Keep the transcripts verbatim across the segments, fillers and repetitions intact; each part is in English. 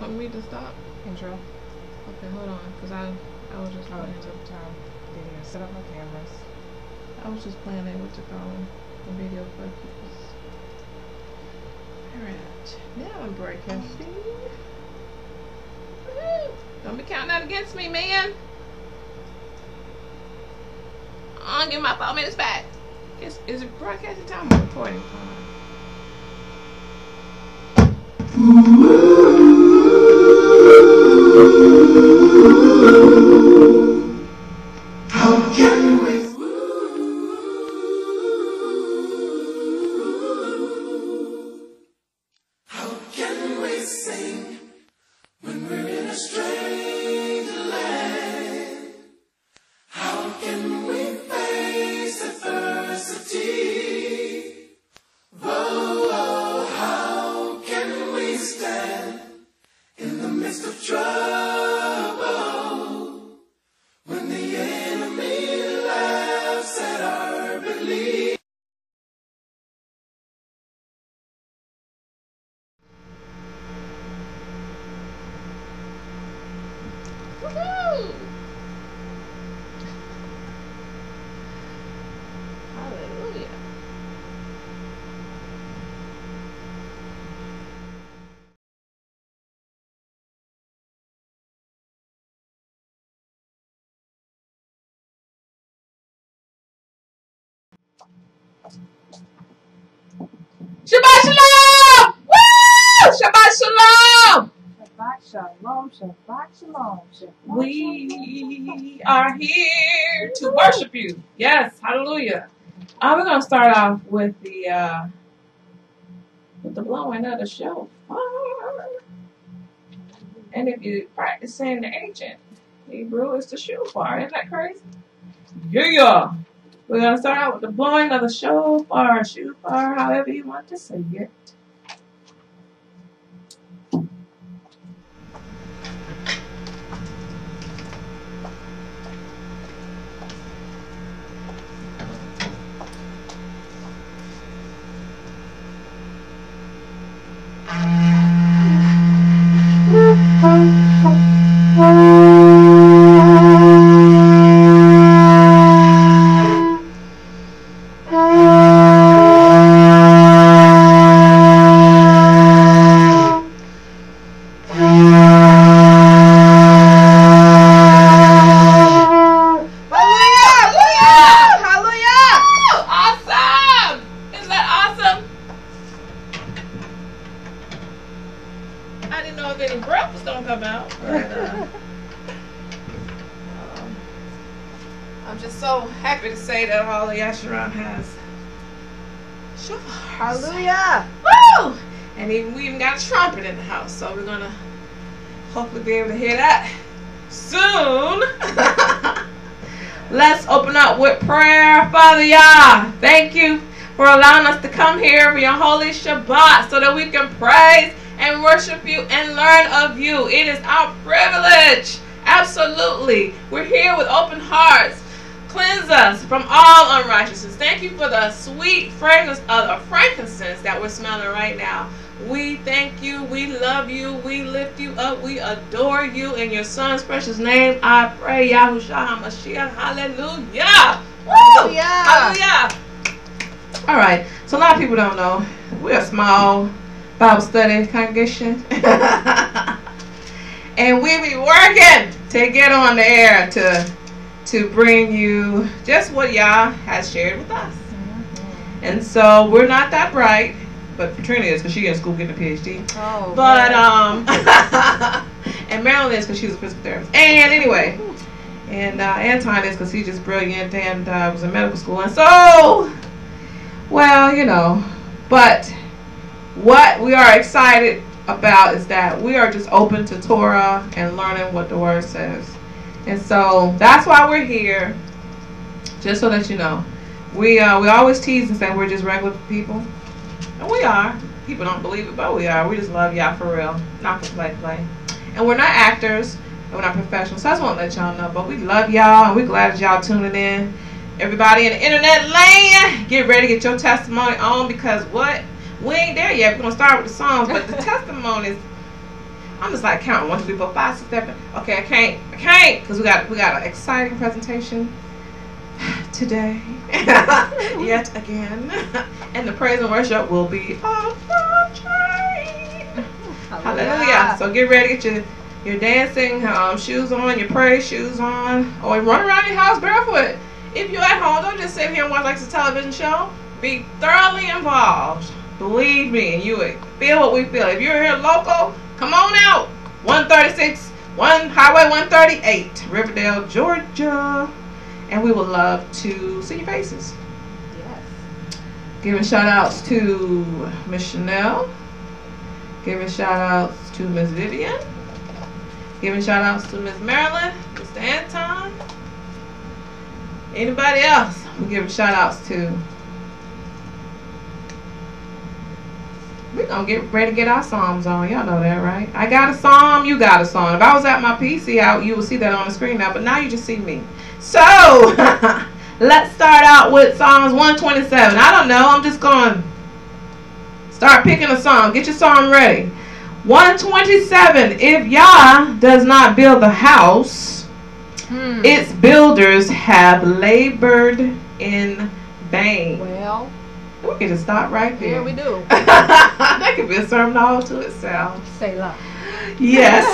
want me to stop? Intro. Okay, hold on, cause I I was just Oh, playing. intro time. Video. Set up my cameras. I was just playing it with your phone, the video for people. Alright, now I'm broadcasting. Woo! Don't be counting that against me, man. I'll give my five minutes back. Is, is it broadcasting time or recording time? How can we? How can we sing when we're in a strange land? How can we face adversity? Oh, oh, how can we stand in the midst of trouble when the enemy laughs at our belief? Woohoo! Hallelujah. Shabbat shalom! Woo! Shabbat shalom! Shabbat shalom. Shabbat shalom. Shabbat We are here to worship you. Yes, hallelujah. Uh, we're gonna start off with the uh, with the blowing of the shofar. And if you practicing the ancient Hebrew, it's the shofar. Isn't that crazy? Yeah. We're gonna start out with the blowing of the shofar, shofar, however you want to say it. I'm just so happy to say that all of Yahshuruwn has shofars. Hallelujah! Woo! And even we even got a trumpet in the house, so we're gonna hopefully be able to hear that soon. Let's open up with prayer. Father Yah, thank you for allowing us to come here for your holy Shabbat so that we can praise and worship you and learn of you. It is our privilege. Absolutely. We're here with open hearts. Cleanse us from all unrighteousness. Thank you for the sweet fragrance of the frankincense that we're smelling right now. We thank you. We love you. We lift you up. We adore you. In your son's precious name, I pray. Yahushua HaMashiach. Hallelujah. Woo! Hallelujah. Hallelujah. All right. So a lot of people don't know. We're a small Bible study congregation. And we be working to get on the air to to bring you just what Yah has shared with us. Mm-hmm. And so we're not that bright, but Katrina is because she's in school getting a P H D. Oh, but man. um, and Marilyn is because she's a physical therapist. And anyway, and uh, Anton is because he's just brilliant and uh, was in medical school. And so, well, you know, but what we are excited about is that we are just open to Torah and learning what the Word says. And so that's why we're here, just so that you know. We uh, we always tease and say we're just regular people. And we are. People don't believe it, but we are. We just love y'all for real. Not for play play. And we're not actors, and we're not professionals. So I just want to let y'all know. But we love y'all, and we're glad that y'all tuning in. Everybody in the internet land, get ready to get your testimony on, because what? We ain't there yet. We're going to start with the songs, but the testimonies, I'm just like counting one, two, three, four, five, six, seven. Okay, I can't, I can't, because we got we got an exciting presentation today, yet again, and the praise and worship will be off the chain. Hallelujah! So get ready, get your your dancing um, shoes on, your praise shoes on, or run around your house barefoot. If you're at home, don't just sit here and watch like a television show. Be thoroughly involved. Believe me, and you would feel what we feel. If you're here local, come on out. one thirty-six, one Highway one thirty-eight, Riverdale, Georgia. And we would love to see your faces. Yes. Giving shout outs to Miss Chanel. Giving shout outs to Miss Vivian. Giving shout outs to Miss Marilyn, Mister Anton. Anybody else? We giving shout outs to. We're going to get ready to get our Psalms on. Y'all know that, right? I got a Psalm, you got a Psalm. If I was at my P C out, you will see that on the screen now. But now you just see me. So, let's start out with Psalms one twenty-seven. I don't know. I'm just going to start picking a song. Get your Psalm ready. one twenty-seven. If Yah does not build the house, hmm. its builders have labored in vain. Well, we can just stop right there. Yeah, we do. That could be a sermon all to itself. Say la. Yes.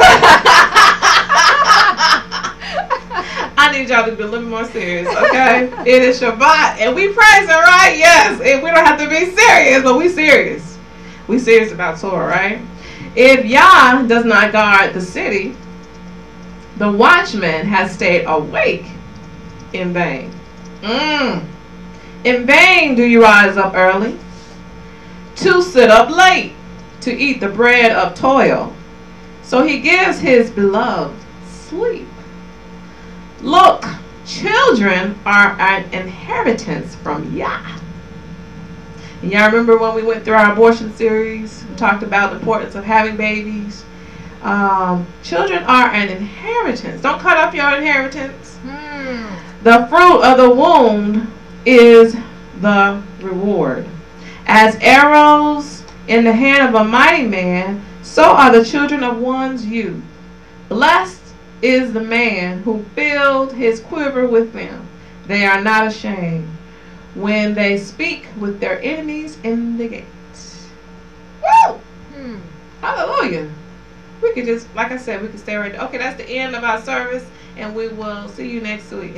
I need y'all to be a little more serious, okay? It is Shabbat, and we praise it, right? Yes. And we don't have to be serious, but we serious. We serious about Torah, right? If Yah does not guard the city, the watchman has stayed awake in vain. Mm. In vain do you rise up early, to sit up late, to eat the bread of toil. So he gives his beloved sleep. Look, children are an inheritance from Yah. And y'all remember when we went through our abortion series, we talked about the importance of having babies. Um, children are an inheritance. Don't cut off your inheritance. Hmm. The fruit of the womb is the reward. As arrows in the hand of a mighty man, so are the children of one's youth. Blessed is the man who filled his quiver with them. They are not ashamed when they speak with their enemies in the gates. Woo! Hmm. Hallelujah. We could just, like I said, we could stay right there. Okay, that's the end of our service, and we will see you next week.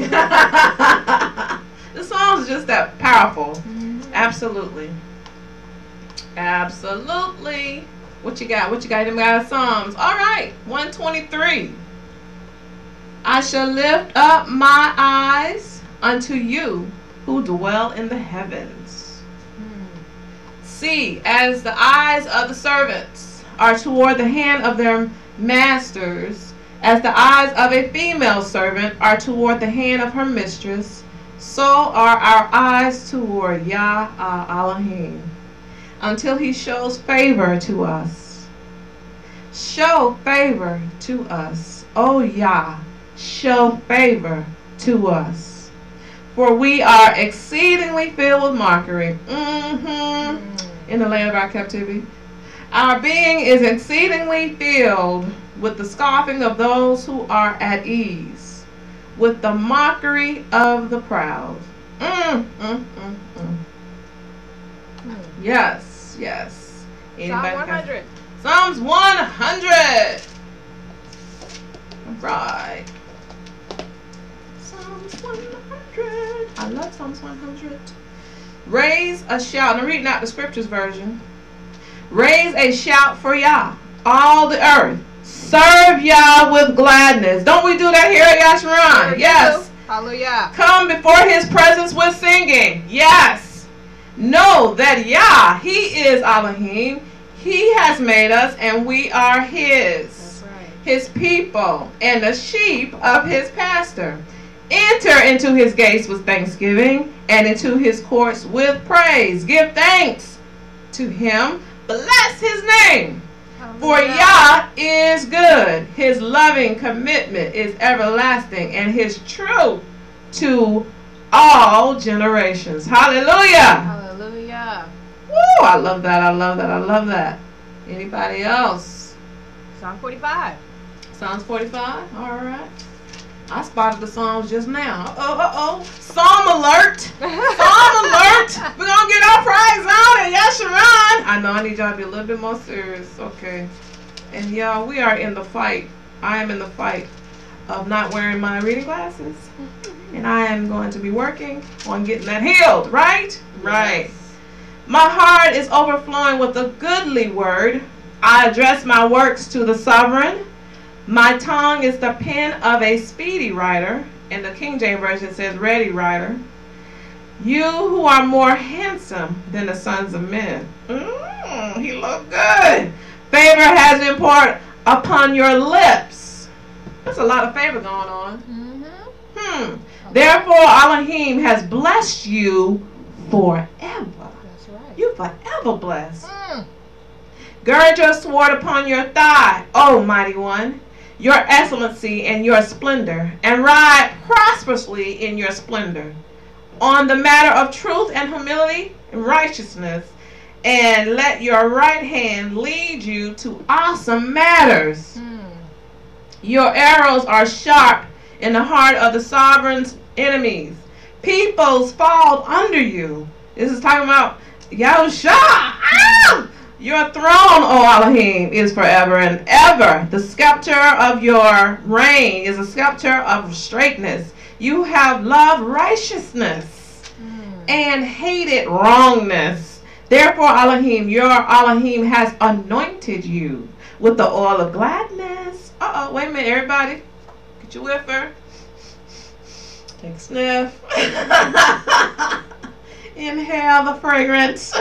The song's just that powerful. Mm-hmm. Absolutely. Absolutely. What you got? What you got? Anybody got Psalms? All right. one twenty-three. I shall lift up my eyes unto you who dwell in the heavens. Hmm. See, as the eyes of the servants are toward the hand of their masters, as the eyes of a female servant are toward the hand of her mistress, so are our eyes toward Yah Elohim, until he shows favor to us. Show favor to us, O Yah, show favor to us. For we are exceedingly filled with mockery mm-hmm, in the land of our captivity. Our being is exceedingly filled with the scoffing of those who are at ease, with the mockery of the proud. Mm, mm, mm, mm. Mm. Yes, yes. Psalm one hundred. Psalms one hundred. All right. Psalms one hundred. I love Psalms one hundred. Raise a shout. I'm reading out the scriptures version. Raise a shout for Yah, all the earth. Serve Yah with gladness. Don't we do that here at Yahshuruwn? Yes. Hallelujah. Come before his presence with singing. Yes. Know that Yah, he is Elohim. He has made us and we are his. That's right. His people and the sheep of his pasture. Enter into his gates with thanksgiving and into his courts with praise. Give thanks to him. Bless his name. For Yah is good. His loving commitment is everlasting, and his truth to all generations. Hallelujah. Hallelujah. Woo, I love that. I love that. I love that. Anybody else? Psalm forty-five. Psalms forty-five. All right. I spotted the Psalms just now. Uh-oh, uh-oh. Psalm alert. Psalm alert. We're going to get our prize on at Yahshuruwn. I know I need y'all to be a little bit more serious. Okay. And y'all, we are in the fight. I am in the fight of not wearing my reading glasses. And I am going to be working on getting that healed, right? Yes. Right. My heart is overflowing with a goodly word. I address my works to the sovereign. My tongue is the pen of a speedy writer. And the King James Version says ready writer. You who are more handsome than the sons of men. Mm, he look good. Favor has been poured upon your lips. There's a lot of favor going on. Mm-hmm. Hmm. Okay. Therefore, Elohim has blessed you forever. That's right. You forever blessed. Mm. Gird your sword upon your thigh, O mighty one, your excellency and your splendor, and ride prosperously in your splendor. On the matter of truth and humility and righteousness, and let your right hand lead you to awesome matters. Mm. Your arrows are sharp in the heart of the sovereign's enemies. Peoples fall under you. This is talking about Yahusha. Ah! Your throne, O Elohim, is forever and ever. The scepter of your reign is a scepter of straightness. You have loved righteousness mm. and hated wrongness. Therefore, Elohim, your Elohim has anointed you with the oil of gladness. Uh-oh, wait a minute, everybody. Get your whiffer. Take a sniff. Inhale the fragrance.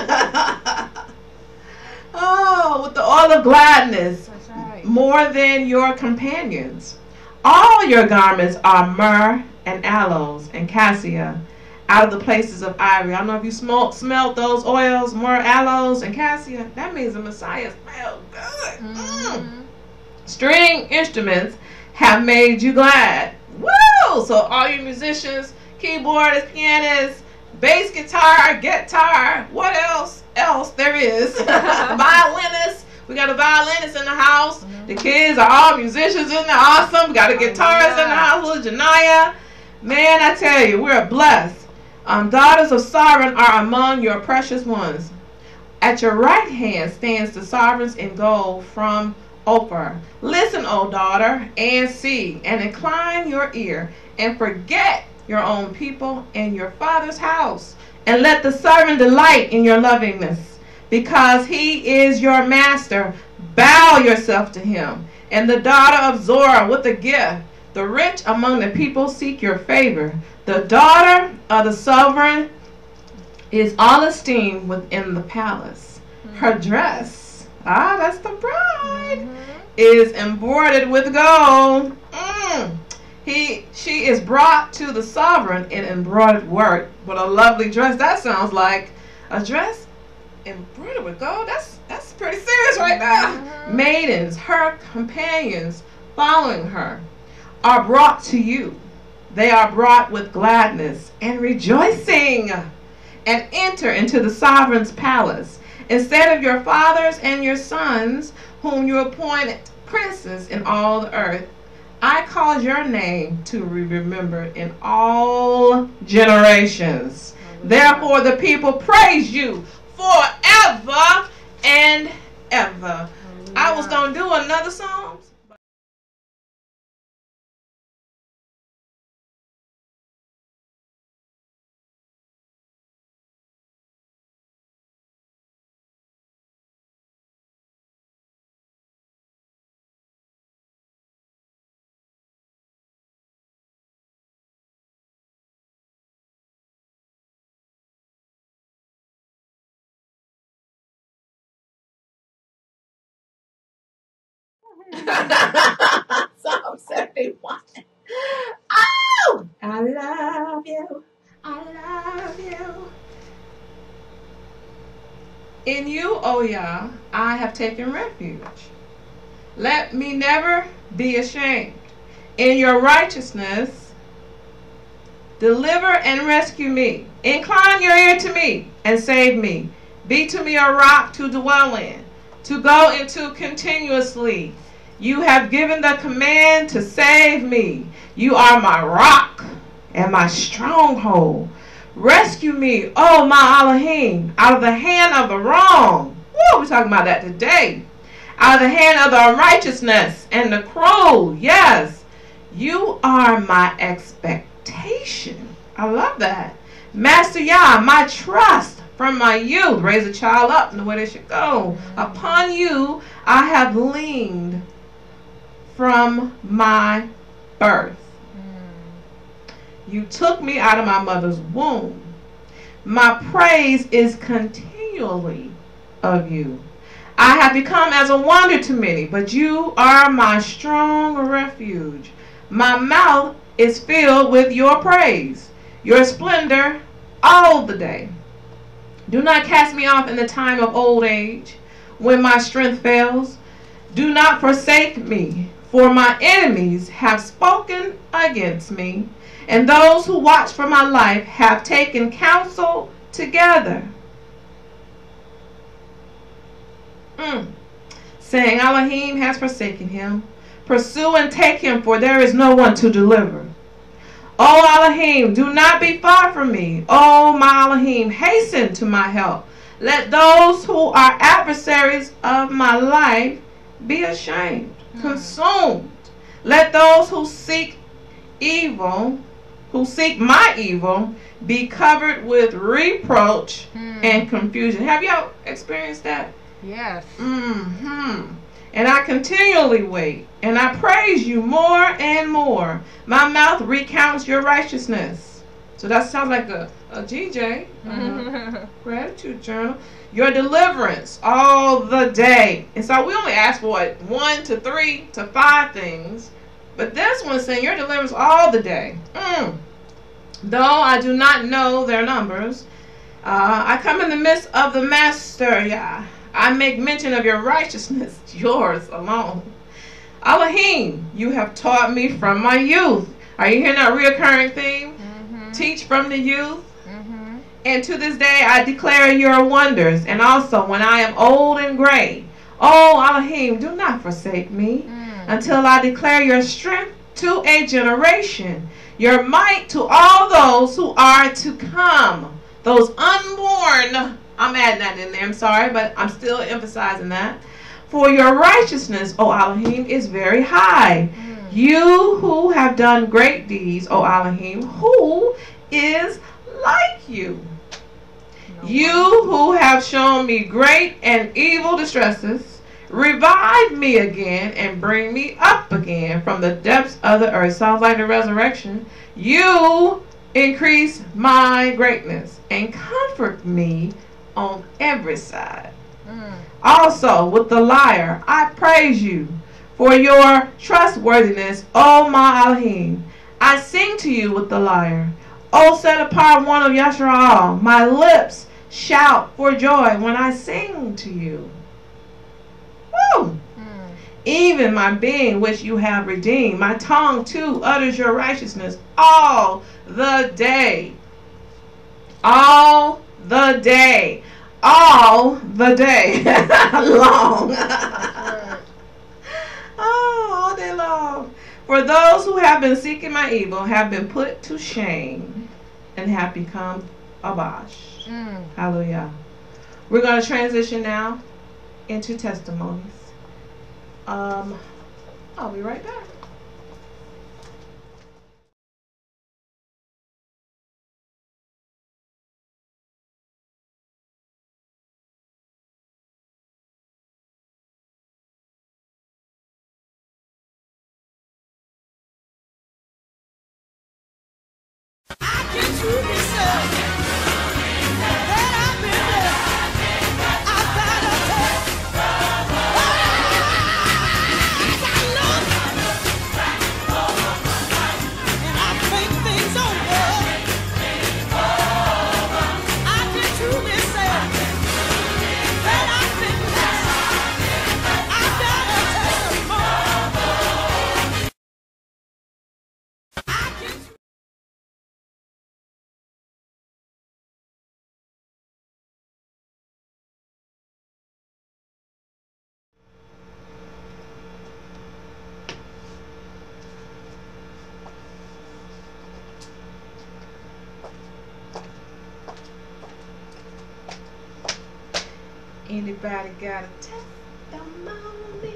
Oh, with the oil of gladness. That's right. More than your companions. All your garments are myrrh and aloes and cassia out of the places of ivory. I don't know if you smoked, smelled those oils, myrrh, aloes, and cassia. That means the Messiah smells good. Mm-hmm. Mm. String instruments have made you glad. Woo! So all you musicians, keyboardists, pianists, bass guitar, guitar, what else? Else there is. Violinists. We got a violinist in the house. Mm-hmm. The kids are all musicians in there. Awesome. We got a guitarist oh, yeah. in the house. Little Janiyah. Man, I tell you, we're blessed. Um, daughters of sovereign are among your precious ones. At your right hand stands the sovereigns in gold from Ophir. Listen, O daughter, and see, and incline your ear, and forget your own people and your father's house. And let the servant delight in your lovingness, because he is your master. Bow yourself to him. And the daughter of Zorah with a gift. The rich among the people seek your favor. The daughter of the sovereign is all esteemed within the palace. Mm-hmm. Her dress, ah, that's the bride, mm-hmm. is embroidered with gold. Mm. He, she is brought to the sovereign in embroidered work with a lovely dress. That sounds like a dress embroidered with gold. That's that's pretty serious right now. Mm-hmm. Maidens, her companions following her, are brought to you. They are brought with gladness and rejoicing, and enter into the sovereign's palace. Instead of your fathers and your sons, whom you appointed princes in all the earth, I cause your name to be remembered in all generations. Hallelujah. Therefore the people praise you forever and ever. Hallelujah. I was going to do another song. Psalm seventy-one. Oh! I love you. I love you. In you, O Yah, I have taken refuge. Let me never be ashamed. In your righteousness, deliver and rescue me. Incline your ear to me and save me. Be to me a rock to dwell in, to go into continuously. You have given the command to save me. You are my rock and my stronghold. Rescue me, oh my Elohim, out of the hand of the wrong. Woo, we're talking about that today. Out of the hand of the unrighteousness and the cruel. Yes, you are my expectation. I love that. Master Yah, my trust from my youth. Raise a child up in the way they should go. Upon you I have leaned from my birth. You took me out of my mother's womb. My praise is continually of you. I have become as a wonder to many, but you are my strong refuge. My mouth is filled with your praise, your splendor all the day. Do not cast me off in the time of old age, when my strength fails. Do not forsake me, for my enemies have spoken against me, and those who watch for my life have taken counsel together, mm. saying, Elohim has forsaken him. Pursue and take him, for there is no one to deliver. O Elohim, do not be far from me. O my Elohim, hasten to my help. Let those who are adversaries of my life be ashamed, mm. consumed. Let those who seek evil, who seek my evil, be covered with reproach mm. and confusion. Have y'all experienced that? Yes. Mm-hmm. And I continually wait, and I praise you more and more. My mouth recounts your righteousness. So that sounds like a, a G J. Uh, gratitude journal. Your deliverance all the day. And so we only ask for what, one to three to five things. But this one's saying your deliverance all the day. Mm. Though I do not know their numbers, uh, I come in the midst of the master, Yah. I make mention of your righteousness, yours alone. Elohim, you have taught me from my youth. Are you hearing that reoccurring theme? Mm-hmm. Teach from the youth. Mm-hmm. And to this day I declare your wonders. And also when I am old and gray, oh Elohim, do not forsake me mm. until I declare your strength to a generation, your might to all those who are to come, those unborn. I'm adding that in there, I'm sorry, but I'm still emphasizing that. For your righteousness, O Elohim, is very high. Mm. You who have done great deeds, O Elohim, who is like you? No you who have shown me great and evil distresses, revive me again and bring me up again from the depths of the earth. Sounds like the resurrection. You increase my greatness and comfort me on every side. Mm. Also with the lyre I praise you for your trustworthiness, O my Elohim. I sing to you with the lyre. O set apart one of Yahshuruwn. My lips shout for joy when I sing to you. Woo! Mm. Even my being which you have redeemed, my tongue too utters your righteousness all the day. All the day. All the day long. Oh, all day long. For those who have been seeking my evil have been put to shame and have become abash. Mm. Hallelujah. We're going to transition now into testimonies. Um, I'll be right back. Anybody got a testimony?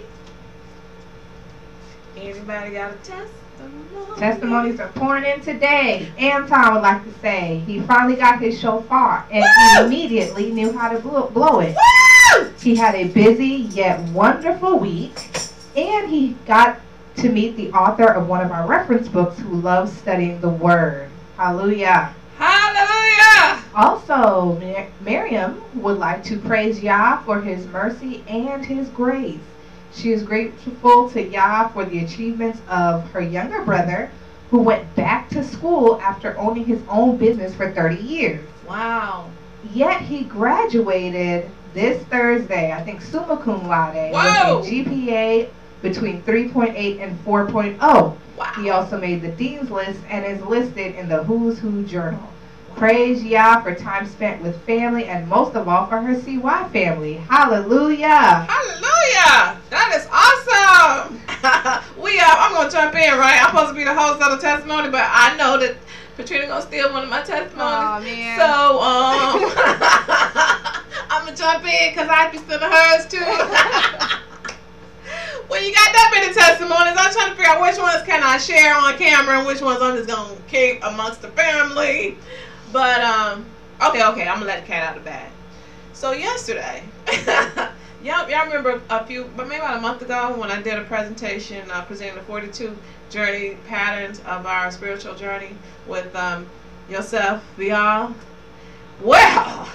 Anybody got a testimony? Testimonies are pouring in today. Anton would like to say he finally got his shofar and Woo! He immediately knew how to blow, blow it. Woo! He had a busy yet wonderful week, and he got to meet the author of one of our reference books who loves studying the Word. Hallelujah. Hallelujah. Also, Mir- Miriam would like to praise Yah for his mercy and his grace. She is grateful to Yah for the achievements of her younger brother, who went back to school after owning his own business for thirty years. Wow. Yet he graduated this Thursday, I think summa cum laude, Whoa. with a G P A between three point eight and four point oh. Wow. He also made the Dean's List and is listed in the Who's Who Journal. Wow. Praise Yah for time spent with family and most of all for her C Y family. Hallelujah. Hallelujah. That is awesome. we uh, I'm going to jump in, right? I'm supposed to be the host of the testimony, but I know that Katrina going to steal one of my testimonies. Oh, man. So, um, I'm going to jump in because I be stealing hers too. When you got that many testimonies, I'm trying to figure out which ones can I share on camera and which ones I'm just going to keep amongst the family. But, um, okay, okay, I'm going to let the cat out of the bag. So, yesterday, y'all, y'all remember a few, but maybe about a month ago when I did a presentation uh, presenting the forty-two journey patterns of our spiritual journey with um, yourself, Vial? Well,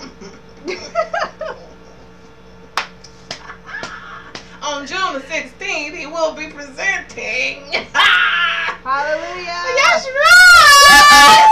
on June the sixteenth, he will be presenting Hallelujah. Yahshuruwn.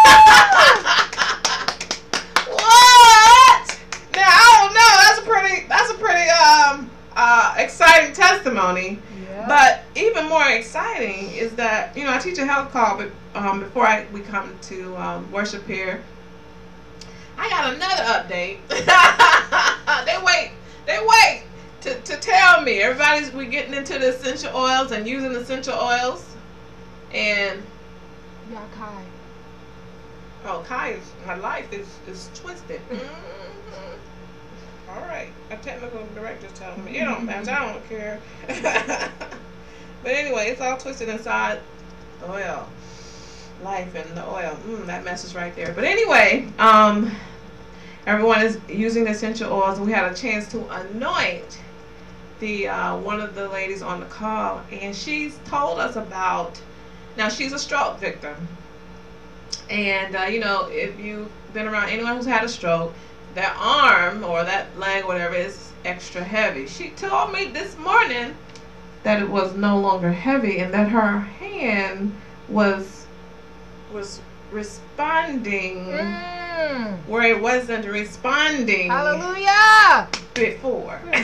What? Now I don't know. That's a pretty. That's a pretty um uh exciting testimony. Yeah. But even more exciting is that you know I teach a health call, but um before I we come to um, worship here, I got another update. they wait. They wait. To, to tell me, everybody's we getting into the essential oils and using essential oils, and Yeah, Kai. oh, Kai is her life is is twisted. Mm-hmm. All right, a technical director's telling me it don't matter. I don't care. But anyway, it's all twisted inside the oil, life and the oil. Mm, that mess is right there. But anyway, um, everyone is using the essential oils, and we had a chance to anoint the uh, one of the ladies on the call, and she's told us about, now she's a stroke victim, and uh, you know, if you've been around anyone who's had a stroke, that arm or that leg, whatever, is extra heavy. She told me this morning that it was no longer heavy and that her hand was was responding Mm. where it wasn't responding Hallelujah. before. Wait a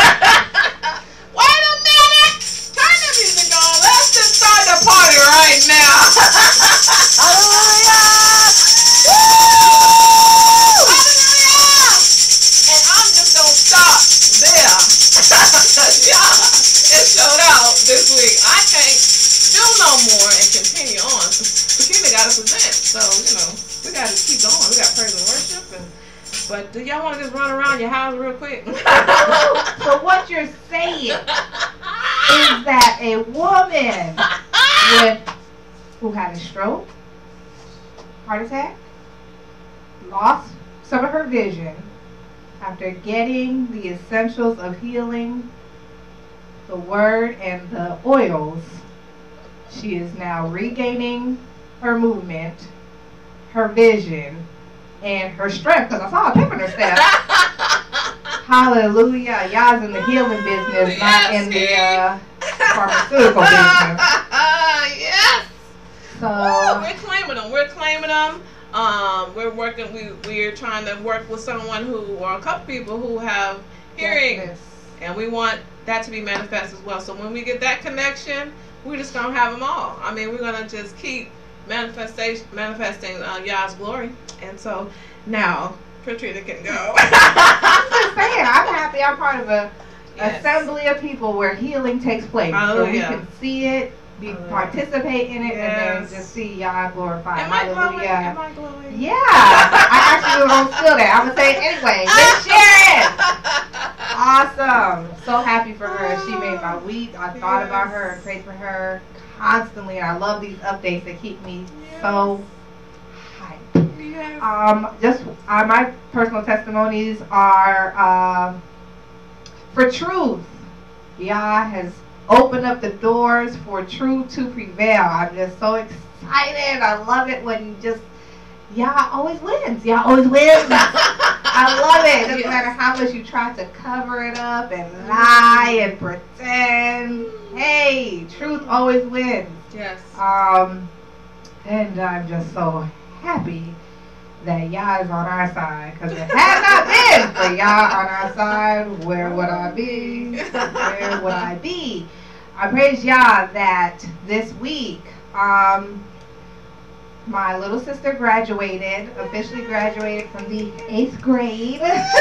minute! Turn the music on. Let's just start the party right now. Hallelujah. Woo! Hallelujah! And I'm just gonna stop there. Cause y'all, it showed out this week. I can't do no more and continue on. Katrina got to present, so you know we got to keep going. We got praise and worship, and but do y'all want to just run around your house real quick? So what you're saying is that a woman with who had a stroke, heart attack, lost some of her vision after getting the essentials of healing, the Word and the oils, she is now regaining her movement, her vision, and her strength, because I saw a pep in her step. Hallelujah. Y'all's in the healing business, not in the uh, pharmaceutical business. Yes. So Woo, we're claiming them. We're claiming them. Um, we're working. We we're trying to work with someone who, or a couple people who have hearing, yes. and we want that to be manifest as well. So when we get that connection, we're just gonna have them all. I mean, we're gonna just keep manifestation, manifesting uh, Yah's glory. And so now Katrina can go. I'm just saying, I'm happy I'm part of a Yes. assembly of people where healing takes place. Hallelujah. So we can see it be Uh, participate in it and yes. then just see Yah glorified. Am I glowing? Hallelujah. Am I glowing? Yeah. I actually was gonna steal that. I'm gonna say it anyway. Let's share it. Awesome. So happy for her. She made my week. I thought Yes. about her and prayed for her constantly. And I love these updates that keep me Yes. so hyped. Yes. Um, just uh, my personal testimonies are um, for truth. Yah has opened up the doors for truth to prevail. I'm just so excited. I love it when just Yah always wins. Yah always wins. I love it. It doesn't Yes. matter how much you try to cover it up and lie and pretend. Hey, truth always wins. Yes. Um, and I'm just so happy that Yah is on our side. Because if it had not been for Yah on our side, where would I be? Where would I be? I praise Yah that this week, um, my little sister graduated, officially graduated from the eighth grade.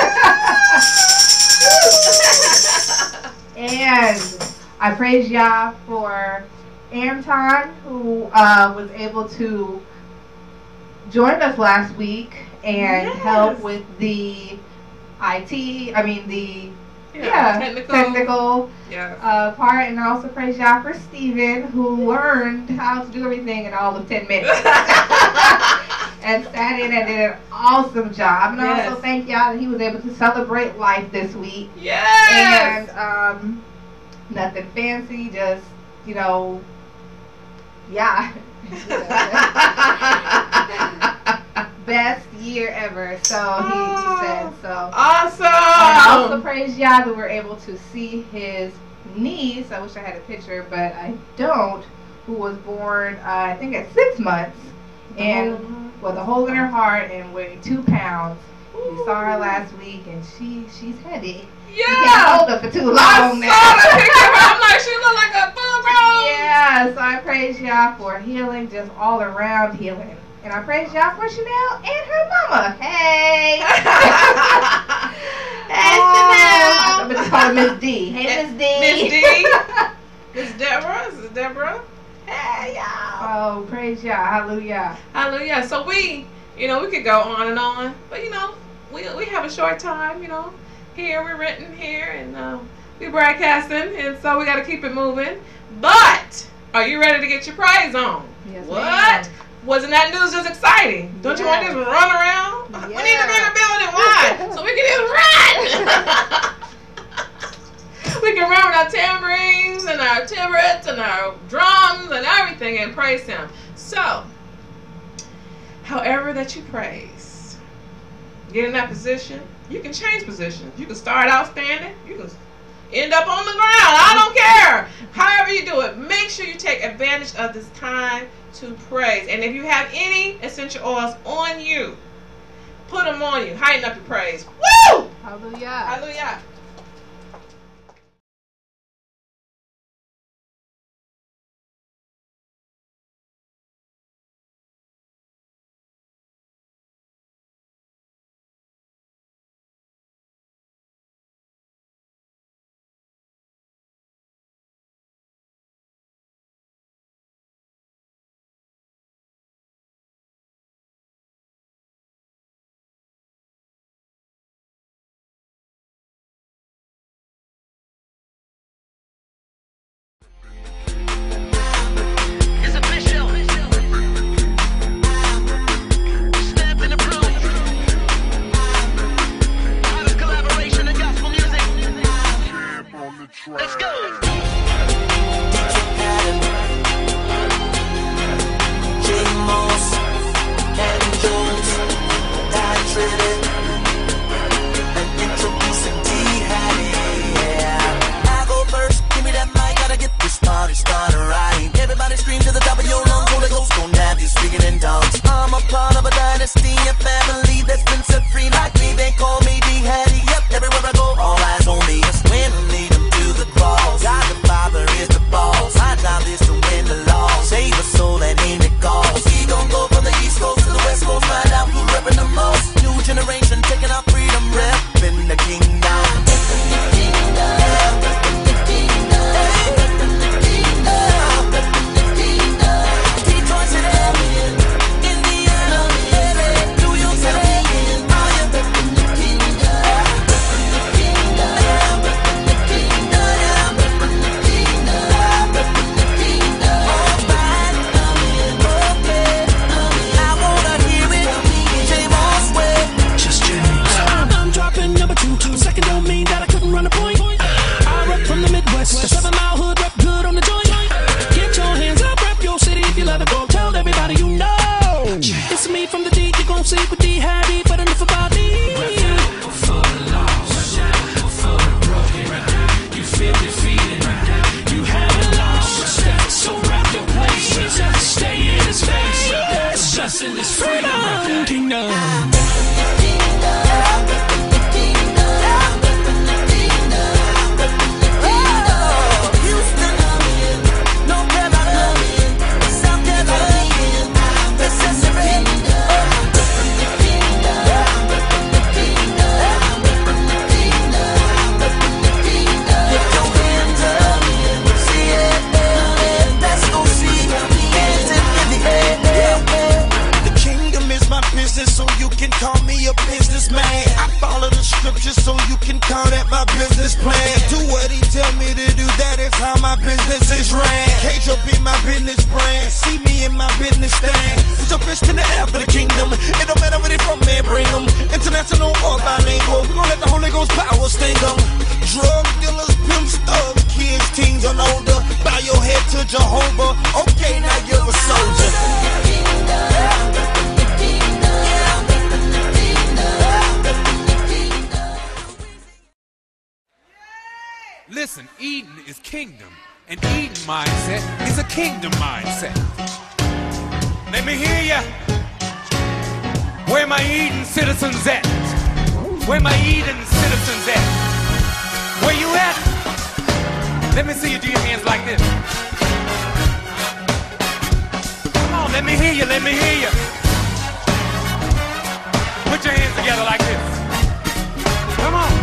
And I praise Yah for Anton, who uh, was able to join us last week and Yes. help with the I T, I mean the Yeah, yeah, technical. technical Yes. uh, part, and I also praise Yah for Steven, who learned how to do everything in all of ten minutes. And sat in and did an awesome job. And I Yes. also thank Yah that he was able to celebrate life this week. Yes. And um, nothing fancy, just, you know, yeah. Best year ever. So he, he said so. Awesome. I also praise Yah that we're able to see his niece. I wish I had a picture, but I don't. Who was born, uh, I think, at six months, and with a hole in her heart and weighing two pounds. We saw her last week, and she she's heavy. Yeah. You can't hold her for too long I saw now. the picture. I'm like, she look like a full grown. Yeah, so I praise Yah for healing, just all around healing. And I praise Yah for Chanel and her mama. Hey! Hey, Oh, Chanel. I'm going to call her Miss D. Hey, Miss D. Miss D. Miss Deborah. This is Deborah. Hey, y'all. Oh, praise Yah. Hallelujah. Hallelujah. So we, you know, we could go on and on, but you know, we we have a short time, you know. Here we're renting here, and uh, we broadcasting, and so we got to keep it moving. But are you ready to get your praise on? Yes, What? ma'am. Wasn't that news just exciting? Don't you want to Yes. just run around? We need to Yeah. bring a building. Why? So we can just run. We can run with our tambourines and our timbrets and our drums and everything and praise Him. So, however that you praise, get in that position. You can change positions. You can start out standing. You can end up on the ground. I don't care. However you do it, make sure you take advantage of this time to praise. And if you have any essential oils on you, put them on you. Heighten up your praise. Woo! Hallelujah. Hallelujah. It's official. Step in the room. Out of collaboration and gospel music. Let's go. I go first, give me that mic, gotta get this party started right. Everybody scream to the top of your lungs, Holy Ghost gon' have you speaking in tongues. I'm a part of a dynasty, a family that's been set free like me. They call me D Hattie, yep, everywhere I go, all eyes on me. That's when I lead them to the cross. God the business plan. Do what he tell me to do, that is how my business is ran. Cage up in my business brand, see me in my business stand. Put your fist in the air for the kingdom. It don't matter where they from, man, bring them. International or bilingual, we gon' let the Holy Ghost power sting them. Drug dealers, pimps, thugs, kids, teens, and older. Bow your head to Jehovah, okay, now you're a soldier. Listen, Eden is kingdom, and Eden mindset is a kingdom mindset. Let me hear ya. Where my Eden citizens at? Where my Eden citizens at? Where you at? Let me see you do your hands like this. Come on, let me hear you, let me hear you. Put your hands together like this. Come on.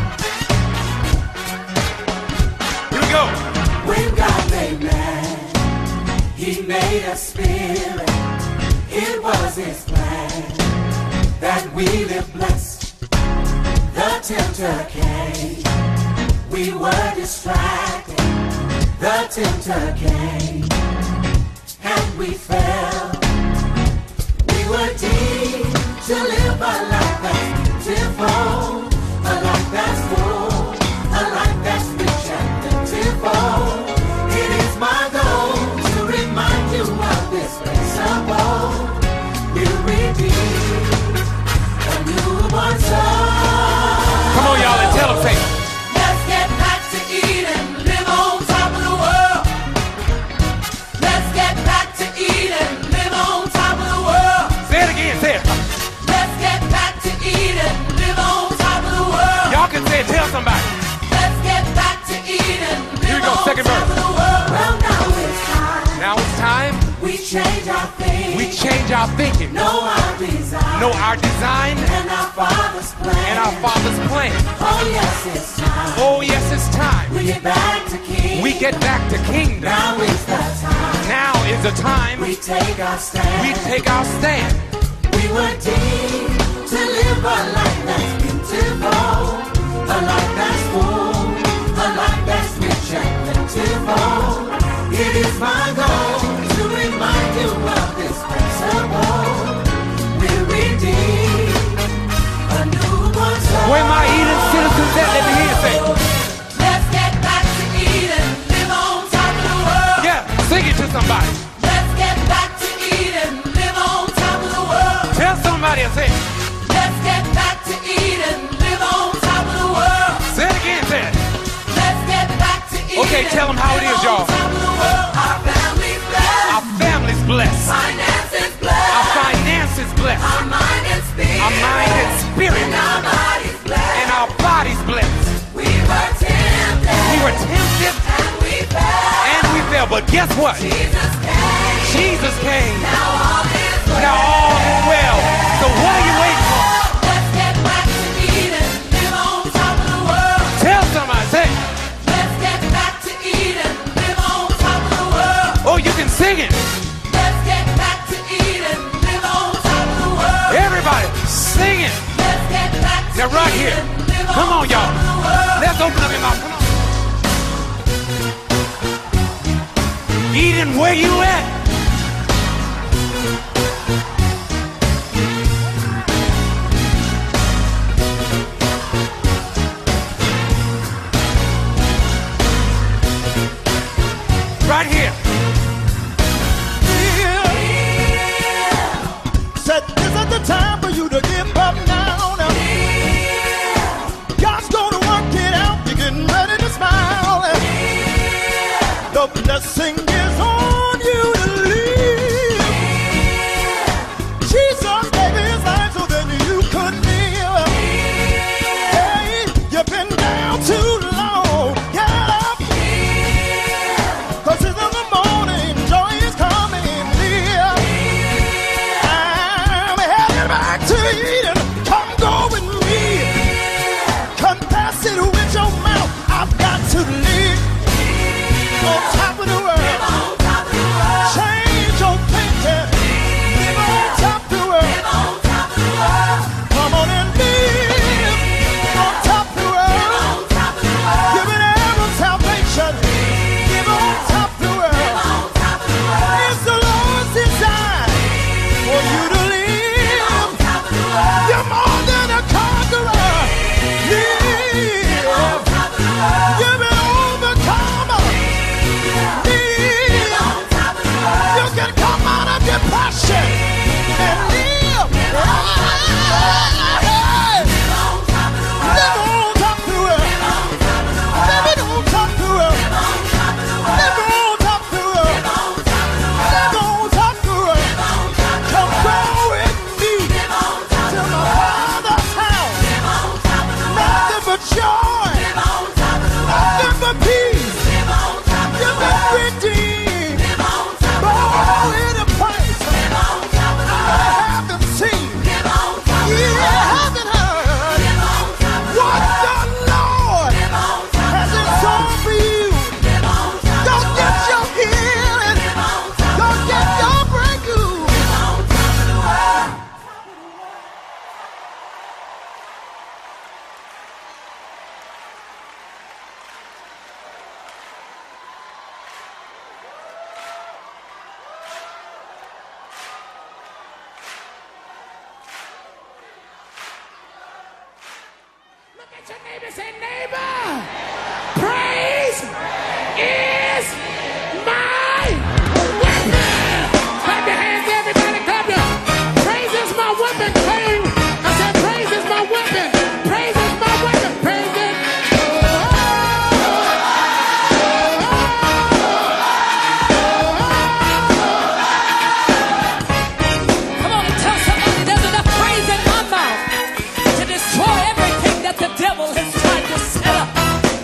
Go. When God made man, he made a spirit. It was his plan that we live blessed. The tempter came, we were distracted. The tempter came, and we fell. We were deemed to live a life that's beautiful, a life that's full, a life that's rich and beautiful. It is my goal to remind you of this principle. We're redeemed, a newborn soul. Come on, y'all, and tell them, say, let's get back to Eden, live on top of the world. Let's get back to Eden, live on top of the world. Say it again, say it. Let's get back to Eden, live on top of the world. Y'all can say it, tell somebody. Let's get back to Eden. Here we go, second verse. Well, now it's time. Now it's time. We change our thinking. We change our thinking. Know our design. Know our design. And our Father's plan. And our Father's plan. Oh yes, it's time. Oh yes, it's time. We get back to King. We get back to kingdom. Now is the time. Now is the time. We take our stand. We take our stand. We were deemed to live a life that's beautiful, a life that's full, a life that's rich and plentiful. It is my goal to remind you of this principle. We're redeemed, a newborn soul. Where my Eden citizens at? Let me hear you say. Let's get back to Eden, live on top of the world. Yeah, sing it to somebody. Let's get back to Eden, live on top of the world. Tell somebody and say it. Let's get back to Eden, live on top of the world. Say it again, say it. Let's get back to Eden. Okay, tell them how it is, y'all. Our family's blessed. Our family's blessed. Finances blessed. Our finances blessed. Our mind and spirit. Our mind and spirit. And our bodies blessed. And our bodies blessed. We were tempted. We were tempted. And we fell. And we fell. But guess what? Jesus came. Jesus came. Now all is well. Now all is well. So what are you waiting for? Let's get back to Eden. Live on top of the world. Tell somebody, say. Let's get back to Eden. Live on top of the world. Oh, you can sing it. Let's get back to Eden. Live on top of the world. Everybody, sing it. Let's get back to Now right here. Eden. Live Come on, y'all. top of the world. Let's open up your mouth. Come on. Eden, where you at? Right here. Said this is the time for you to give up now. now. God's gonna work it out. You're getting ready to smile. The blessing is on you to live. Jesus gave his life so that you could live. Hey, you've been down too long. Get up. Cause it's in the morning, joy is coming near. I'm headed back to Eden. Come go with me. Confess it with your mouth. I've got to live on top of the world. worship and live. Live on top of the world. Live on top of the world. Live on top of the world. Live on top of the world. Come go with me to my Father's house. Nothing but joy. Nothing but peace. You've been redeemed. Born in a place I haven't seen. Yeah, I haven't heard what the Lord has in store for you. Go get your healing. Go get your breakthrough. Look at your neighbor, say, neighbor, praise is my weapon. Clap your hands, everybody, clap your. Praise is my weapon, King. I said, praise is my weapon. Praise is my weapon. Praise it. Come on and tell somebody there's enough praise in my mouth to destroy everything that the devil has tried to set up.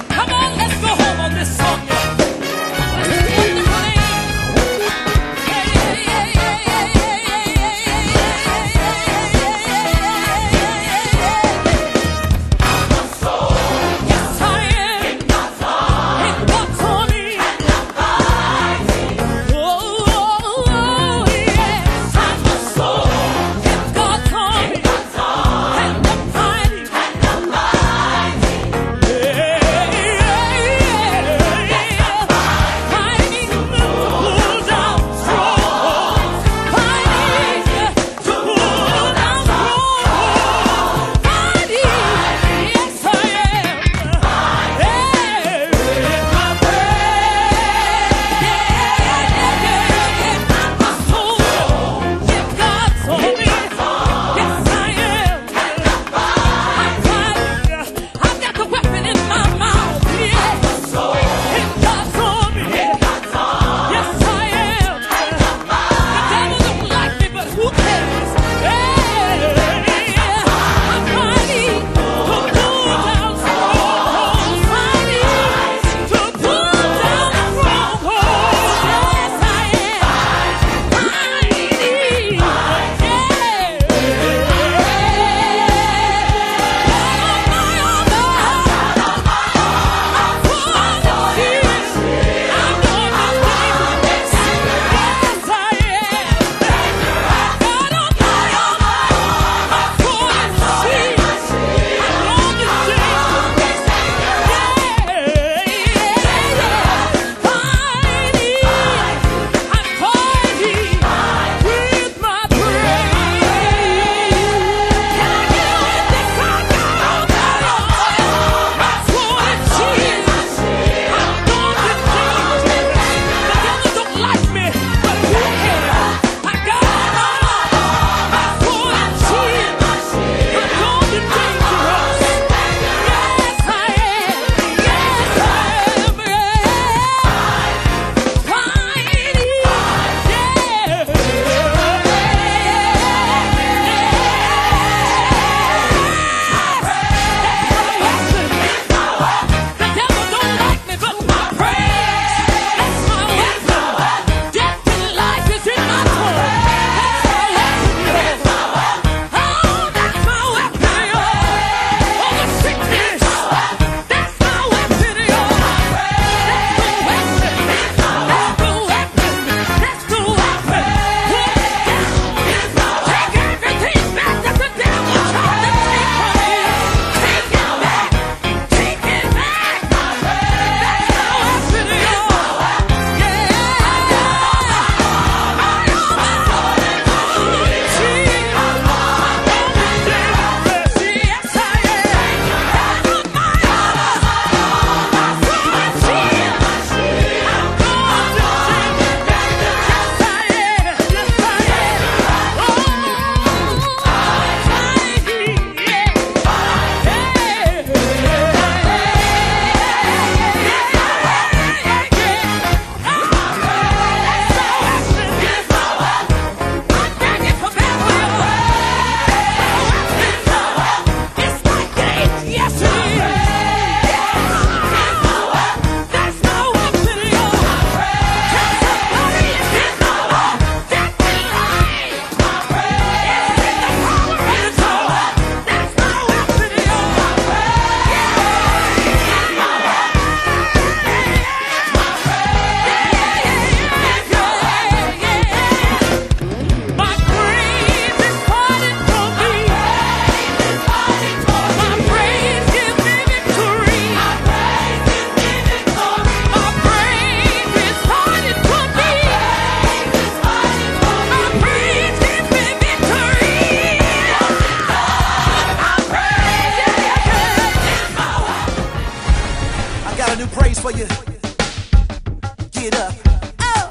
before you get up. Oh.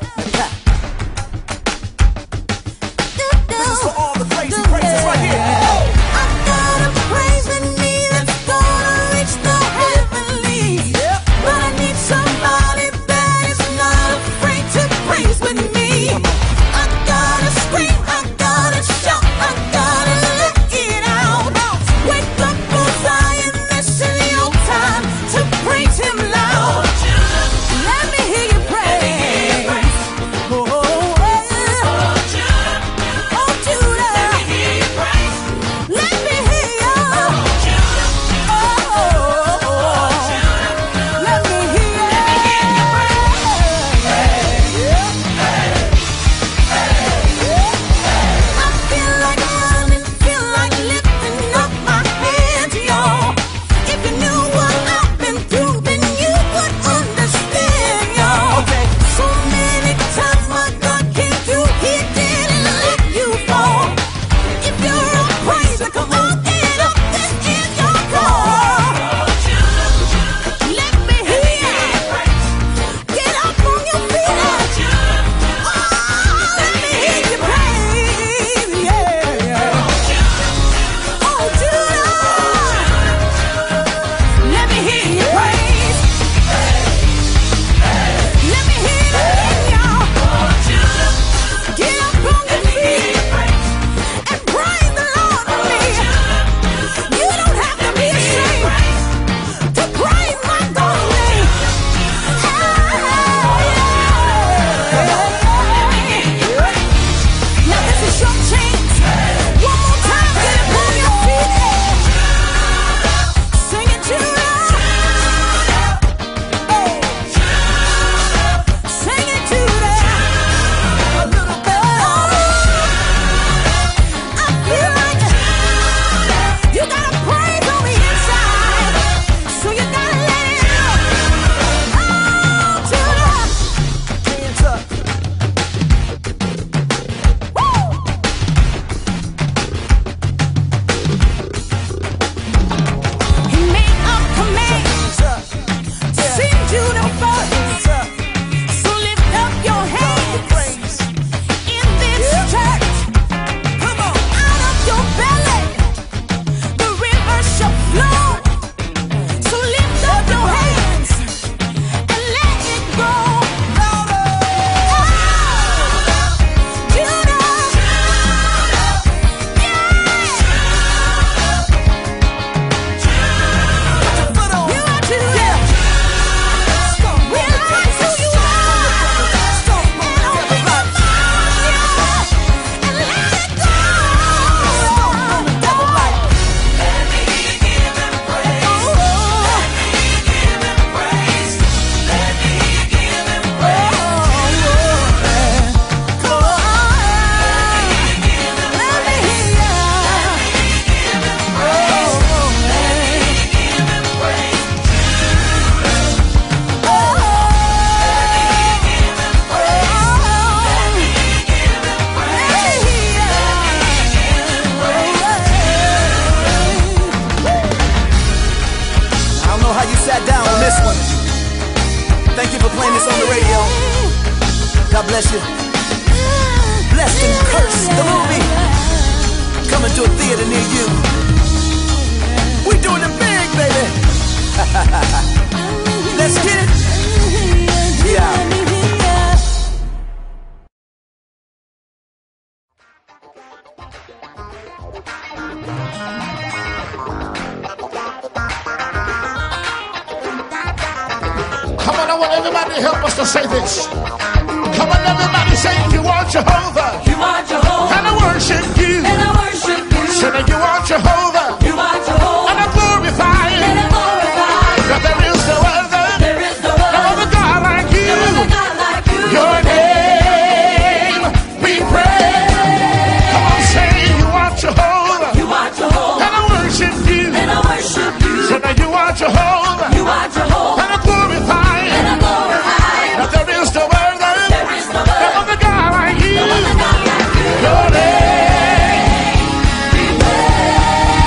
This is for all the crazy praises right here. I got a praise with me that's gonna reach the heavenly. Yep. But I need somebody that is not afraid to praise with me. I gotta scream, I gotta shout, I gotta let it out. Wake up, bullseye, and this is your time to praise him loud. Let me hear you praise. Oh, oh, oh, Judah. Oh, Judah. Let me hear you praise. Let me hear you. Oh, Judah. Oh, oh, oh, Judah. Let me hear you. Let me hear you praise. I feel like running, feel like lifting up my hands, y'all. If you knew what I've been through, then you would understand, y'all. So many times my God came through, he didn't let you fall. If you're a praiser, come on, get up, this is your call. Let me hear you. Get up on your feet. Oh, let me hear you praise, yeah. Oh, Judah. Let me hear you praise. Let me hear it, y'all. Get up on your feet and praise the Lord with me. You don't have to be ashamed to praise my God's name. Now this is your chance. One more time, get up on your feet. Sing it, Judah. Hey. Sing it, Judah. A little bit. I feel like you got a praise on the inside, so you gotta let it out. Oh, Judah. Hands up. Woo! He made a command. Hands up. Sing Judah first. Hands up. So lift up your hands Praise. in this church. Come on. Out of your belly, the river shall flow. So lift up your hands and let it go. Louder. Judah, Foot on. you are Judah. Realize who you are. Stomp on And the open devil your like. mouth and let it go. Stomp on the devil like. I don't know how you sat down on this one. Thank you for playing this on the radio. God bless you. Blessed and Cursed, the movie, coming to a theater near you. We doing it big, baby. Let's get it. Yeah. Come on, I want everybody to help us to say this. Come on, everybody say you are Jehovah. You are Jehovah, And I worship you. and I worship you. Say that you are Jehovah. You are Jehovah, And I glorify you. and I glorify you. That there is no other. There is no No other, other God like you. no other God like you. Your name be praised. Come on, say you are Jehovah. You are Jehovah, And I worship you. and I worship you. Say that you are Jehovah. You are Jehovah, And I glorify you. and I glorify you. That there is no other. There is no No other, other God like you. no other God like you. Your name be praised.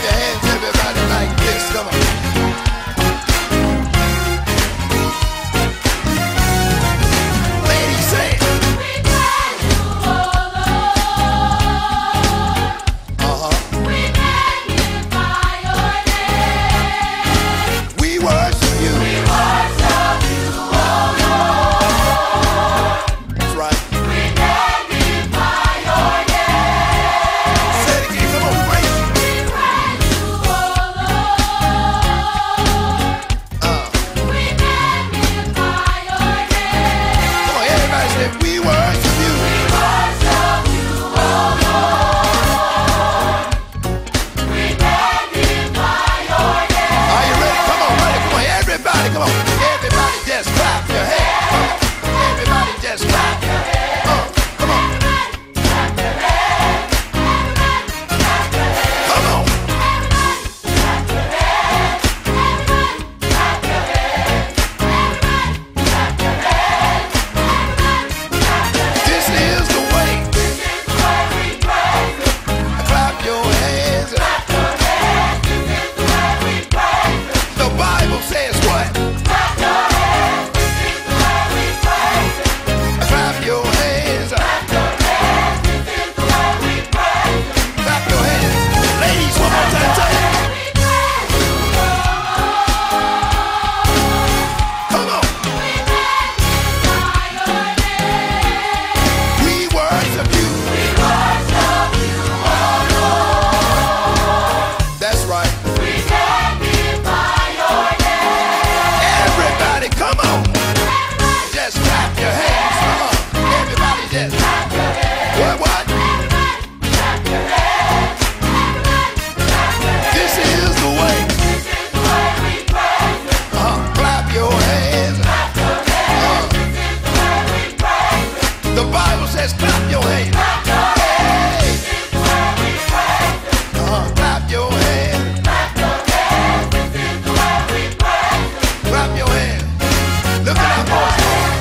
your hands, everybody, like this. Come on. Ladies, say it. We praise you, oh Lord. Uh-huh. We magnify your name. We worship you. We worship you, oh Lord. That's right. We magnify your name. Say it again. Come on, praise you. We praise you, oh Lord. Uh, We magnify your name. come on, everybody say, we worship you. We worship you, oh Lord. We magnify your name. Are you ready? Come on, ready. Come on, everybody. Come on. Everybody just clap your hands. Come on. Everybody just clap. Uh, come on. Come on. This is the way. Clap your hands. The Bible says what? Clap your hands. Clap your hands. Ladies, one more time. Say it. Come on. We worship you. That's right. Everybody, come on. Just clap your hands. Come on. Everybody just. What, what? This is the way. Uh, clap your hands. Uh, the Bible says clap your hands. Hey. Uh, clap your hands. Clap your hands. Look at our voice.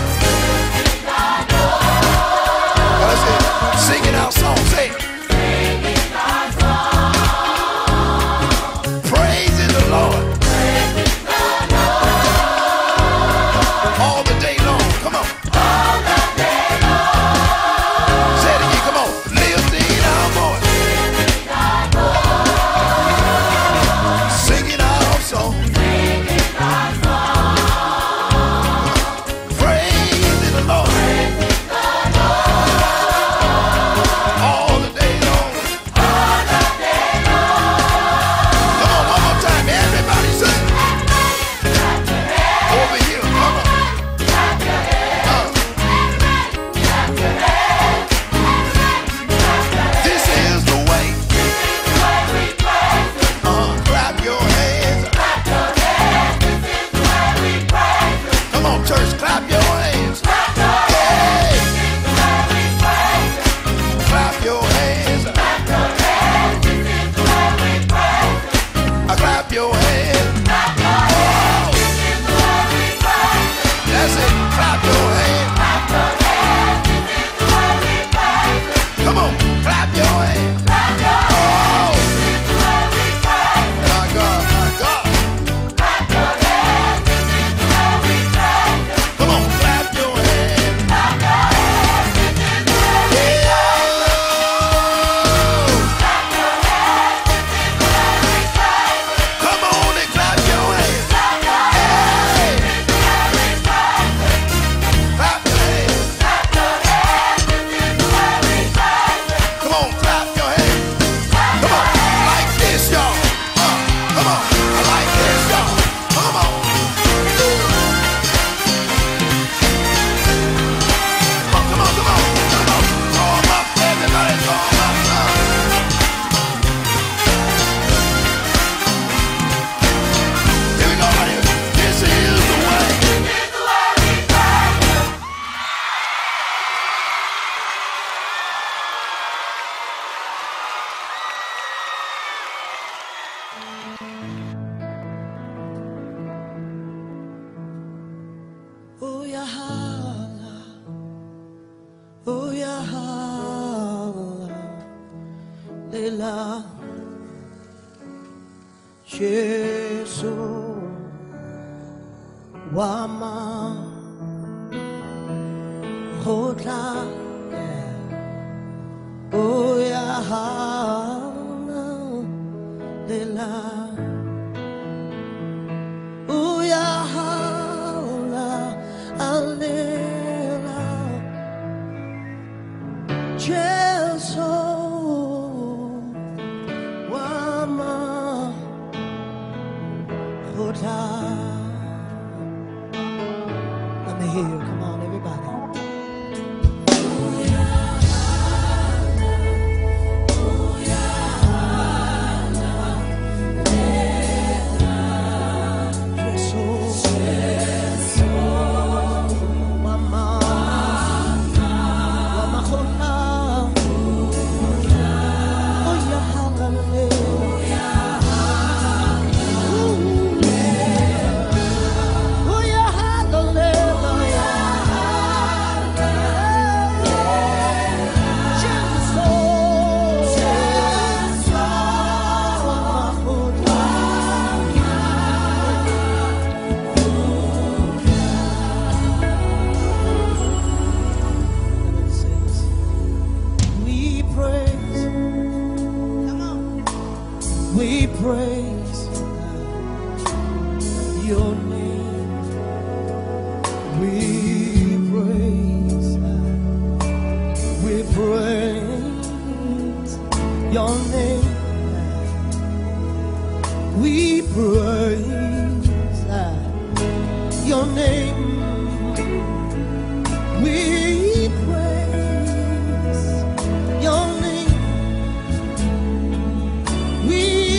That's it. Singing our song. Say it. Praising the Lord. All the day long. Come on. Say it again. Come on. Lifting our voice. Singing our song. Praising the Lord. All the day long. Come on, one more time. Everybody sing. Over here. Come on. Uh. This is the way. Uh, clap your hands. Come on, church, clap your hands. Hey. Clap your hands. I clap your hands. Oh. That's it. Clap your hands. Come on, clap your hands. Oh. My God, my God. Come on, clap your hands. Yeah. Come on and clap your hands. Hey. Clap your hands. Come on, clap your hands. Come on, like this, y'all. Uh, come on, like this, y'all. Come on. Come on, come on, come on, come on. Throw 'em up, everybody, throw 'em up. Uh. Here we go, right here. This is the way. Oh yeah, oh yeah, Leila. Jesu wama hotla oya hana lela oya hana alela Jesu wama let me hear you. Come on, everybody. We praise your name. We praise, we praise your name. We praise your name. We praise your name. We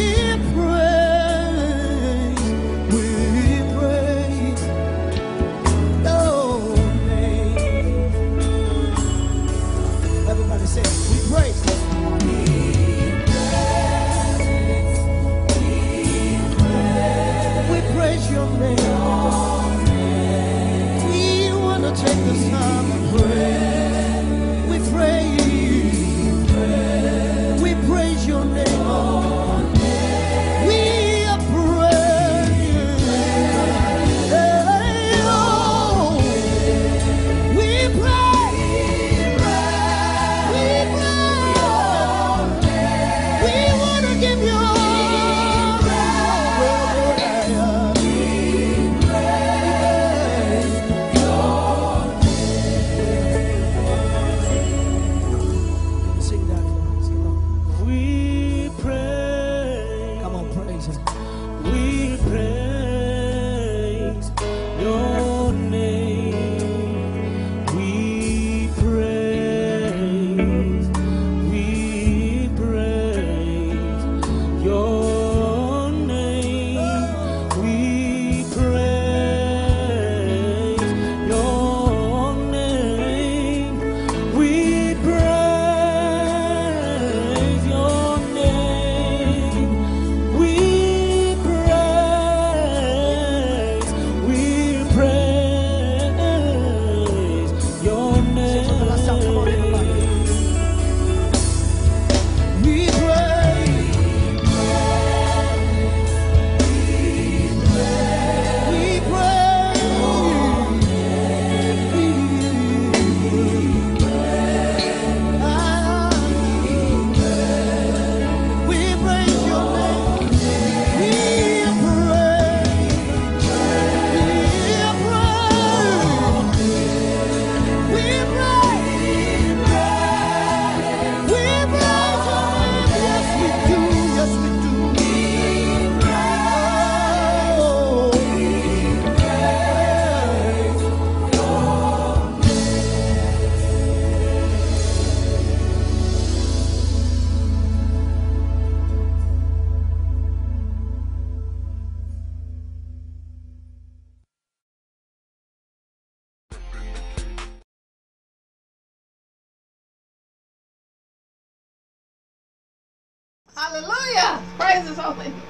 Hallelujah. Praise his holy name.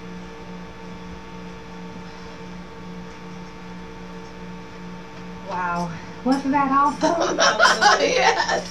Wow. Wasn't that awesome? Yes.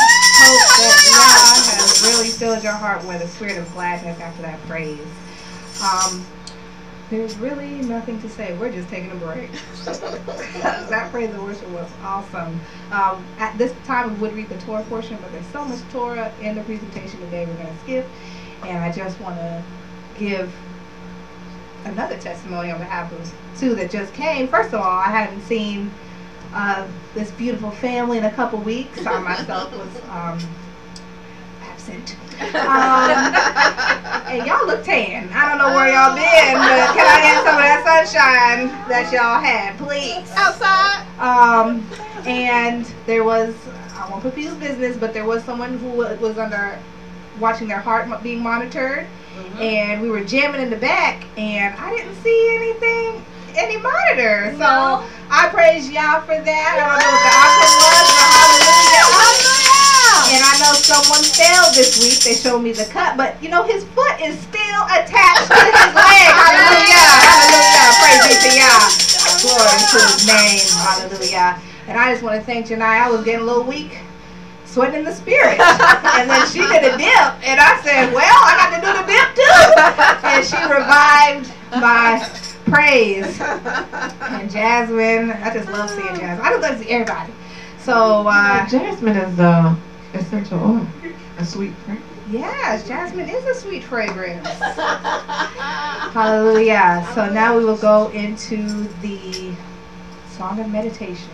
Hope that God has really filled your heart with a spirit of gladness after that praise. Um, there's really nothing to say. We're just taking a break. That praise and worship was awesome. Um, at this time, we would read the Torah portion, but there's so much Torah in the presentation today we're going to skip. And I just want to give another testimony on behalf of two that just came. First of all, I hadn't seen uh, this beautiful family in a couple weeks. I myself was um, absent. Um, and y'all look tan. I don't know where y'all been, but can I get some of that sunshine that y'all had, please? Outside. Um, and there was, I won't put people's business, but there was someone who wa- was under, watching their heart mo- being monitored. Mm-hmm. And we were jamming in the back, and I didn't see anything, any monitor. So No. I praise y'all for that. I don't know what the outcome was, but hallelujah. Hallelujah. And I know someone fell this week. They showed me the cut, but you know his foot is still attached to his leg. Hallelujah. Hallelujah. Praise be to Yah. Glory to his name. Hallelujah. And I just want to thank Janai. I was getting a little weak, sweating in the spirit. And then she did a dip, and I said, well, I got to do the dip too. And she revived my praise. And Jasmine, I just love seeing Jasmine. I just love to see everybody. So, uh, Jasmine is uh, essential oil, a sweet fragrance. yes, Jasmine is a sweet fragrance. Hallelujah. So now we will go into the song of meditation.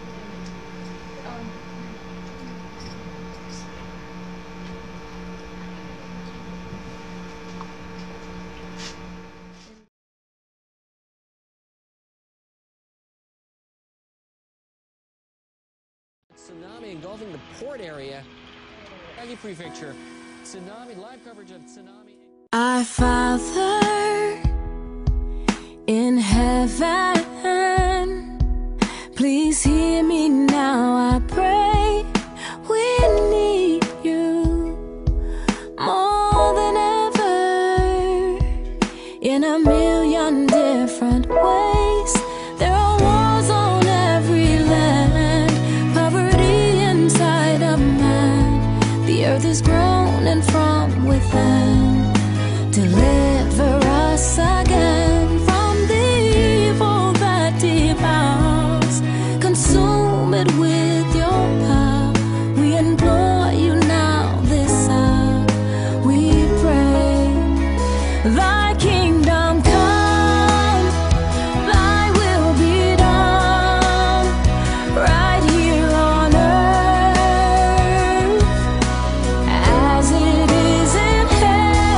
Tsunami engulfing the port area. Aggie Prefecture. Tsunami, live coverage of tsunami. Our Father in heaven, please hear me now, I pray. We need you more than ever in a million different ways. There are wars on every land, poverty inside of man. The earth is groaning from within. Deliver us again from the evil that devours. Consume it with your power. We implore you now this hour. We pray. Thy kingdom come, thy will be done, right here on earth as it is in heaven.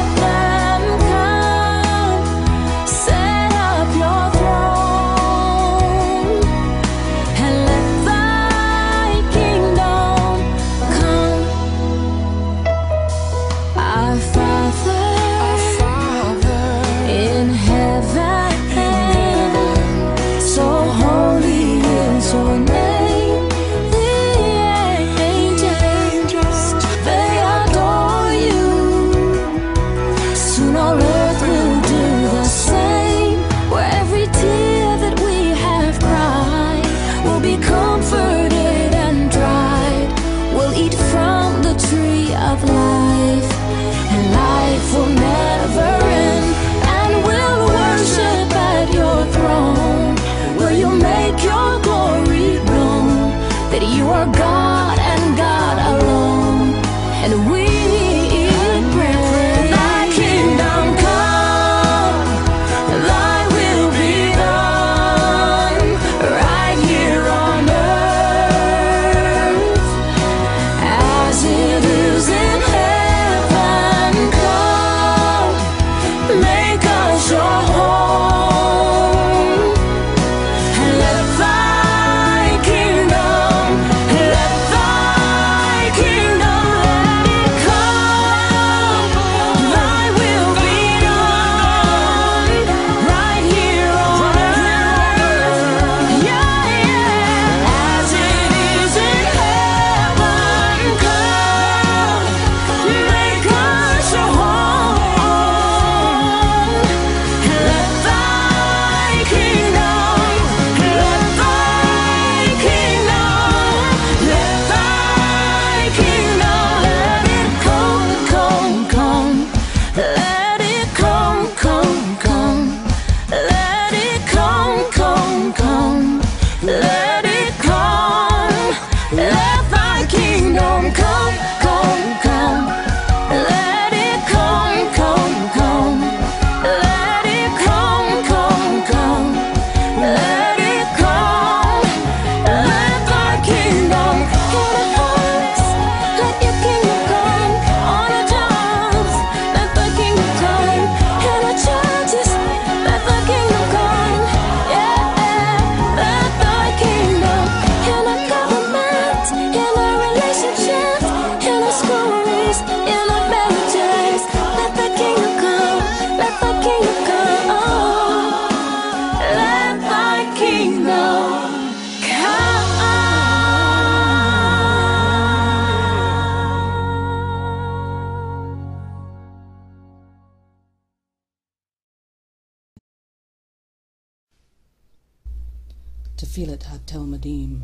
Tfilat HaTelmadim.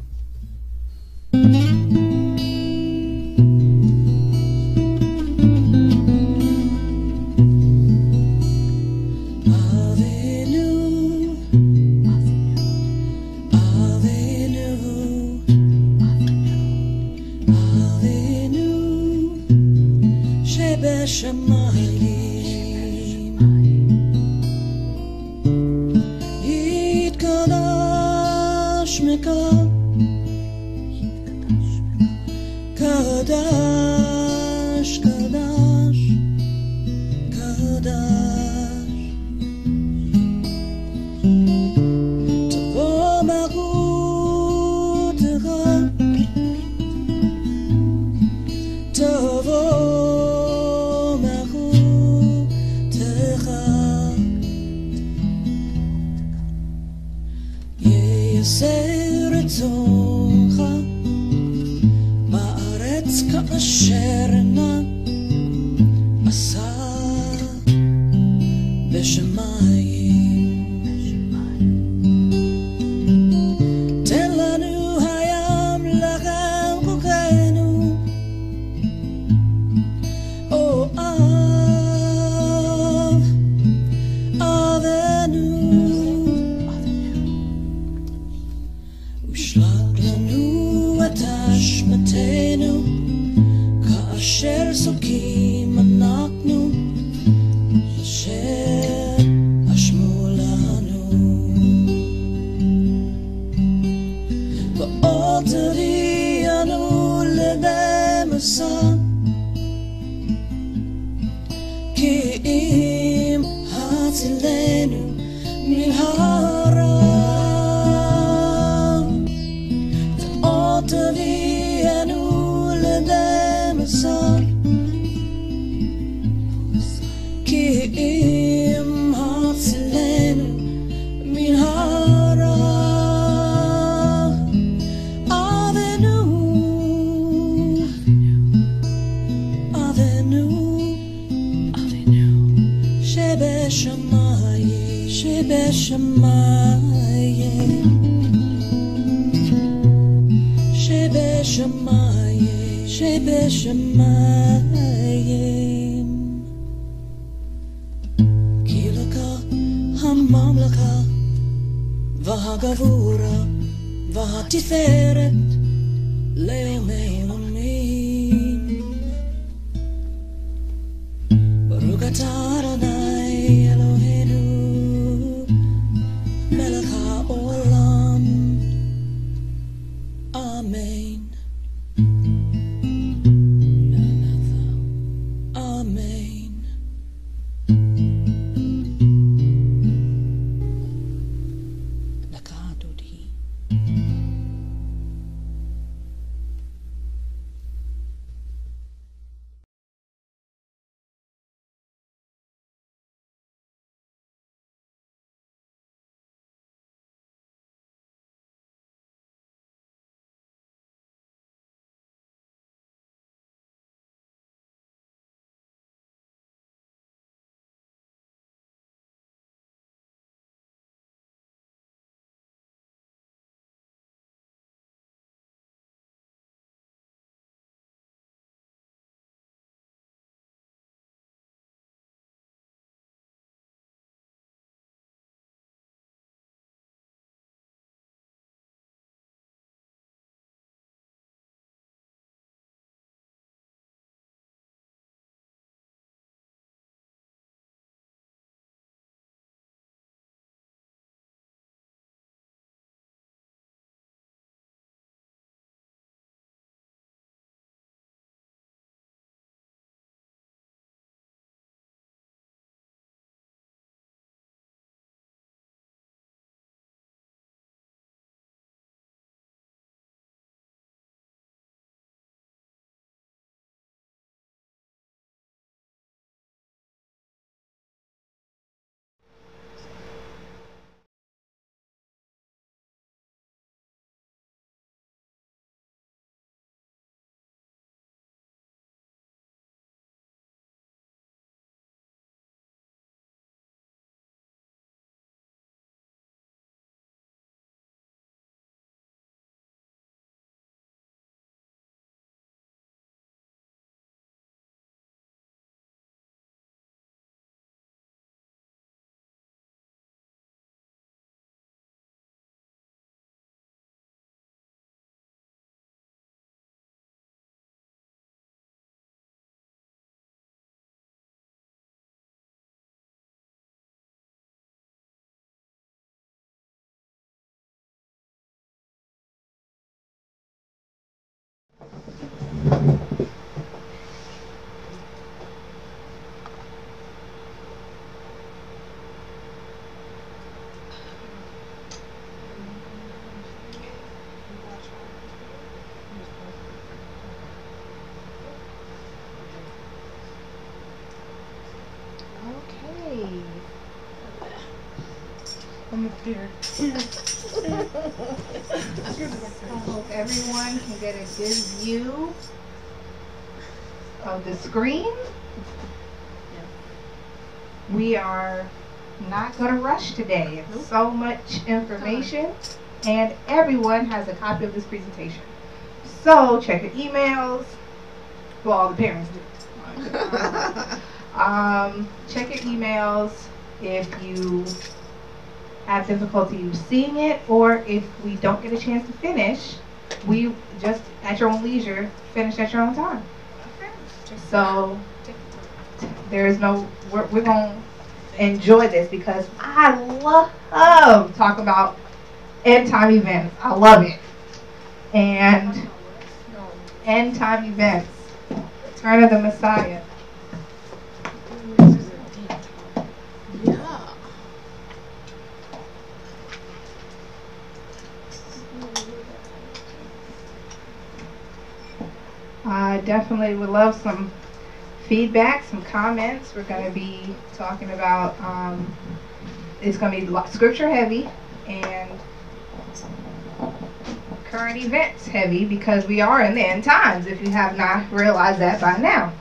בשמיים יתקדש מקה קדש קדש קדש תבוא מלכותך תבוא יעשה רצונך בארץ כאשר נעשה בשמיים. תן לנו הים לחם חוקנו, או אב אבנו, ושלח לנו את אשמתנו כאשר סולקים אנחנו אשר אשמו לנו. ועוד תביאנו לידי מסע, כי אם הצילנו מן הרע. ועוד תביאנו לידי מסע, כי אם הצילנו מן הרע. אבינו, אבינו, אבינו שבשמיים, שבשמיים, שבשמיים, שבשמיים. כי לך הממלכה והגבורה והתפארת ליומי עולמים. ברוך אתה אדוני אלוהינו מלך העולם. אמן. I'm a tear. I hope everyone can get a good view of the screen. We are not going to rush today. It's so much information, and everyone has a copy of this presentation. So check your emails. Well, all the parents do. um, check your emails if you have difficulty seeing it, or if we don't get a chance to finish, we just at your own leisure finish at your own time. So there is no, we're, we're going to enjoy this because I love talking about end time events. I love it. And end time events, Turn of the Messiah. I definitely would love some feedback, some comments. We're going to be talking about, um, it's going to be lo- scripture heavy and current events heavy because we are in the end times, if you have not realized that by now.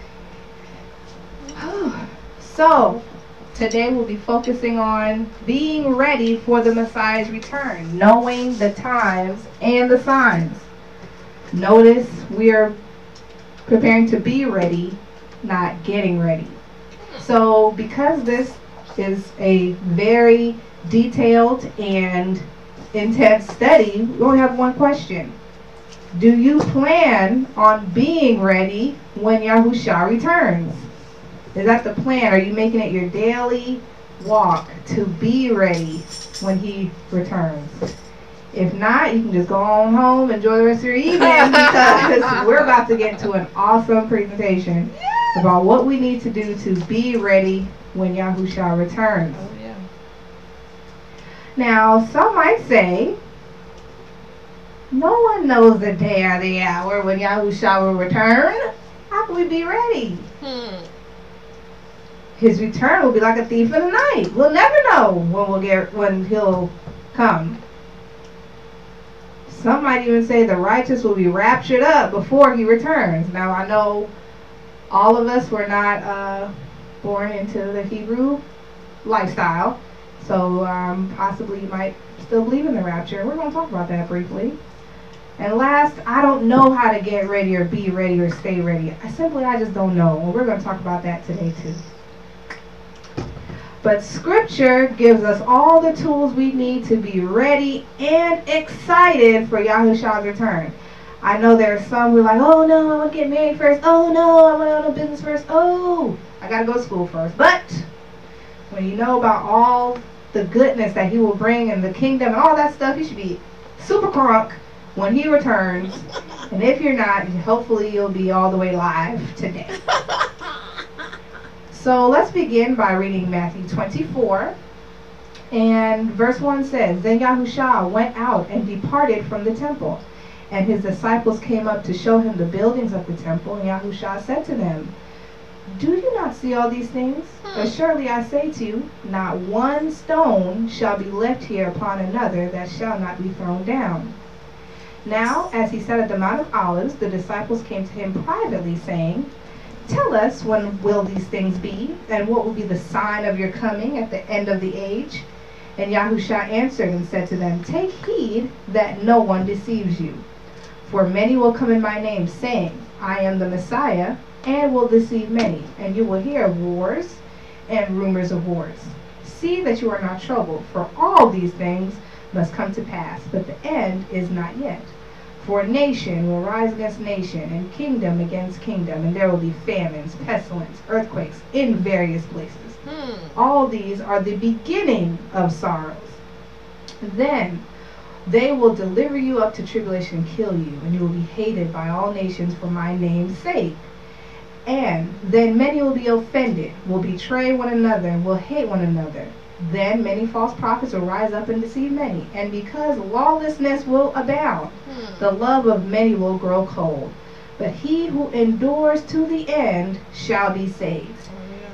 So, today we'll be focusing on being ready for the Messiah's return, knowing the times and the signs. Notice we are preparing to be ready, not getting ready. So because this is a very detailed and intense study, we only have one question. Do you plan on being ready when Yahushua returns? Is that the plan? Are you making it your daily walk to be ready when he returns? If not, you can just go on home, enjoy the rest of your evening, because we're about to get to an awesome presentation about what we need to do to be ready when Yahushua returns. Oh, yeah. Now, some might say, no one knows the day or the hour when Yahushua will return. How can we be ready? Hmm. His return will be like a thief in the night. We'll never know when we'll get when he'll come. Some might even say the righteous will be raptured up before he returns. Now, I know all of us were not uh, born into the Hebrew lifestyle, so um, possibly you might still believe in the rapture. We're going to talk about that briefly. And last, I don't know how to get ready or be ready or stay ready. I simply, I just don't know. And we're going to talk about that today too. But Scripture gives us all the tools we need to be ready and excited for Yahushua's return. I know there are some who are like, oh no, I want to get married first. Oh no, I want to own a business first. Oh, I got to go to school first. But when you know about all the goodness that he will bring in the kingdom and all that stuff, you should be super crunk when he returns. And if you're not, hopefully you'll be all the way live today. So let's begin by reading Matthew twenty-four. And verse one says, Then Yahushua went out and departed from the temple. And his disciples came up to show him the buildings of the temple. And Yahushua said to them, Do you not see all these things? Assuredly I say to you, not one stone shall be left here upon another that shall not be thrown down. Now, as he sat at the Mount of Olives, the disciples came to him privately, saying, Tell us, when will these things be, and what will be the sign of your coming at the end of the age? And Yahushua answered and said to them, Take heed that no one deceives you. For many will come in my name, saying, I am the Messiah, and will deceive many. And you will hear of wars and rumors of wars. See that you are not troubled, for all these things must come to pass, but the end is not yet. For nation will rise against nation, and kingdom against kingdom, and there will be famines, pestilence, earthquakes in various places. Hmm. All these are the beginning of sorrows. Then they will deliver you up to tribulation and kill you, and you will be hated by all nations for my name's sake. And then many will be offended, will betray one another, and will hate one another. Then many false prophets will rise up and deceive many. And because lawlessness will abound, hmm. the love of many will grow cold. But he who endures to the end shall be saved. Oh,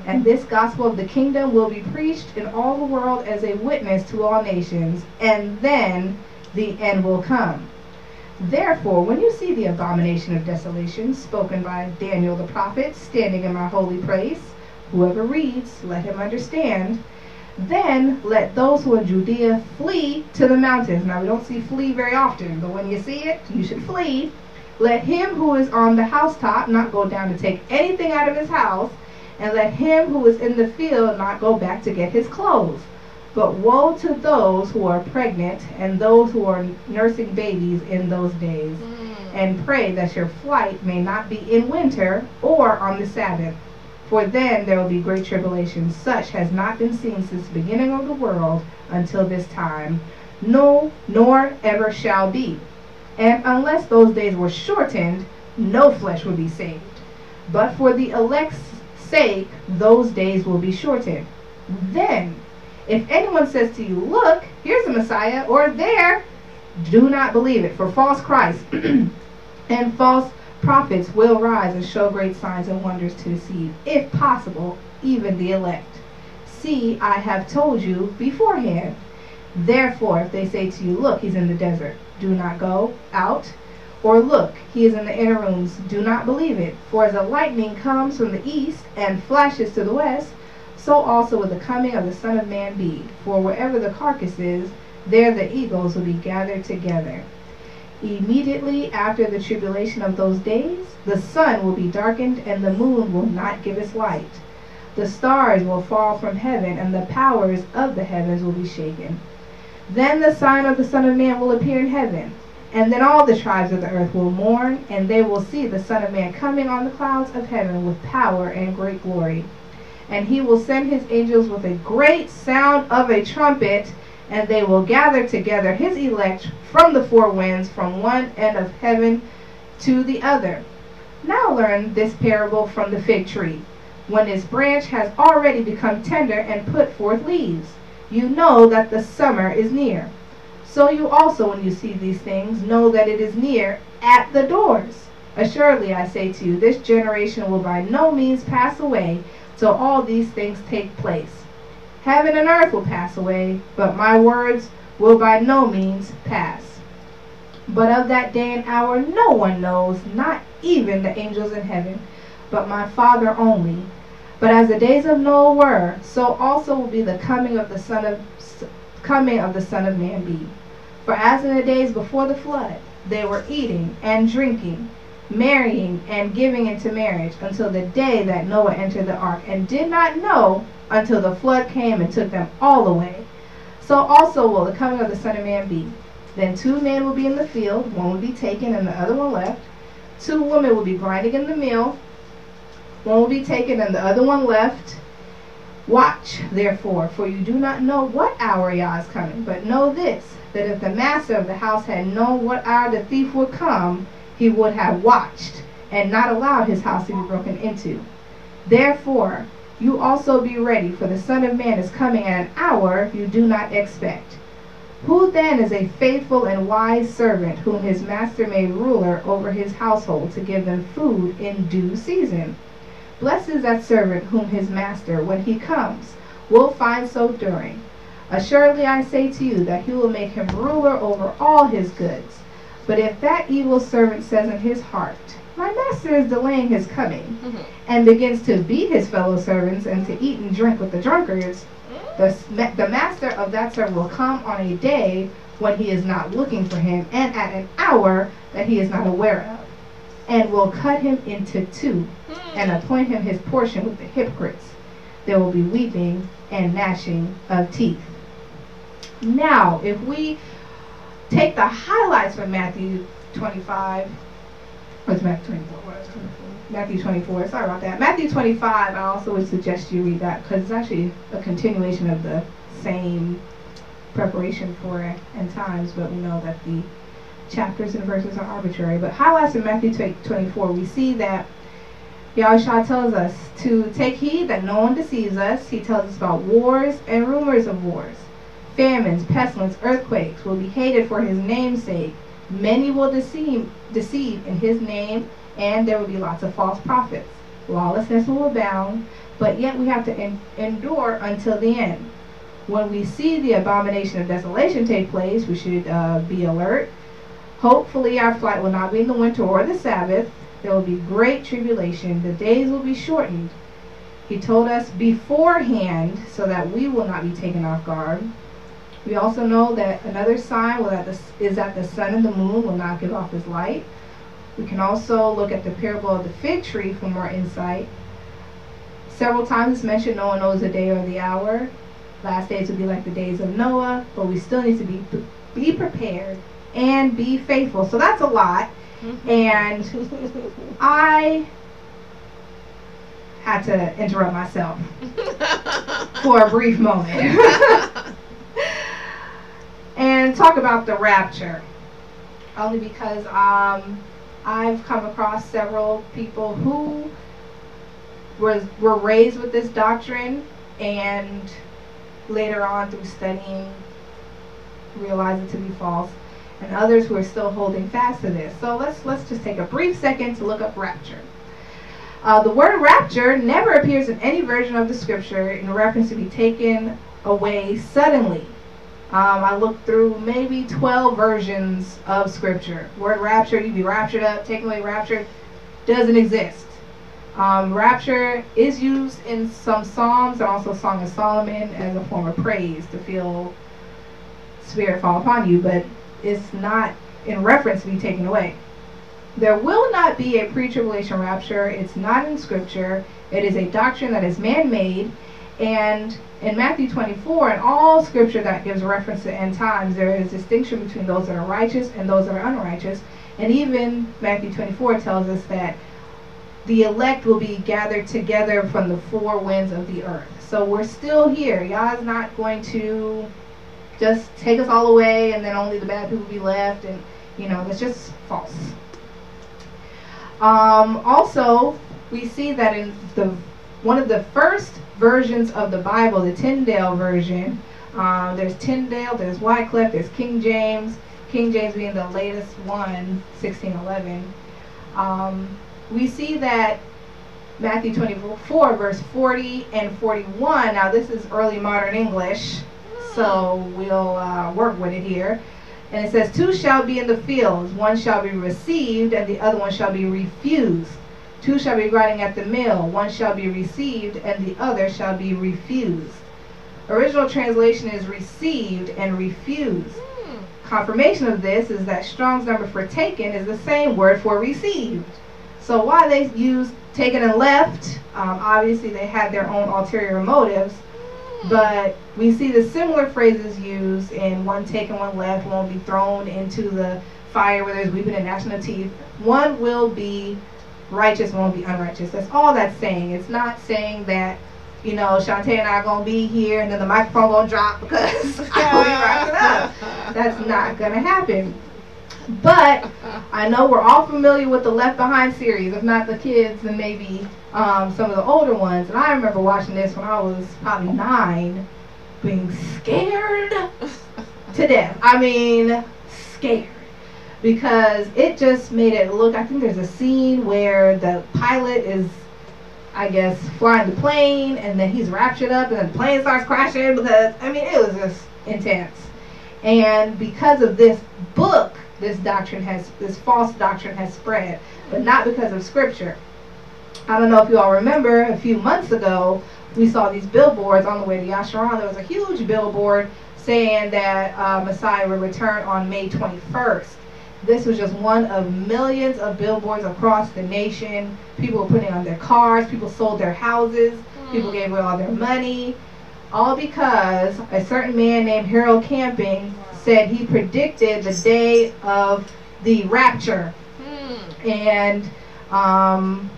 And this gospel of the kingdom will be preached in all the world as a witness to all nations, and then the end will come. Therefore, when you see the abomination of desolation spoken by Daniel the prophet standing in my holy place, whoever reads, let him understand. Then let those who are in Judea flee to the mountains. Now, we don't see flee very often, but when you see it, you should flee. Let him who is on the housetop not go down to take anything out of his house, and let him who is in the field not go back to get his clothes. But woe to those who are pregnant and those who are nursing babies in those days. Mm. And pray that your flight may not be in winter or on the Sabbath. For then there will be great tribulation, such has not been seen since the beginning of the world until this time, no, nor ever shall be. And unless those days were shortened, no flesh will be saved. But for the elect's sake, those days will be shortened. Then, if anyone says to you, look, here's the Messiah, or there, do not believe it, for false Christs and false prophets will rise and show great signs and wonders to deceive, if possible, even the elect. See, I have told you beforehand. Therefore, if they say to you, look, he's in the desert, do not go out. Or look, he is in the inner rooms, do not believe it. For as a lightning comes from the east and flashes to the west, so also will the coming of the Son of Man be. For wherever the carcass is, there the eagles will be gathered together. Immediately after the tribulation of those days, the sun will be darkened, and the moon will not give its light. The stars will fall from heaven, and the powers of the heavens will be shaken. Then the sign of the Son of Man will appear in heaven, and then all the tribes of the earth will mourn, and they will see the Son of Man coming on the clouds of heaven with power and great glory. And he will send his angels with a great sound of a trumpet, and they will gather together his elect from the four winds, from one end of heaven to the other. Now learn this parable from the fig tree. When its branch has already become tender and put forth leaves, you know that the summer is near. So you also, when you see these things, know that it is near at the doors. Assuredly, I say to you, this generation will by no means pass away till all these things take place. Heaven and earth will pass away, but my words will by no means pass. But of that day and hour no one knows, not even the angels in heaven, but my Father only. But as the days of Noah were, so also will be the coming of the Son of coming of the Son of Man be. For as in the days before the flood, they were eating and drinking, marrying and giving into marriage, until the day that Noah entered the ark, and did not know until the flood came and took them all away. So also will the coming of the Son of Man be. Then two men will be in the field, one will be taken and the other one left. Two women will be grinding in the mill, one will be taken and the other one left. Watch, therefore, for you do not know what hour Yah is coming. But know this, that if the master of the house had known what hour the thief would come, he would have watched, and not allowed his house to be broken into. Therefore, you also be ready, for the Son of Man is coming at an hour you do not expect. Who then is a faithful and wise servant, whom his master made ruler over his household, to give them food in due season? Blessed is that servant whom his master, when he comes, will find so doing. Assuredly I say to you that he will make him ruler over all his goods. But if that evil servant says in his heart, my master is delaying his coming, mm-hmm. and begins to beat his fellow servants and to eat and drink with the drunkards, the, the master of that servant will come on a day when he is not looking for him, and at an hour that he is not aware of, and will cut him into two, and appoint him his portion with the hypocrites. There will be weeping and gnashing of teeth. Now, if we take the highlights from Matthew twenty-five, what's Matthew twenty-four? What is twenty-four? Matthew twenty-four, sorry about that. Matthew twenty-five, I also would suggest you read that, because it's actually a continuation of the same preparation for end times, but we know that the chapters and verses are arbitrary. But highlights in Matthew twenty-four, we see that Yahshua tells us to take heed that no one deceives us. He tells us about wars and rumors of wars. Famines, pestilence, earthquakes will be hated for his name's sake. Many will deceive, deceive in his name, and there will be lots of false prophets. Lawlessness will abound. but yet we have to en- endure until the end. When we see the abomination of desolation take place, we should uh, be alert. Hopefully our flight will not be in the winter or the Sabbath. There will be great tribulation. The days will be shortened. He told us beforehand so that we will not be taken off guard. We also know that another sign will that the, is that the sun and the moon will not give off his light. We can also look at the parable of the fig tree for more insight. Several times it's mentioned no one knows the day or the hour. Last days will be like the days of Noah, but we still need to be be prepared and be faithful. So that's a lot. Mm-hmm. And I had to interrupt myself for a brief moment and talk about the rapture. Only because um, I've come across several people who were, were raised with this doctrine and later on through studying realized it to be false, and others who are still holding fast to this. So let's let's just take a brief second to look up rapture. Uh, the word rapture never appears in any version of the scripture in reference to be taken away suddenly. Um, I looked through maybe twelve versions of scripture. Word rapture, you be raptured up, taken away, raptured, doesn't exist. Um, rapture is used in some psalms and also Song of Solomon as a form of praise to feel spirit fall upon you, but it's not in reference to be taken away. There will not be a pre-tribulation rapture. It's not in scripture. It is a doctrine that is man-made, and in Matthew twenty-four and all scripture that gives reference to end times, there is distinction between those that are righteous and those that are unrighteous. And even Matthew twenty-four tells us that the elect will be gathered together from the four winds of the earth. So we're still here. God's not going to just take us all away and then only the bad people be left, and you know, that's just false. Um, also, we see that in the one of the first versions of the Bible, the Tyndale version, um, there's Tyndale, there's Wycliffe, there's King James, King James being the latest one, sixteen eleven. Um, we see that Matthew twenty-four, verse forty and forty-one, now this is early modern English, so we'll uh, work with it here. And it says, two shall be in the fields, one shall be received, and the other one shall be refused. Two shall be grinding at the mill, one shall be received, and the other shall be refused. Original translation is received and refused. Hmm. Confirmation of this is that Strong's number for taken is the same word for received. So while they used taken and left, um, obviously they had their own ulterior motives. But we see the similar phrases used in one taken, one left, one will be thrown into the fire where there's weeping and gnashing of teeth. One will be righteous, one will be unrighteous. That's all that's saying. It's not saying that, you know, Shantae and I are going to be here and then the microphone going to drop because I will be wrapped up. That's not going to happen. But I know we're all familiar with the Left Behind series. If not the kids, then maybe um, some of the older ones. And I remember watching this when I was probably nine, being scared to death. I mean, scared. Because it just made it look, I think there's a scene where the pilot is, I guess, flying the plane, and then he's raptured up, and then the plane starts crashing because, I mean, it was just intense. And because of this book, this doctrine has, this false doctrine has spread, but not because of scripture. I don't know if you all remember, a few months ago, we saw these billboards on the way to Yahshuruwn. There was a huge billboard saying that uh, Messiah would return on May twenty-first. This was just one of millions of billboards across the nation. People were putting on their cars, people sold their houses, mm. people gave away all their money, all because a certain man named Harold Camping said he predicted the day of the rapture. Hmm. And um,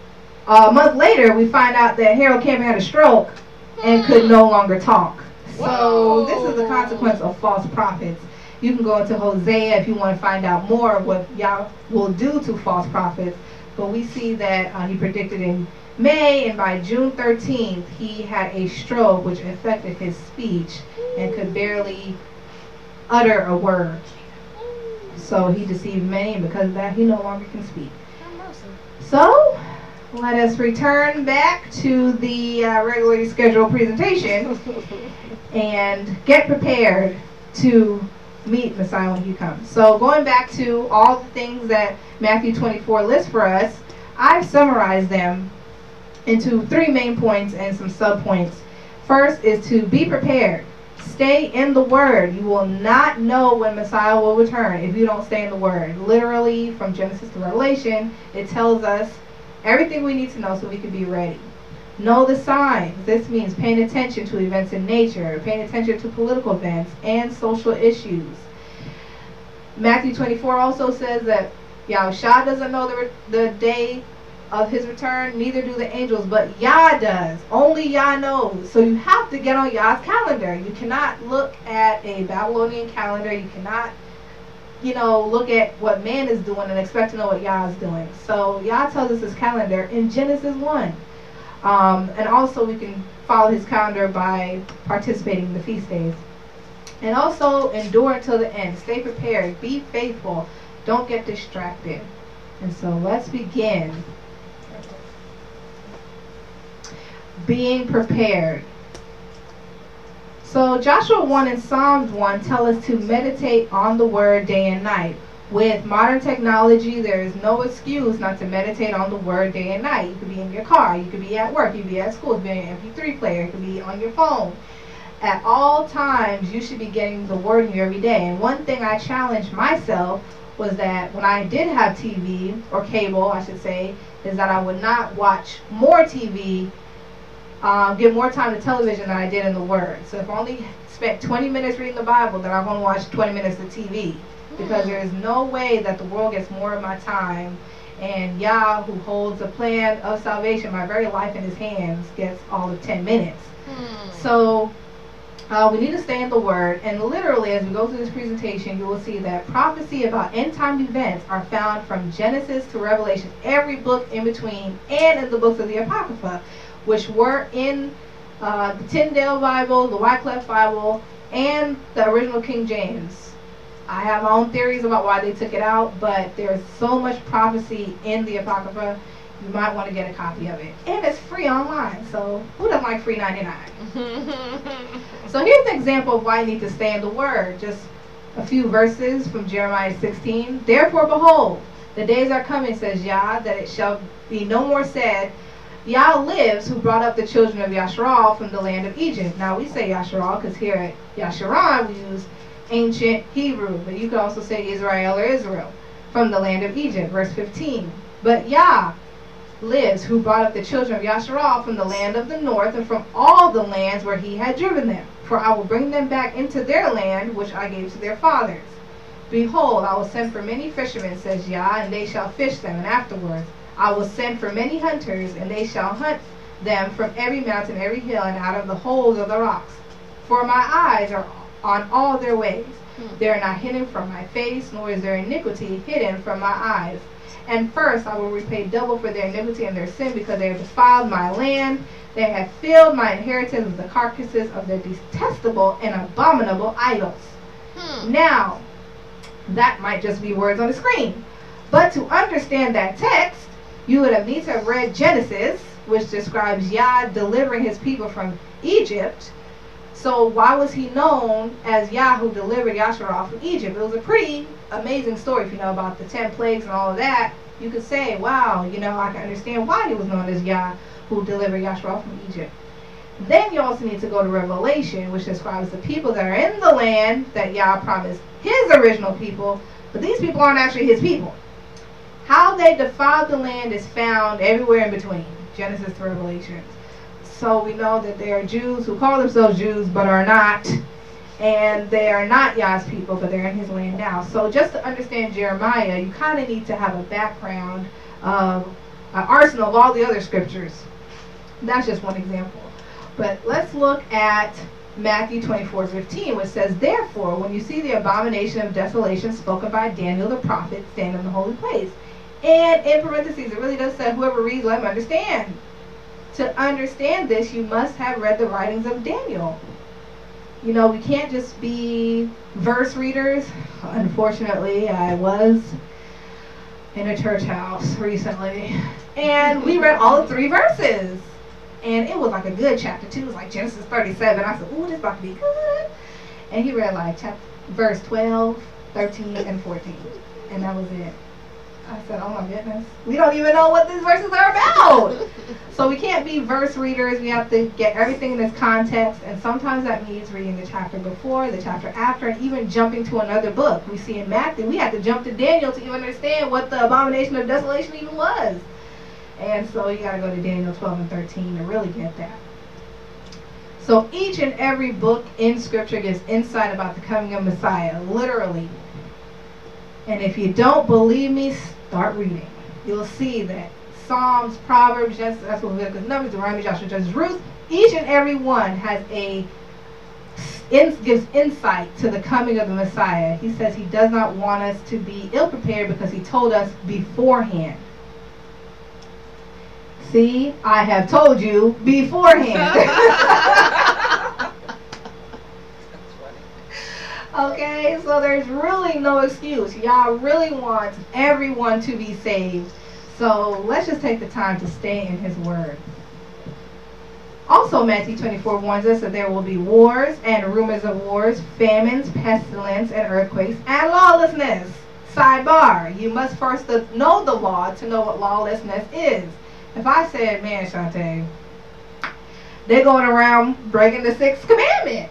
a month later, we find out that Harold Camping had a stroke and hmm. could no longer talk. Whoa. So this is the consequence of false prophets. You can go into Hosea if you want to find out more of what Yah will do to false prophets. But we see that uh, he predicted in May, and by June thirteenth, he had a stroke which affected his speech and could barely utter a word. So he deceived many, and because of that, he no longer can speak. So, let us return back to the uh, regularly scheduled presentation and get prepared to meet Messiah when he comes. So going back to all the things that Matthew twenty-four lists for us, I've summarized them into three main points and some sub-points. First is to be prepared. Stay in the Word. You will not know when Messiah will return if you don't stay in the Word. Literally, from Genesis to Revelation, it tells us everything we need to know so we can be ready. Know the signs. This means paying attention to events in nature, paying attention to political events, and social issues. Matthew twenty-four also says that Yahushuruwn doesn't know the, the day of his return, neither do the angels, but Yah does. Only Yah knows. So you have to get on Yah's calendar. You cannot look at a Babylonian calendar. You cannot, you know, look at what man is doing and expect to know what Yah is doing. So Yah tells us his calendar in Genesis one. Um, and also we can follow his calendar by participating in the feast days. And also endure until the end. Stay prepared. Be faithful. Don't get distracted. And so let's begin. Being prepared. So Joshua one and Psalms one tell us to meditate on the word day and night. With modern technology, there is no excuse not to meditate on the word day and night. You could be in your car, you could be at work, you could be at school, you could be on an M P three player, you could be on your phone. At all times, you should be getting the word in you every day. And one thing I challenged myself was that when I did have T V, or cable, I should say, is that I would not watch more T V, um, give more time to television than I did in the Word. So if I only spent twenty minutes reading the Bible, then I'm going to watch twenty minutes of T V. Because there is no way that the world gets more of my time, and Yah, who holds the plan of salvation, my very life in his hands, gets all of ten minutes. Hmm. So uh, we need to stay in the Word, and literally as we go through this presentation, you will see that prophecy about end-time events are found from Genesis to Revelation, every book in between, and in the books of the Apocrypha, which were in uh, the Tyndale Bible, the Wycliffe Bible, and the original King James. I have my own theories about why they took it out, but there's so much prophecy in the Apocrypha, you might want to get a copy of it. And it's free online, so who doesn't like free ninety-nine? So here's an example of why you need to stay in the Word. Just a few verses from Jeremiah sixteen. Therefore, behold, the days are coming, says Yah, that it shall be no more said, Yah lives, who brought up the children of Yahshuruwn from the land of Egypt. Now we say Yahshuruwn because here at Yahshuruwn we use ancient Hebrew, but you could also say Israel or Israel, from the land of Egypt. Verse fifteen. But Yah lives, who brought up the children of Yahshuruwn from the land of the north and from all the lands where he had driven them. For I will bring them back into their land, which I gave to their fathers. Behold, I will send for many fishermen, says Yah, and they shall fish them. And afterwards I will send for many hunters, and they shall hunt them from every mountain, every hill, and out of the holes of the rocks. For my eyes are on all their ways. They are not hidden from my face, nor is their iniquity hidden from my eyes. And first I will repay double for their iniquity and their sin, because they have defiled my land. They have filled my inheritance with the carcasses of their detestable and abominable idols. Hmm. Now, that might just be words on the screen. But to understand that text, you would have need to have read Genesis, which describes Yah delivering his people from Egypt. So why was he known as Yah who delivered Yahshuruwn from Egypt? It was a pretty amazing story. If you know about the ten plagues and all of that, you could say, wow, you know, I can understand why he was known as Yah who delivered Yahshuruwn from Egypt. Then you also need to go to Revelation, which describes the people that are in the land that Yah promised his original people, but these people aren't actually his people. How they defiled the land is found everywhere in between, Genesis to Revelation. So we know that there are Jews who call themselves Jews but are not, and they are not Yah's people, but they're in his land now. So just to understand Jeremiah, you kind of need to have a background of an arsenal of all the other scriptures. That's just one example. But let's look at Matthew twenty-four fifteen, which says, therefore, when you see the abomination of desolation spoken by Daniel the prophet, stand in the holy place. And in parentheses, it really does say, whoever reads, let him understand. To understand this, you must have read the writings of Daniel. You know, we can't just be verse readers. Unfortunately, I was in a church house recently, and we read all the three verses, and it was like a good chapter too. It was like Genesis thirty-seven. I said, "Ooh, this about to be good," and he read like chapter, verse twelve, thirteen, and fourteen, and that was it. I said, "Oh my goodness, we don't even know what these verses are about." So we can't be verse readers. We have to get everything in its context, and sometimes that means reading the chapter before, the chapter after, and even jumping to another book. We see in Matthew, we had to jump to Daniel to even understand what the abomination of desolation even was. And so you got to go to Daniel twelve and thirteen to really get that. So each and every book in Scripture gives insight about the coming of Messiah, literally. And if you don't believe me, start reading. You'll see that Psalms, Proverbs, Genesis, that's what we're because Numbers, Deuteronomy, Joshua, Judges, Ruth, each and every one has a in, gives insight to the coming of the Messiah. He says he does not want us to be ill prepared because he told us beforehand. See, I have told you beforehand. Okay, so there's really no excuse. Y'all really want everyone to be saved. So let's just take the time to stay in his word. Also, Matthew twenty-four warns us that there will be wars and rumors of wars, famines, pestilence, and earthquakes, and lawlessness. Sidebar, you must first know the law to know what lawlessness is. If I said, man, Shantae, they're going around breaking the sixth commandment.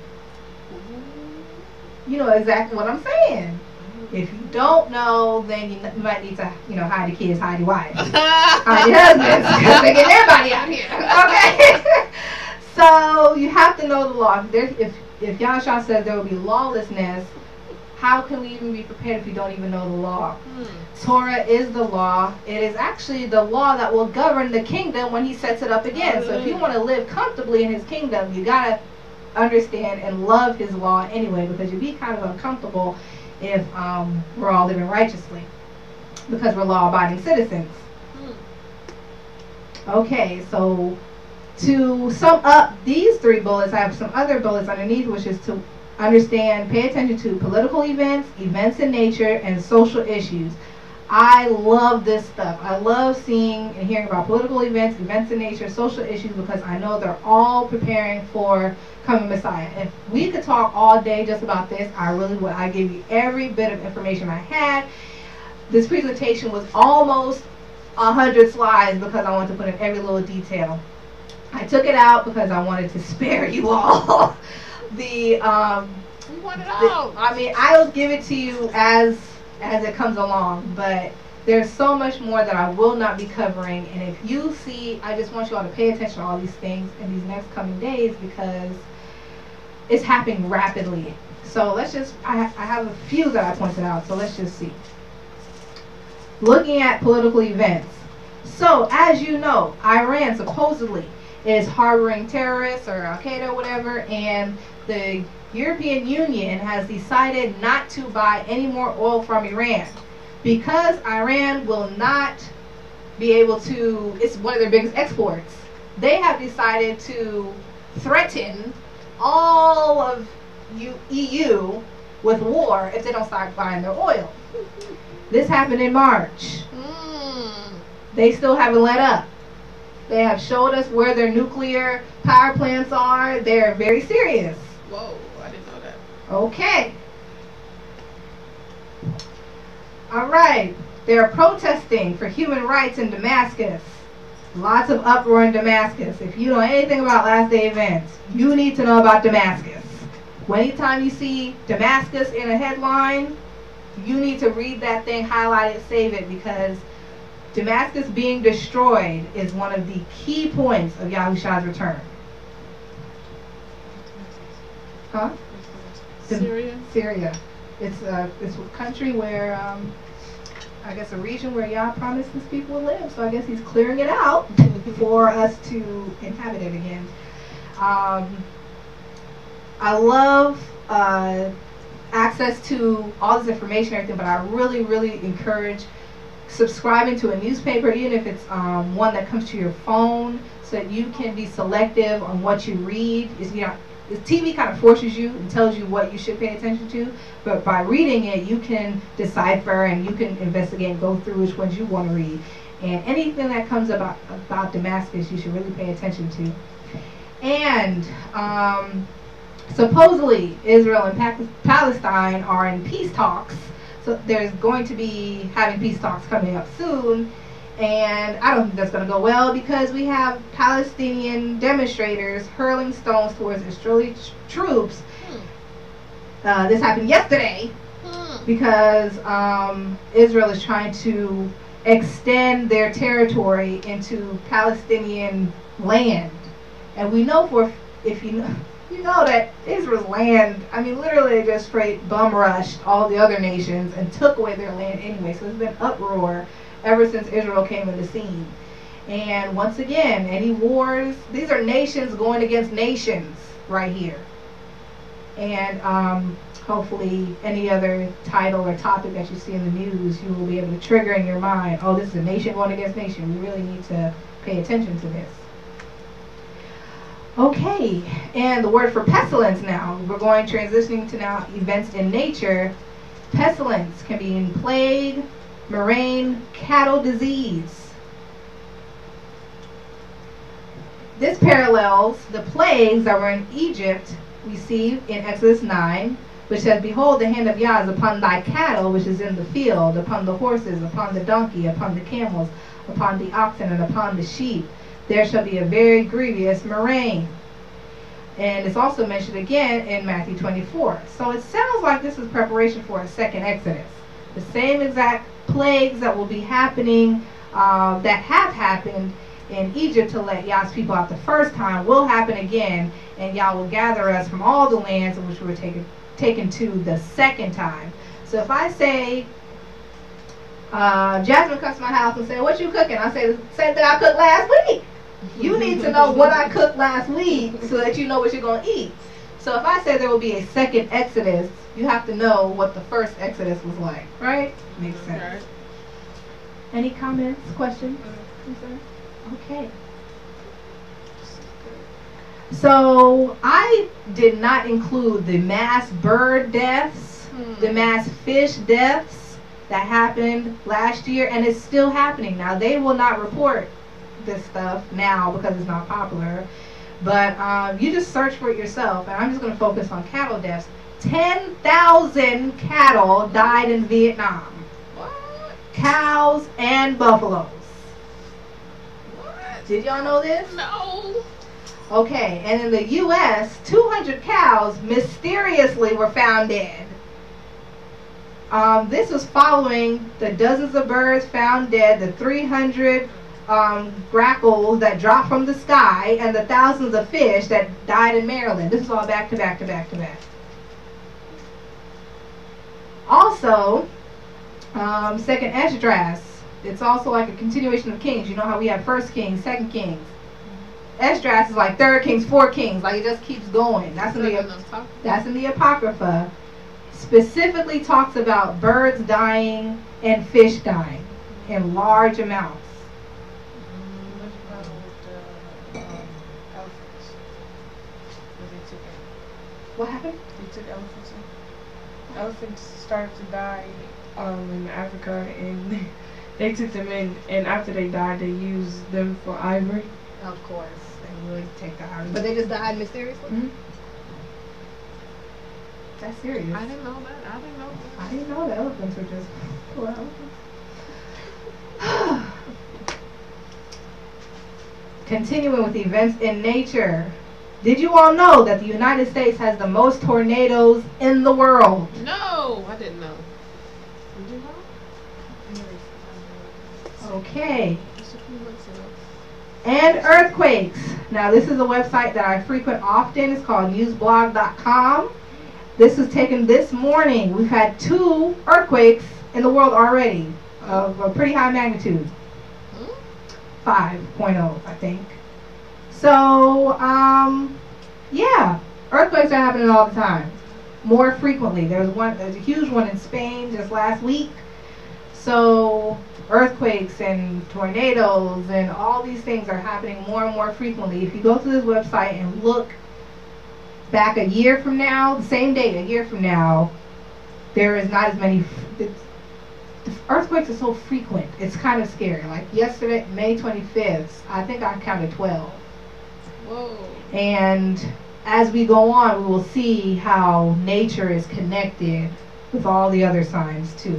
You know exactly what I'm saying. If you don't know, then you might need to, you know, hide your kids, hide your wives, hide your husbands, because they're getting everybody out here. Okay? So you have to know the law. There, if if Yahshua says there will be lawlessness, how can we even be prepared if we don't even know the law? Hmm. Torah is the law. It is actually the law that will govern the kingdom when he sets it up again. Mm-hmm. So if you want to live comfortably in his kingdom, you got to understand and love his law anyway, because you'd be kind of uncomfortable if um, we're all living righteously, because we're law-abiding citizens. Hmm. Okay, so to sum up these three bullets, I have some other bullets underneath, which is to understand, pay attention to political events, events in nature, and social issues. I love this stuff. I love seeing and hearing about political events, events in nature, social issues, because I know they're all preparing for coming Messiah. If we could talk all day just about this, I really would. I gave you every bit of information I had. This presentation was almost a hundred slides because I wanted to put in every little detail. I took it out because I wanted to spare you all the um we want it the, all. I mean, I'll give it to you as as it comes along, but there's so much more that I will not be covering. And if you see, I just want you all to pay attention to all these things in these next coming days, because it's happening rapidly. So let's just, I, I have a few that I pointed out, so let's just see. Looking at political events. So, as you know, Iran supposedly is harboring terrorists or Al-Qaeda or whatever, and the European Union has decided not to buy any more oil from Iran because Iran will not be able to, it's one of their biggest exports. They have decided to threaten all of E U with war if they don't start buying their oil. This happened in March. Mm. They still haven't let up. They have showed us where their nuclear power plants are. They're very serious. Whoa, I didn't know that. Okay. All right. They're protesting for human rights in Damascus. Lots of uproar in Damascus. If you know anything about last day events, you need to know about Damascus. Anytime you see Damascus in a headline, you need to read that thing, highlight it, save it, because Damascus being destroyed is one of the key points of Yahushua's return. Huh? Syria? Syria. It's a, it's a country where, um, I guess a region where Yah promised his people would live. So I guess he's clearing it out for us to inhabit it again. Um, I love uh, access to all this information and everything, but I really, really encourage subscribing to a newspaper, even if it's um, one that comes to your phone, so that you can be selective on what you read. Is, you know, the T V kind of forces you and tells you what you should pay attention to, but by reading it, you can decipher and you can investigate and go through which ones you want to read. And anything that comes about about Damascus, you should really pay attention to. And um, supposedly, Israel and Pac- Palestine are in peace talks. So there's going to be having peace talks coming up soon. And I don't think that's going to go well because we have Palestinian demonstrators hurling stones towards Israeli troops. Hmm. Uh, this happened yesterday Hmm. because um, Israel is trying to extend their territory into Palestinian land. And we know for, if you know, you know that Israel's land, I mean, literally they just straight bum rushed all the other nations and took away their land anyway. So there's been uproar ever since Israel came in the scene. And once again, any wars, these are nations going against nations right here. And um, hopefully any other title or topic that you see in the news, you will be able to trigger in your mind, oh, this is a nation going against nation. We really need to pay attention to this. Okay, and the word for pestilence now. We're going transitioning to now events in nature. Pestilence can be in plague, murrain, cattle disease. This parallels the plagues that were in Egypt received in Exodus nine, which says, behold, the hand of Yah is upon thy cattle, which is in the field, upon the horses, upon the donkey, upon the camels, upon the oxen, and upon the sheep. There shall be a very grievous murrain. And it's also mentioned again in Matthew twenty-four. So it sounds like this is preparation for a second Exodus. The same exact plagues that will be happening, uh, that have happened in Egypt to let Yah's people out the first time, will happen again, and Yah will gather us from all the lands in which we were taken, taken to the second time. So if I say, uh, Jasmine comes to my house and say, what you cooking? I say the same thing I cooked last week. You need to know what I cooked last week so that you know what you're going to eat. So if I say there will be a second Exodus, you have to know what the first Exodus was like, right? Makes sense. Any comments, questions, concerns? Okay. So I did not include the mass bird deaths, Hmm. the mass fish deaths that happened last year, and it's still happening. Now, they will not report this stuff now because it's not popular, but um, you just search for it yourself, and I'm just going to focus on cattle deaths. ten thousand cattle died in Vietnam. What? Cows and buffaloes. What? Did y'all know this? No. Okay, and in the U S, two hundred cows mysteriously were found dead. Um, this was following the dozens of birds found dead, the three hundred um, grackles that dropped from the sky, and the thousands of fish that died in Maryland. This is all back to back to back to back. Also, um, second Esdras. It's also like a continuation of Kings. You know how we have first Kings, second Kings. Esdras is like third Kings, fourth Kings. Like it just keeps going. That's in the that's in the Apocrypha. Specifically talks about birds dying and fish dying in large amounts. What about with the um, elephants? Where they took it? What happened? They took elephants in. Elephants started to die um, in Africa, and they took them in, and after they died, they used them for ivory. Of course, they really take the iron. But they just died mysteriously? Mm-hmm. That's serious. I didn't know that. I didn't know that. I didn't know the elephants were just poor elephants. Continuing with events in nature. Did you all know that the United States has the most tornadoes in the world? No, I didn't know. Did you know? Okay. Just a few months ago. And earthquakes. Now this is a website that I frequent often. It's called newsblog dot com. This was taken this morning. We've had two earthquakes in the world already of a pretty high magnitude. five point oh, I think. So, um, yeah, earthquakes are happening all the time. More frequently. There was one, there's a huge one in Spain just last week. So, earthquakes and tornadoes and all these things are happening more and more frequently. If you go to this website and look back a year from now, the same day, a year from now, there is not as many. It's, the earthquakes are so frequent. It's kind of scary. Like yesterday, May twenty-fifth, I think I counted twelve. Whoa. And as we go on, we will see how nature is connected with all the other signs too.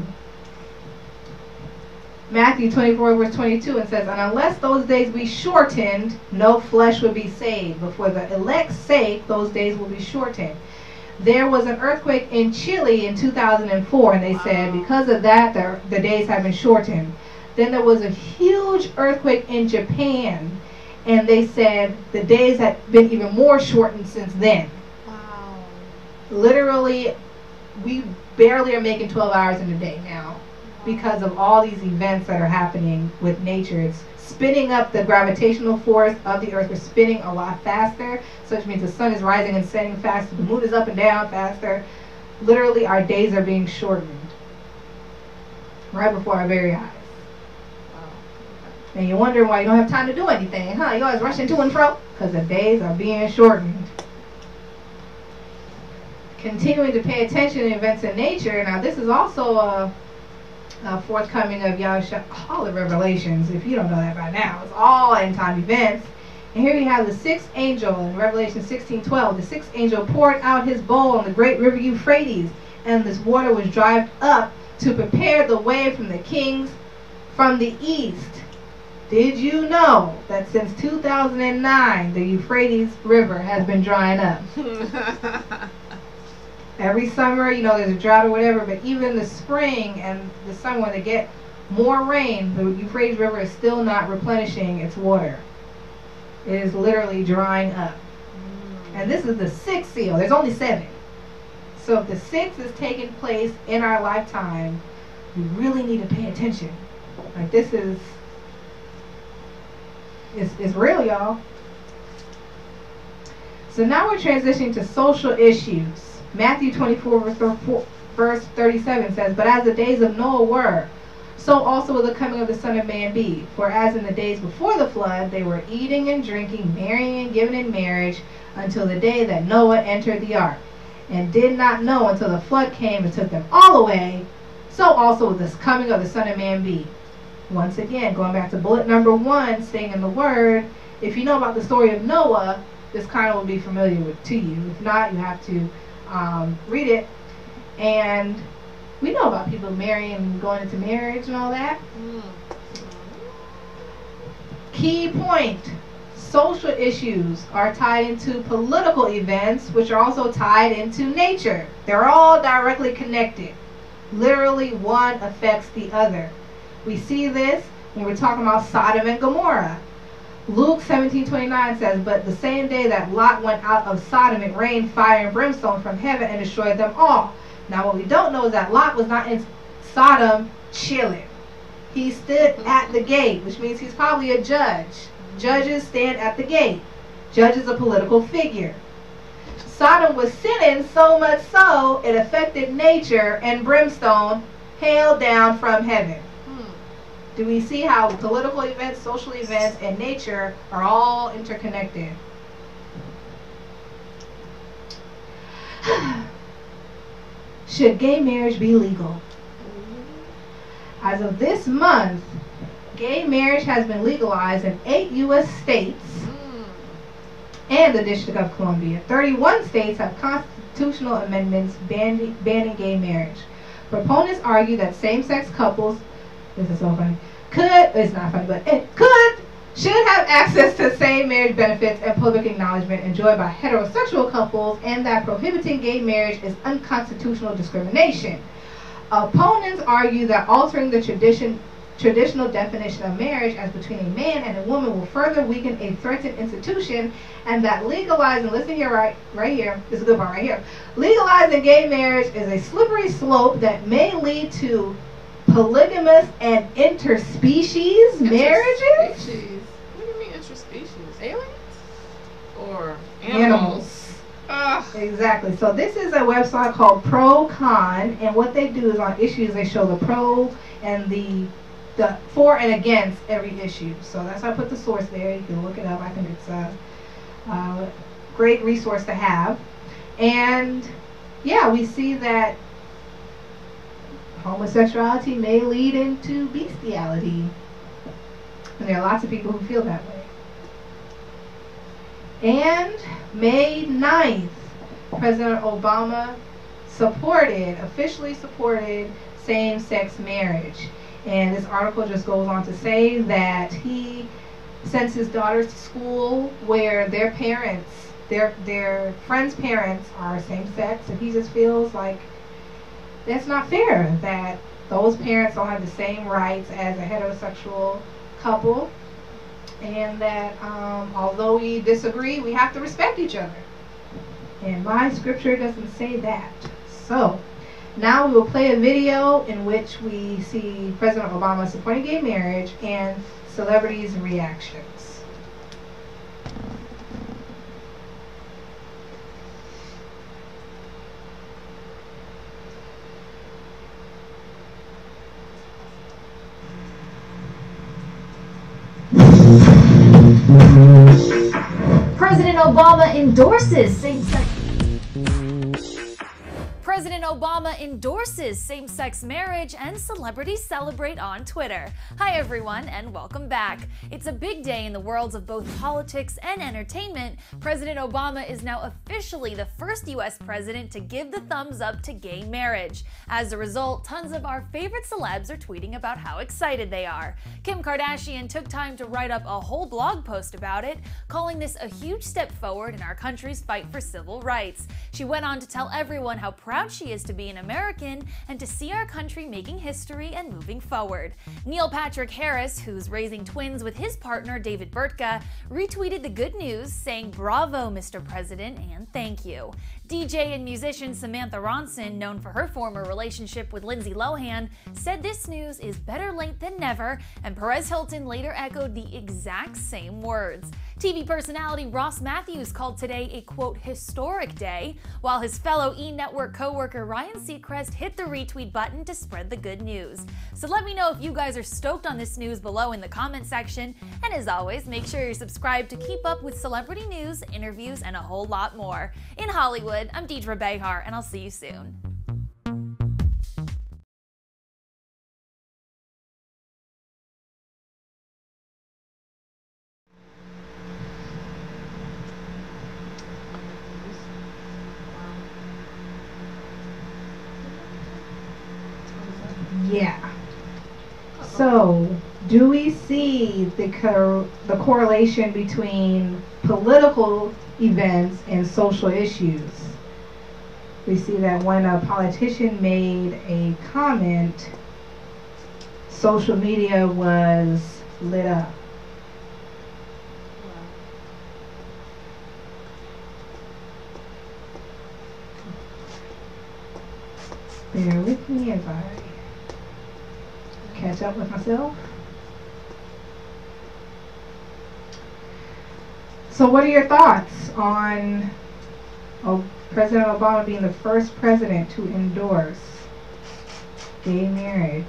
Matthew twenty-four verse twenty-two, and says, and unless those days be shortened, no flesh would be saved. But for the elect's sake, those days will be shortened. There was an earthquake in Chile in two thousand four, and they said because of that, the, the days have been shortened. Then there was a huge earthquake in Japan, and they said the days have been even more shortened since then. Wow. Literally, we barely are making twelve hours in a day now because of all these events that are happening with nature. It's spinning up the gravitational force of the earth. We're spinning a lot faster, so which means the sun is rising and setting faster, the moon is up and down faster. Literally, our days are being shortened right before our very eyes. Wow. And you're wondering why you don't have time to do anything, huh? You always rushing to and fro because the days are being shortened. Continuing to pay attention to events in nature. Now, this is also a Uh, forthcoming of Yahshuruwn, all the revelations. If you don't know that by now, it's all end time events. And here we have the sixth angel in Revelation sixteen twelve. The sixth angel poured out his bowl on the great river Euphrates, and this water was dried up to prepare the way from the kings from the east. Did you know that since two thousand nine, the Euphrates River has been drying up? Every summer, you know, there's a drought or whatever, but even the spring and the summer when they get more rain, the Euphrates River is still not replenishing its water. It is literally drying up. And this is the sixth seal. There's only seven. So if the sixth is taking place in our lifetime, we really need to pay attention. Like this is, it's, it's real, y'all. So now we're transitioning to social issues. Matthew twenty-four verse thirty-seven says, but as the days of Noah were, so also will the coming of the Son of Man be. For as in the days before the flood, they were eating and drinking, marrying and giving in marriage, until the day that Noah entered the ark, and did not know until the flood came and took them all away. So also will this coming of the Son of Man be. Once again, going back to bullet number one, staying in the Word, if you know about the story of Noah, this kind of will be familiar with, to you. If not, you have to Um, read it. And we know about people marrying and going into marriage and all that. Mm. Key point, social issues are tied into political events, which are also tied into nature. They're all directly connected. Literally, one affects the other. We see this when we're talking about Sodom and Gomorrah. Luke seventeen twenty-nine says, but the same day that Lot went out of Sodom, it rained fire and brimstone from heaven and destroyed them all. Now what we don't know is that Lot was not in Sodom chilling. He stood at the gate, which means he's probably a judge. Judges stand at the gate. Judge is a political figure. Sodom was sinning so much so it affected nature, and brimstone hailed down from heaven. Do we see how political events, social events, and nature are all interconnected? Should gay marriage be legal? As of this month, gay marriage has been legalized in eight U S states and the District of Columbia. thirty-one states have constitutional amendments banning, banning gay marriage. Proponents argue that same-sex couples, this is so funny, could, it's not funny, but it could, should have access to same marriage benefits and public acknowledgement enjoyed by heterosexual couples, and that prohibiting gay marriage is unconstitutional discrimination. Opponents argue that altering the tradition, traditional definition of marriage as between a man and a woman will further weaken a threatened institution, and that legalizing, listen here, right, right here, this is a good part right here, legalizing gay marriage is a slippery slope that may lead to polygamous and interspecies marriages? Interspecies? What do you mean interspecies? Aliens? Or animals? Animals. Ugh. Exactly. So this is a website called Pro Con, and what they do is on issues they show the pro and the the for and against every issue. So that's why I put the source there. You can look it up. I think it's a, a great resource to have. And yeah, we see that homosexuality may lead into bestiality. And there are lots of people who feel that way. And May ninth, President Obama supported, officially supported same-sex marriage. And this article just goes on to say that he sends his daughters to school where their parents, their their friends' parents are same-sex, and he just feels like that's not fair, that those parents don't have the same rights as a heterosexual couple, and that um, although we disagree, we have to respect each other. And my scripture doesn't say that. So now we will play a video in which we see President Obama supporting gay marriage and celebrities' reactions. President Obama endorses same-sex. President Obama endorses same-sex marriage and celebrities celebrate on Twitter. Hi everyone and welcome back. It's a big day in the worlds of both politics and entertainment. President Obama is now officially the first U S president to give the thumbs up to gay marriage. As a result, tons of our favorite celebs are tweeting about how excited they are. Kim Kardashian took time to write up a whole blog post about it, calling this a huge step forward in our country's fight for civil rights. She went on to tell everyone how proud she is to be an American and to see our country making history and moving forward. Neil Patrick Harris, who's raising twins with his partner David Burtka, retweeted the good news saying, "Bravo, Mister President, and thank you." D J and musician Samantha Ronson, known for her former relationship with Lindsay Lohan, said this news is better late than never, and Perez Hilton later echoed the exact same words. T V personality Ross Matthews called today a, quote, historic day, while his fellow E! Network co-worker Ryan Seacrest hit the retweet button to spread the good news. So let me know if you guys are stoked on this news below in the comment section, and as always, make sure you're subscribed to keep up with celebrity news, interviews, and a whole lot more. In Hollywood, I'm Deidre Behar, and I'll see you soon. Yeah. So, do we see the co the correlation between political events and social issues? We see that when a politician made a comment, social media was lit up. Bear with me as I catch up with myself. So what are your thoughts on oh, President Obama being the first president to endorse gay marriage?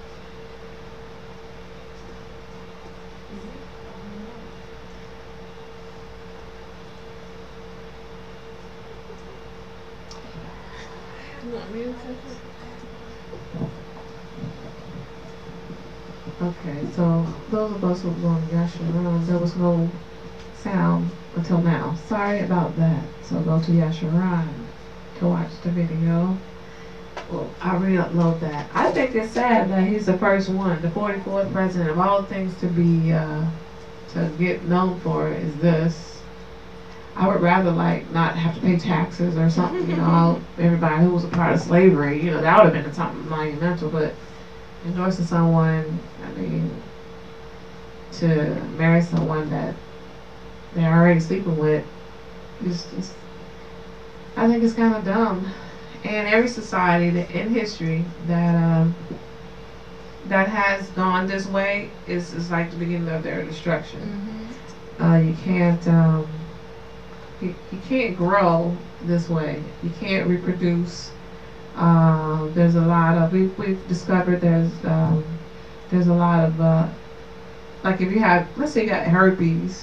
Okay, so those of us who were on Yahshuruwn, there was no sound until now. Sorry about that. So go to Yahshuruwn to watch the video. Well, I re-upload that. I think it's sad that he's the first one, the forty-fourth president of all things to be uh, to get known for is this. I would rather like not have to pay taxes or something, you know, all, everybody who was a part of slavery, you know, that would have been something monumental, but endorsing someone, I mean, to marry someone that they're already sleeping with, is just, I think it's kind of dumb. And every society that, in history that um, that has gone this way is, is like the beginning of their destruction. Mm-hmm. uh, you can't um, you, you can't grow this way. You can't reproduce. Uh, there's a lot of we've we've discovered there's um, there's a lot of uh, like if you have, let's say you got herpes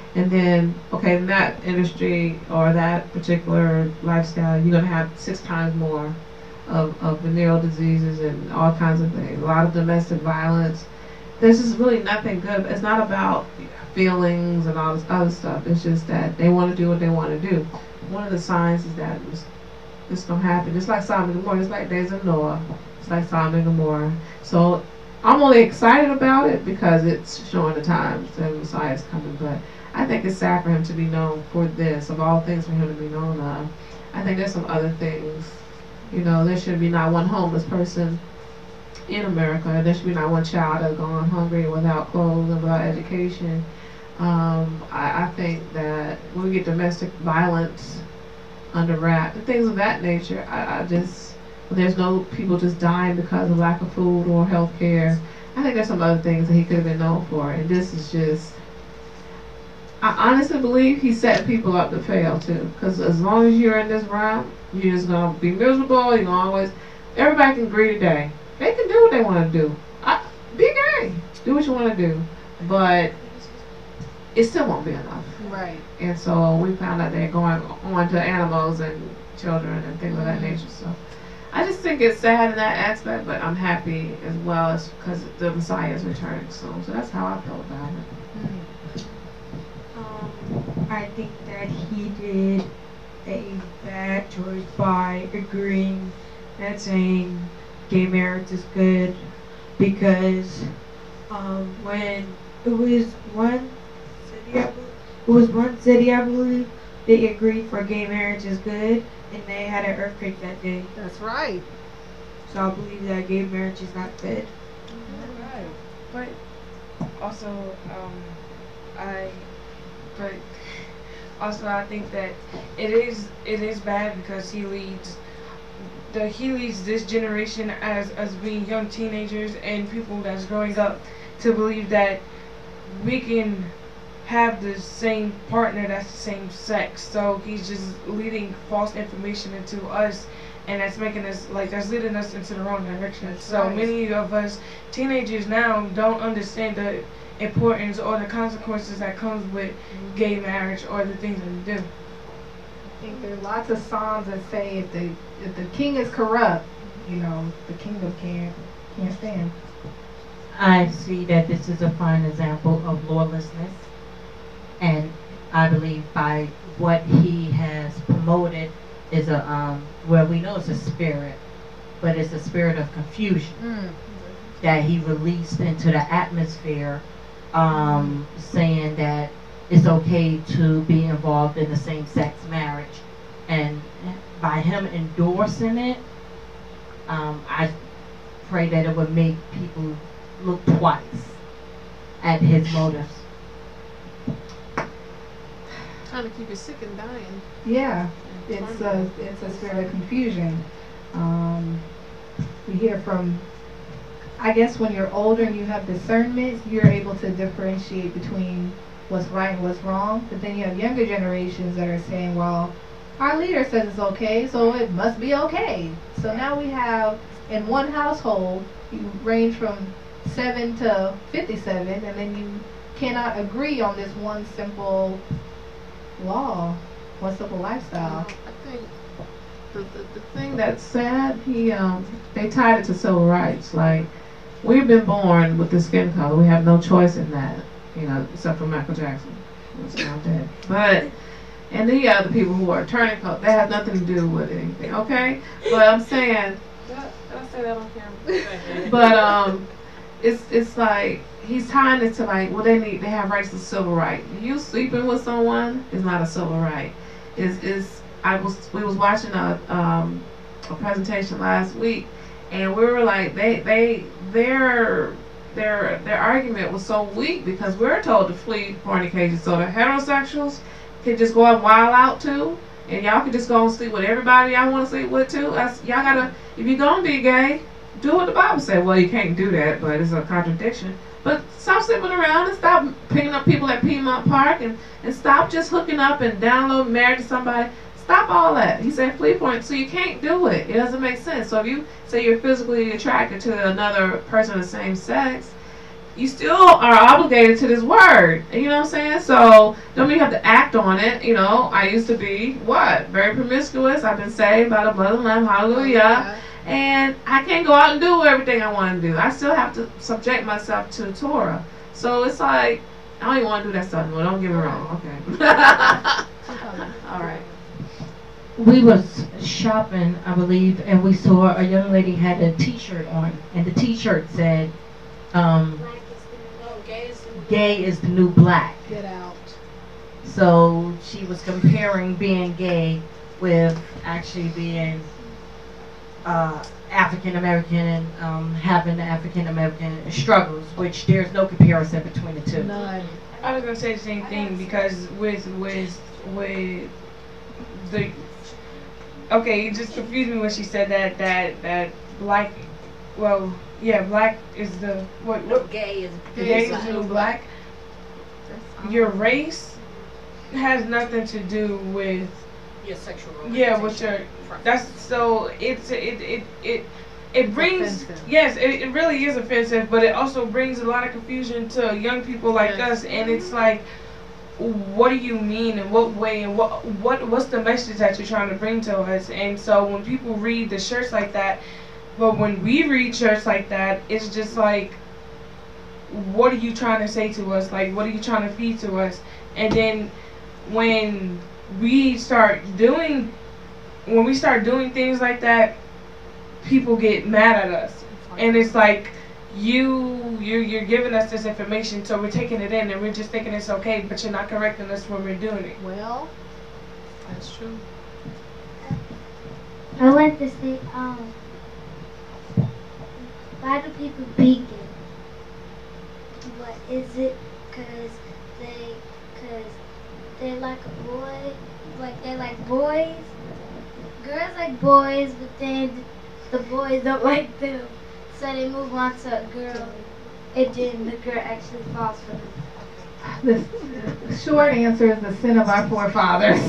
And then, okay, in that industry or that particular lifestyle, you're going to have six times more of, of venereal diseases and all kinds of things. A lot of domestic violence. There's just really nothing good. It's not about feelings and all this other stuff. It's just that they want to do what they want to do. One of the signs is that it's, it's going to happen. Just like Sodom and Gomorrah. It's like days of Noah. It's like Sodom and Gomorrah. So I'm only excited about it because it's showing the times that the Messiah is coming. But I think it's sad for him to be known for this, of all things for him to be known of. I think there's some other things. You know, there should be not one homeless person in America. There should be not one child that's gone hungry without clothes and without education. Um, I, I think that when we get domestic violence under wrap and things of that nature, I, I just, there's no people just dying because of lack of food or health care. I think there's some other things that he could have been known for, and this is just, I honestly believe he's setting people up to fail too, because as long as you're in this realm, you're just going to be miserable. You're gonna always, everybody can agree today. They can do what they want to do. I, be gay. Do what you want to do. But it still won't be enough. Right. And so we found out they're going on to animals and children and things of that nature. So I just think it's sad in that aspect, but I'm happy as well as because the Messiah is returning soon. So that's how I feel about it. Um, I think that he did a bad choice by agreeing and saying gay marriage is good, because um, when it was one city, I believe, it was one city, I believe, they agreed for gay marriage is good, and they had an earthquake that day. That's right. So I believe that gay marriage is not good. Right. But also, um, I, but also I think that it is it is bad because he leads the he leads this generation as as being young teenagers and people that's growing up to believe that we can have the same partner that's the same sex. So he's just leading false information into us, and that's making us, like, that's leading us into the wrong direction. That's so right. Many of us teenagers now don't understand the importance or the consequences that comes with gay marriage or the things that we do. I think there are lots of songs that say if the if the king is corrupt, you know, the kingdom can't can't stand. I see that this is a fine example of lawlessness, and I believe by what he has promoted is a um where we know it's a spirit, but it's a spirit of confusion mm. that he released into the atmosphere, um, saying that it's okay to be involved in the same-sex marriage, and by him endorsing it, um, I pray that it would make people look twice at his motives. Trying to keep you sick and dying. Yeah, it's a it's a spirit of confusion. Um, we hear from, I guess, when you're older and you have discernment, you're able to differentiate between what's right and what's wrong. But then you have younger generations that are saying, well, our leader says it's okay, so it must be okay. So now we have, in one household, you range from seven to fifty-seven, and then you cannot agree on this one simple law, one simple lifestyle. I think the, the, the thing that's sad, he um they tied it to civil rights. Like, we've been born with the skin color. We have no choice in that, you know, except for Michael Jackson. It's not dead. But and the other people who are turning color, that has nothing to do with anything, okay? But I'm saying, Did I, did I say that on camera? but um, it's it's like he's tying it to, like, well, they need they have rights to civil right. You sleeping with someone is not a civil right. Is is I was we was watching a um a presentation last week, and we were like, they they their their their argument was so weak because we're told to flee fornication, so the heterosexuals can just go and wild out too, and y'all can just go and sleep with everybody y'all want to sleep with too. That's, y'all gotta, if you're gonna be gay, do what the Bible said. Well, you can't do that, but it's a contradiction. But stop sleeping around and stop picking up people at Piedmont Park, and, and stop just hooking up and downloading married to somebody. Stop all that. He said flee for it. So you can't do it. It doesn't make sense. So if you say you're physically attracted to another person of the same sex, you still are obligated to this word. You know what I'm saying? So don't mean you have to act on it. You know, I used to be what? Very promiscuous. I've been saved by the blood of the Lamb. Hallelujah. Yeah. And I can't go out and do everything I want to do. I still have to subject myself to the Torah. So it's like, I don't even want to do that stuff. No, don't get me wrong. Okay. All right. We was shopping, I believe, and we saw a young lady had a T-shirt on, and the T-shirt said, um, "Gay is the new black." Get out. So she was comparing being gay with actually being uh, African American and um, having the African American struggles, which there's no comparison between the two. None. I was gonna say the same thing because with with with the okay, it just confused me when she said that that that black, well, yeah, black is the what what gay is gay is the new black. Your race has nothing to do with your sexual yeah, with your that's so it's it it it. It brings, offensive. yes, it, it really is offensive, but it also brings a lot of confusion to young people like yes. us, and it's like, what do you mean, in what way, and what what what's the message that you're trying to bring to us? And so when people read the shirts like that, but when we read shirts like that, it's just like, what are you trying to say to us? Like, what are you trying to feed to us? And then when we start doing, when we start doing things like that, people get mad at us, and it's like you you you're giving us this information, so we're taking it in and we're just thinking it's okay, but you're not correcting us when we're doing it. Well, that's true. I want to say, um, why do people be gay? What is it? Cause they, cause they like a boy, like they like boys. Girls like boys, but then the boys don't like them, so they move on to a girl, and then the girl actually falls for them. The short answer is the sin of our forefathers.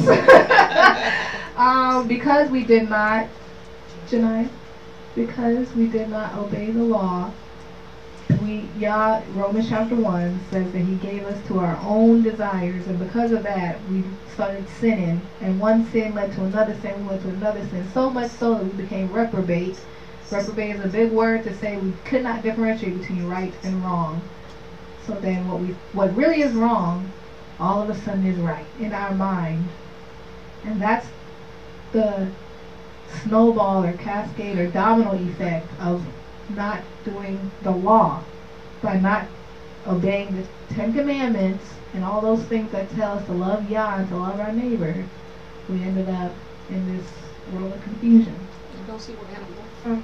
um, because we did not, Janai, because we did not obey the law, we, Yah, Romans chapter one says that he gave us to our own desires, and because of that, we started sinning, and one sin led to another sin, led to another sin, so much so that we became reprobate. Reprobate is a big word to say we could not differentiate between right and wrong. So then what we, what really is wrong, all of a sudden is right in our mind. And that's the snowball or cascade or domino effect of not doing the law, by not obeying the Ten Commandments and all those things that tell us to love Yah and to love our neighbor. We ended up in this world of confusion. Go see what animal. Um,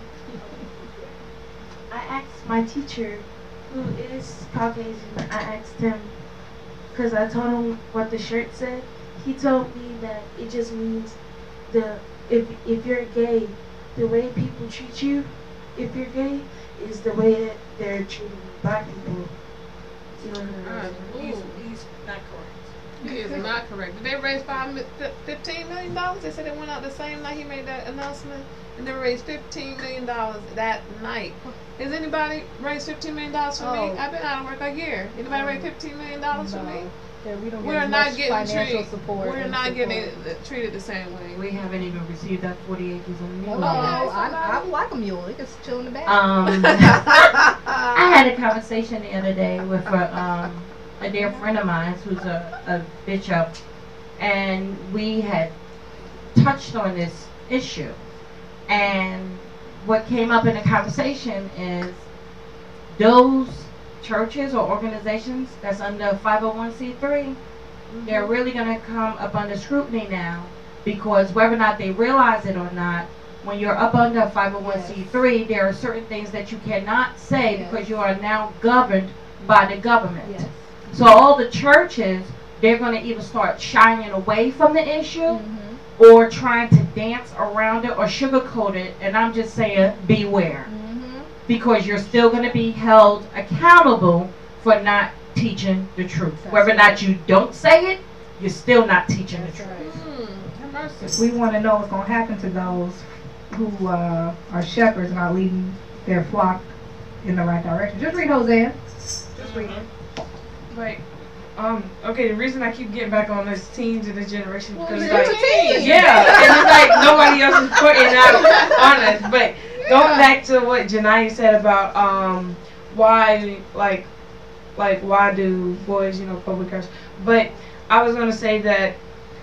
I asked my teacher, who is Caucasian, I asked him, because I told him what the shirt said. He told me that it just means the if if you're gay, the way people treat you, if you're gay, is the way that they're treating black people. You know what I mean? He's, he's not correct. He is not correct. Did they raise five, fifteen million dollars? They said it went out the same night he made that announcement, and they raised fifteen million dollars that night. Has anybody raised fifteen million dollars for Oh. me? I've been out of work a year. Anybody No. raised fifteen million dollars No. for me? Yeah, we don't We're get as not much getting financial treated. support We're and not support. getting uh, treated the same way. We haven't even received that forty acres on the Hello, mule. I, I like a mule. It can chill in the back. Um, I had a conversation the other day with a, um, a dear friend of mine who's a, a bishop, and we had touched on this issue. And what came up in the conversation is those churches or organizations that's under five oh one c three, they're really going to come up under scrutiny now, because whether or not they realize it or not, when you're up under five oh one c three, yes. there are certain things that you cannot say yes. because you are now governed by the government. Yes. So all the churches, they're going to either start shying away from the issue mm-hmm. or trying to dance around it or sugarcoat it, and I'm just saying beware. Mm-hmm. Because you're still going to be held accountable for not teaching the truth. That's Whether or not you don't say it, you're still not teaching That's the truth. Right. If we want to know what's going to happen to those who uh, are shepherds not leading their flock in the right direction, just read Hosea. Mhm. Like, um, okay, the reason I keep getting back on this teens and this generation because Well, like, you're a teen. yeah, and it's like nobody else is putting out on us. But going back to what Janaya said about um why like like why do boys you know public crush? But I was gonna say that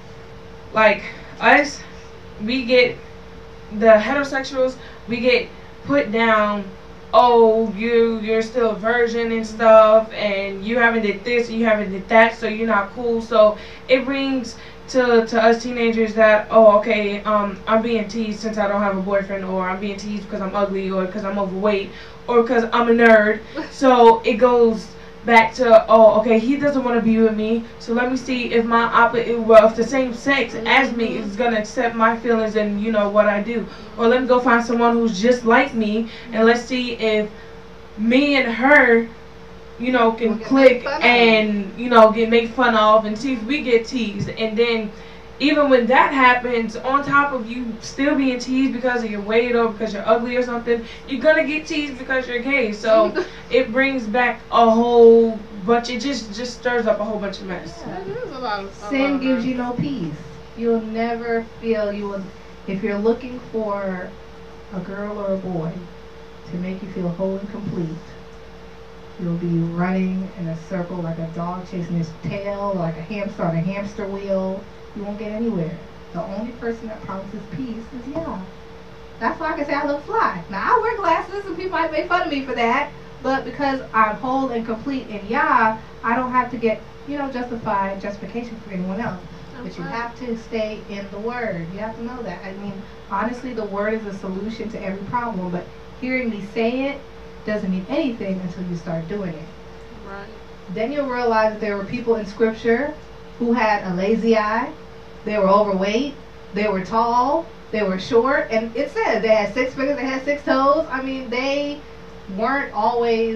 like us, we get the heterosexuals, we get put down. Oh, you you're still a virgin and stuff, and you haven't did this, and you haven't did that, so you're not cool. So it brings to to us teenagers that oh, okay, um, I'm being teased since I don't have a boyfriend, or I'm being teased because I'm ugly, or because I'm overweight, or because I'm a nerd. So it goes back to oh, okay, he doesn't want to be with me, so let me see if my opposite, well, if the same sex as me is gonna accept my feelings and you know what I do, or let me go find someone who's just like me, and let's see if me and her, you know, can click and you know get made fun of, and see if we get teased, and then. Even when that happens, on top of you still being teased because of your weight or because you're ugly or something, you're gonna get teased because you're gay. So it brings back a whole bunch. It just just stirs up a whole bunch of mess. That is a lot of, a Sin lot of gives mess. you no peace. You'll never feel you will. If you're looking for a girl or a boy to make you feel whole and complete, you'll be running in a circle like a dog chasing his tail, like a hamster on a hamster wheel. You won't get anywhere. The only person that promises peace is Yah. That's why I can say I look fly. Now I wear glasses and people might make fun of me for that, but because I'm whole and complete in Yah, I don't have to get, you know, justified justification for anyone else. But you have to stay in the Word. You have to know that. I mean, honestly, the Word is a solution to every problem, but hearing me say it doesn't mean anything until you start doing it. Right. Then you'll realize that there were people in Scripture who had a lazy eye. They were overweight, they were tall, they were short, and it said they had six fingers, they had six toes. I mean, they weren't always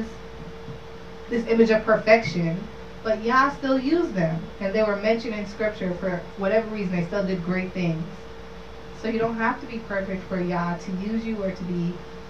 this image of perfection, but Yah still used them, and they were mentioned in Scripture for whatever reason. They still did great things. So you don't have to be perfect for Yah to use you or to be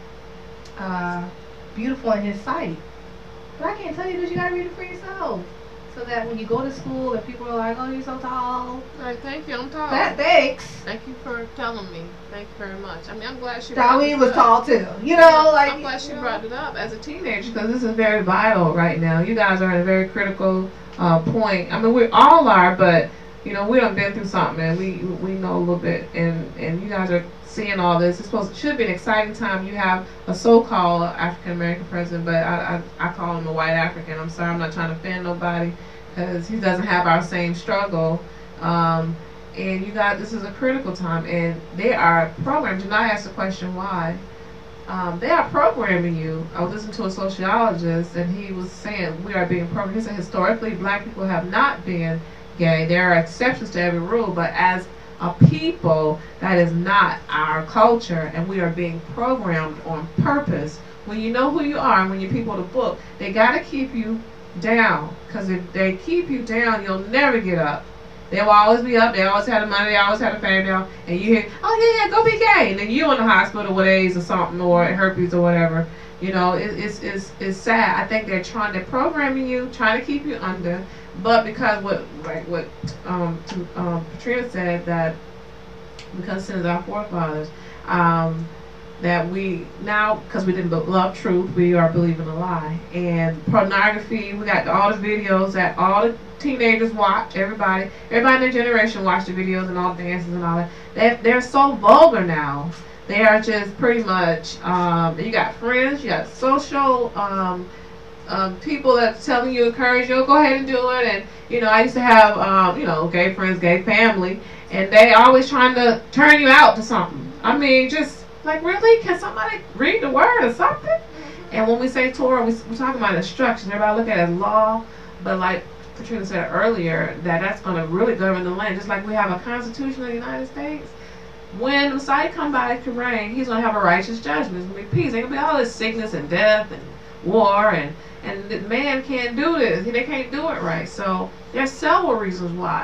uh, beautiful in His sight. But I can't tell you this, you gotta read it for yourself. So that when you go to school and people are like, oh, you're so tall. Right, thank you, I'm tall. That, thanks. Thank you for telling me. Thank you very much. I mean, I'm glad she Daween brought was tall too. You know, like I'm glad she brought it up as a teenager. because this is very vital right now. You guys are at a very critical uh, point. I mean, we all are, but you know, we done been through something, and we we know a little bit, and and you guys are seeing all this. It's supposed should be an exciting time. You have a so-called African American president, but I, I I call him a white African. I'm sorry, I'm not trying to offend nobody, because he doesn't have our same struggle. Um, and you guys, this is a critical time, and they are programmed. And I asked the question why. Um, they are programming you. I was listening to a sociologist, and he was saying we are being programmed. He said historically, black people have not been gay. There are exceptions to every rule, but as a people, that is not our culture, and we are being programmed on purpose. When you know who you are, and when you people the book, they got to keep you down, because if they keep you down, you'll never get up. They will always be up. They always had the money. They always had the fame now, and you hear, oh yeah, yeah, go be gay, and then you in the hospital with AIDS or something, or herpes or whatever. You know, it, it's it's it's sad. I think they're trying, they're programming you, trying to keep you under. But because what like what um, to, um, Katrina said, that because sin is our forefathers, um, that we now, because we didn't love truth, we are believing a lie. And pornography, we got all the videos that all the teenagers watch. Everybody, everybody in their generation watch the videos and all the dances and all that. They're, they're so vulgar now. They are just pretty much. Um, you got friends, you got social. Um, Um, people that's telling you, encourage you, go ahead and do it. And you know, I used to have um, you know, gay friends, gay family, and they always trying to turn you out to something. I mean, just like, really, can somebody read the word or something? And when we say Torah, we we talking about instruction. Everybody look at it as law, but like Katrina said earlier, that that's going to really govern the land. Just like we have a Constitution of the United States. When Messiah come by to reign, he's going to have a righteous judgment. It's going to be peace. Ain't going to be all this sickness and death and war, and and the man can't do this. They can't do it right. So there's several reasons why.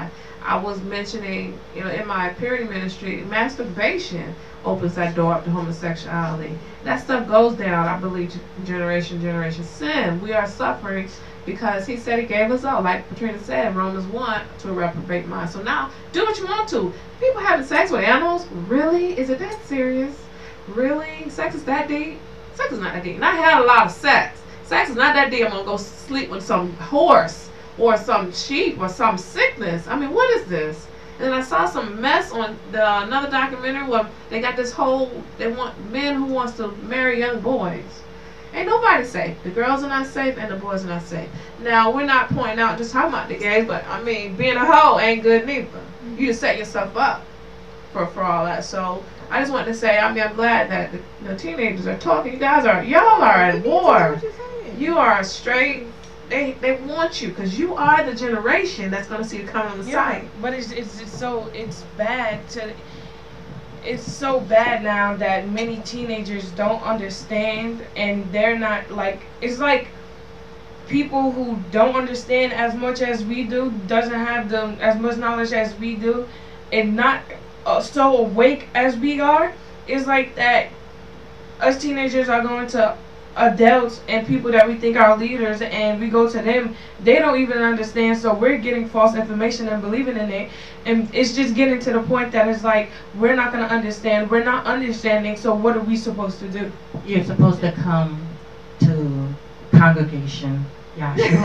I was mentioning, you know, in my purity ministry, masturbation opens that door up to homosexuality. That stuff goes down, I believe, generation, generation. Sin, we are suffering because he said he gave us all, like Patrina said in Romans one, to a reprobate mind. So now, do what you want to. People having sex with animals, really? Is it that serious? Really? Sex is that deep? Sex is not that deep. And I had a lot of sex. Sex is not that deep. I'm going to go sleep with some horse or some sheep or some sickness. I mean, what is this? And then I saw some mess on the another documentary where they got this whole, they want men who wants to marry young boys. Ain't nobody safe. The girls are not safe and the boys are not safe. Now, we're not pointing out just talking about the gays, but I mean, being a hoe ain't good neither. You just set yourself up for, for all that. So I just wanted to say, I mean, I'm glad that the, the teenagers are talking. You guys are, y'all are at war. You are straight. They they want you because you are the generation that's going to see the coming of the Yeah, sight. but it's, it's it's so it's bad to it's so bad now that many teenagers don't understand, and they're not like it's like people who don't understand as much as we do, doesn't have the as much knowledge as we do, and not uh, so awake as we are. It's like that us teenagers are going to adults and people that we think are leaders, and we go to them, they don't even understand, so we're getting false information and believing in it, and it's just getting to the point that it's like we're not going to understand, we're not understanding, so what are we supposed to do? You're supposed to come to congregation. Yahshuruwn.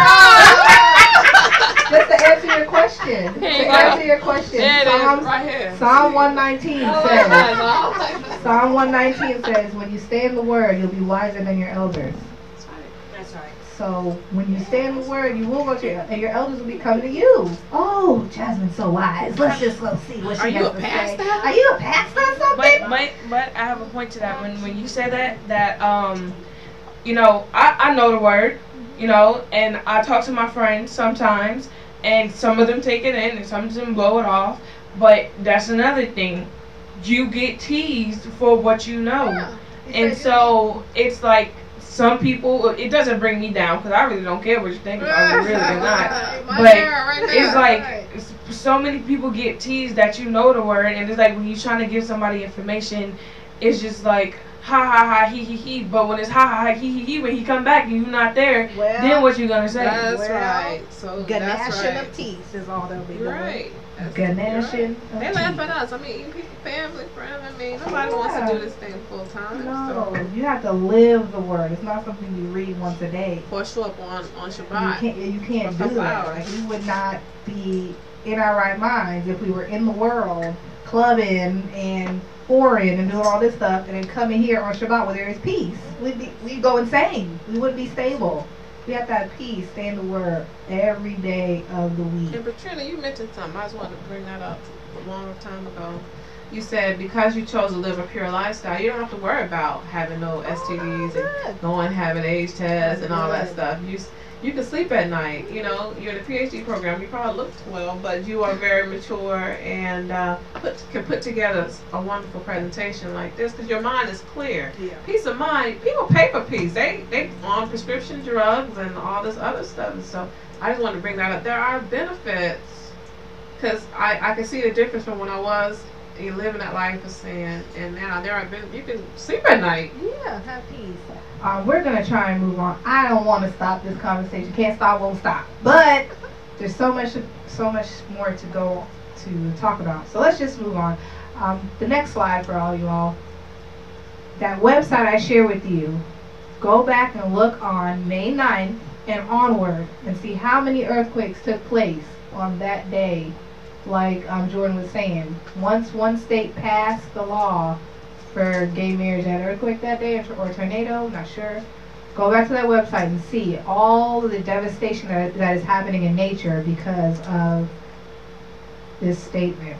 Just to answer your question. To answer your question. There it is, Psalms, right here. Psalm one nineteen Oh, says. yeah, Psalm one nineteen says, when you stay in the word, you'll be wiser than your elders. That's right. So when you stay in the word, you will go to your, and your elders will be coming to you. Oh, Jasmine's so wise. Let's just go see what she Are has you a to pastor? say. Are you a pastor or something? But, but but I have a point to that. When when you say that that um, you know, I I know the word, you know, and I talk to my friends sometimes, and some of them take it in, and some of them blow it off. But that's another thing. You get teased for what you know, Yeah. and so it's like some people. It doesn't bring me down because I really don't care what you think about me, really or not. My But hair right it's there, like right. s- so many people get teased that you know the word, and it's like when you're trying to give somebody information, it's just like ha ha ha he he he. But when it's ha ha ha he he he, when he come back and you're not there, Well, then what you gonna say? That's Well, right. So that's Ganashing right. of teeth is all they'll be doing. Right. That's Ganashing right. of They teeth. laugh at us. I mean, even people, family, friends. I mean, nobody wants to Yeah. do this thing full time. No, So. you have to live the word. It's not something you read once a day. Or show up on on You Shabbat. can't. You can't For a do couple that. hours. Like, we would not be in our right minds if we were in the world, clubbing and whoring and doing all this stuff, and then coming here on Shabbat where there is peace. We'd be, we'd go insane. We wouldn't be stable. We have to have peace, stay in the word every day of the week. And Patrina, you mentioned something. I just wanted to bring that up a long time ago. You said because you chose to live a pure lifestyle, you don't have to worry about having no S T Ds and going having age tests and all that Good. stuff. You s- you can sleep at night. You know, you're in a PhD program. You probably look well, but you are very mature and uh, put, can put together a wonderful presentation like this because your mind is clear. Yeah. Peace of mind. People pay for peace. They they on prescription drugs and all this other stuff. And so I just wanted to bring that up. There are benefits because I I can see the difference from when I was you living that life of sin, and now there are been you can sleep at night. Yeah, have peace. Um, we're gonna try and move on. I don't want to stop this conversation. Can't stop, won't stop. But there's so much, so much more to go to talk about. So let's just move on. Um, the next slide for all you all. That website I share with you. Go back and look on May ninth and onward and see how many earthquakes took place on that day. Like um, Jordan was saying, once one state passed the law for gay marriage, and earthquake that day or a tornado, not sure. Go back to that website and see all of the devastation that, that is happening in nature because of this statement.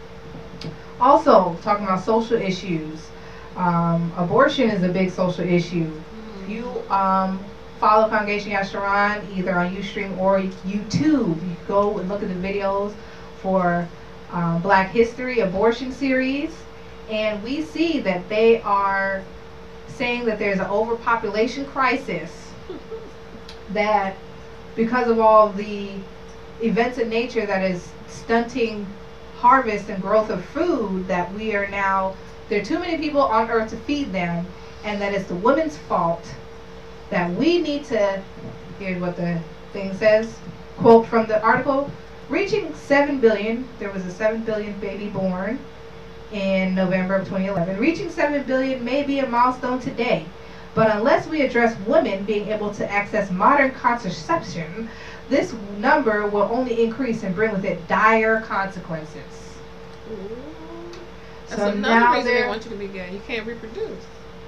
Also, talking about social issues, um, abortion is a big social issue. If you um, follow Congregation Yahshuruwn either on Ustream or YouTube, you go and look at the videos for um, Black History abortion series. And we see that they are saying that there's an overpopulation crisis, that because of all the events in nature that is stunting harvest and growth of food, that we are now, there are too many people on earth to feed them, and that it's the woman's fault, that we need to, here's what the thing says, quote from the article, reaching seven billion, there was a seven billion baby born in November of twenty eleven. Reaching seven billion may be a milestone today, but unless we address women being able to access modern contraception, this number will only increase and bring with it dire consequences. Ooh. That's So another now reason they they're- want you to be gay. You can't reproduce.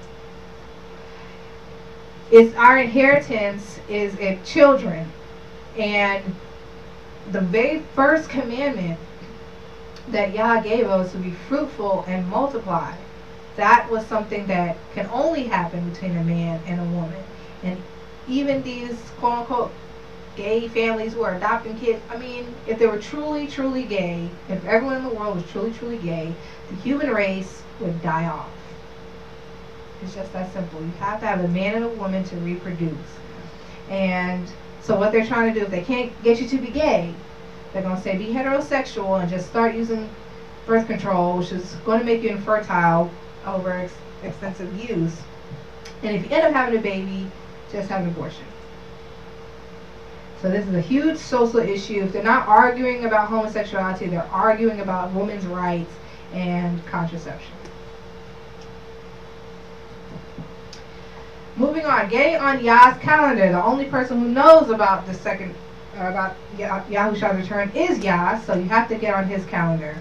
It's our inheritance is in children, and the very first commandment that Yah gave us to be fruitful and multiply, that was something that can only happen between a man and a woman. And even these quote unquote gay families who are adopting kids, I mean, if they were truly, truly gay, if everyone in the world was truly, truly gay, the human race would die off. It's just that simple. You have to have a man and a woman to reproduce. And so what they're trying to do, if they can't get you to be gay, they're going to say be heterosexual and just start using birth control, which is going to make you infertile over ex extensive use. And if you end up having a baby, just have an abortion. So this is a huge social issue. If they're not arguing about homosexuality, they're arguing about women's rights and contraception. Moving on, gay on Yah's calendar. The only person who knows about the second, uh, about Yah Yahushua's return is Yah, so you have to get on his calendar.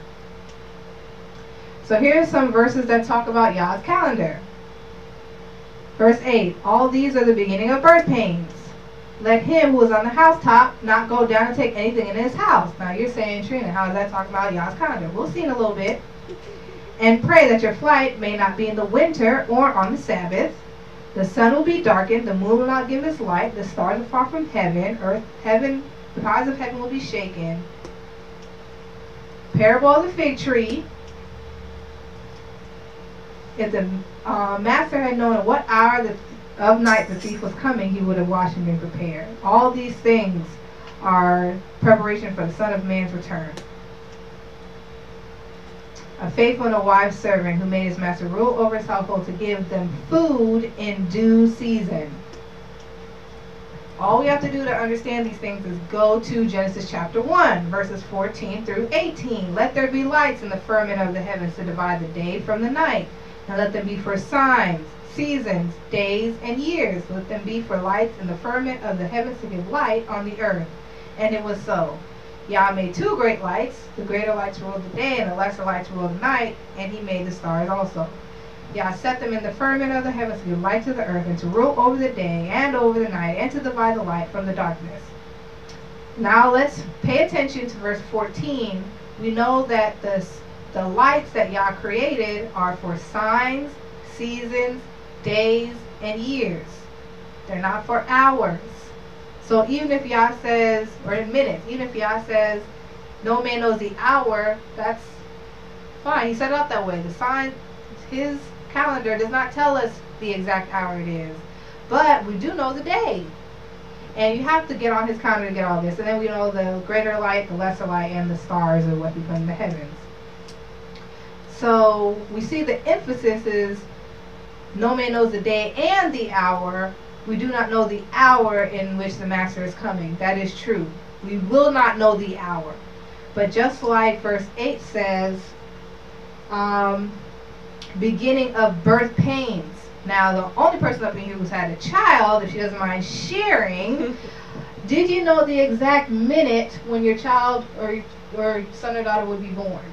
So here's some verses that talk about Yah's calendar. Verse eight, all these are the beginning of birth pains. Let him who is on the housetop not go down and take anything in his house. Now you're saying, Trina, how is that talking about Yah's calendar? We'll see in a little bit. And pray that your flight may not be in the winter or on the Sabbath. The sun will be darkened, the moon will not give its light, the stars will fall from heaven, earth, heaven, the powers of heaven will be shaken. Parable of the fig tree. If the uh, master had known at what hour the, of night the thief was coming, he would have watched and been prepared. All these things are preparation for the Son of Man's return. A faithful and a wise servant who made his master rule over his household to give them food in due season. All we have to do to understand these things is go to Genesis chapter one, verses fourteen through eighteen. Let there be lights in the firmament of the heavens to divide the day from the night, and let them be for signs, seasons, days, and years. Let them be for lights in the firmament of the heavens to give light on the earth. And it was so. Yah made two great lights. The greater lights ruled the day, and the lesser lights ruled the night, and he made the stars also. Yah set them in the firmament of the heavens to give light to the earth, and to rule over the day and over the night, and to divide the light from the darkness. Now let's pay attention to verse fourteen. We know that the, the lights that Yah created are for signs, seasons, days, and years. They're not for hours. So even if Yah says, or in minutes, even if Yah says, no man knows the hour, that's fine. He set it up that way. The sign, his calendar does not tell us the exact hour it is. But we do know the day. And you have to get on his calendar to get all this. And then we know the greater light, the lesser light, and the stars are what he put in the heavens. So we see the emphasis is no man knows the day and the hour. We do not know the hour in which the master is coming. That is true. We will not know the hour. But just like verse eight says, um, beginning of birth pains. Now, the only person up in here who's had a child, if she doesn't mind sharing, did you know the exact minute when your child or, or son or daughter would be born?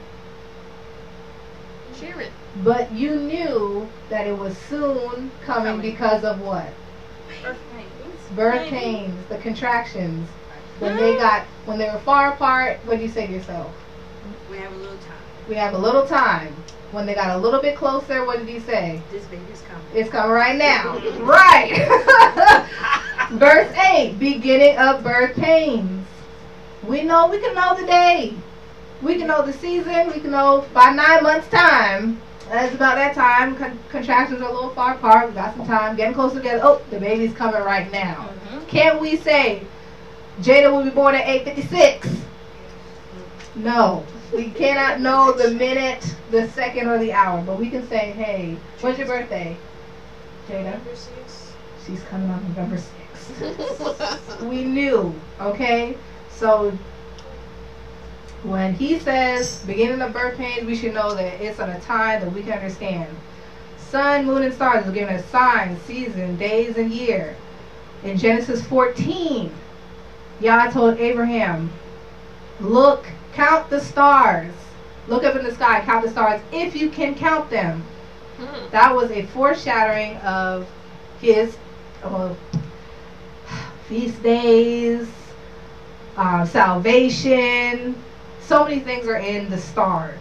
Share it. But you knew that it was soon coming, coming. because of what? Birth pains. Birth pains, the contractions. When they got, when they were far apart, what did you say to yourself? We have a little time. We have a little time. When they got a little bit closer, what did he say? This baby's coming. It's coming right now. Right. Verse eight, beginning of birth pains. We know, we can know the day. We can know the season. We can know by nine months' time. That's about that time. Con contractions are a little far apart. We got some time. Getting closer together. Oh, the baby's coming right now. Mm-hmm. Can't we say, Jada will be born at eight fifty-six. No. We cannot know the minute, the second, or the hour. But we can say, hey, when's your birthday, Jada? November sixth. She's coming on November sixth. We knew, okay? So when he says beginning of birth pains, we should know that it's on a time that we can understand. Sun, moon, and stars are given as signs, season, days, and year. In Genesis fourteen, Yah told Abraham, look, count the stars. Look up in the sky, count the stars if you can count them. Hmm. That was a foreshadowing of his uh, feast days, uh, salvation. So many things are in the stars.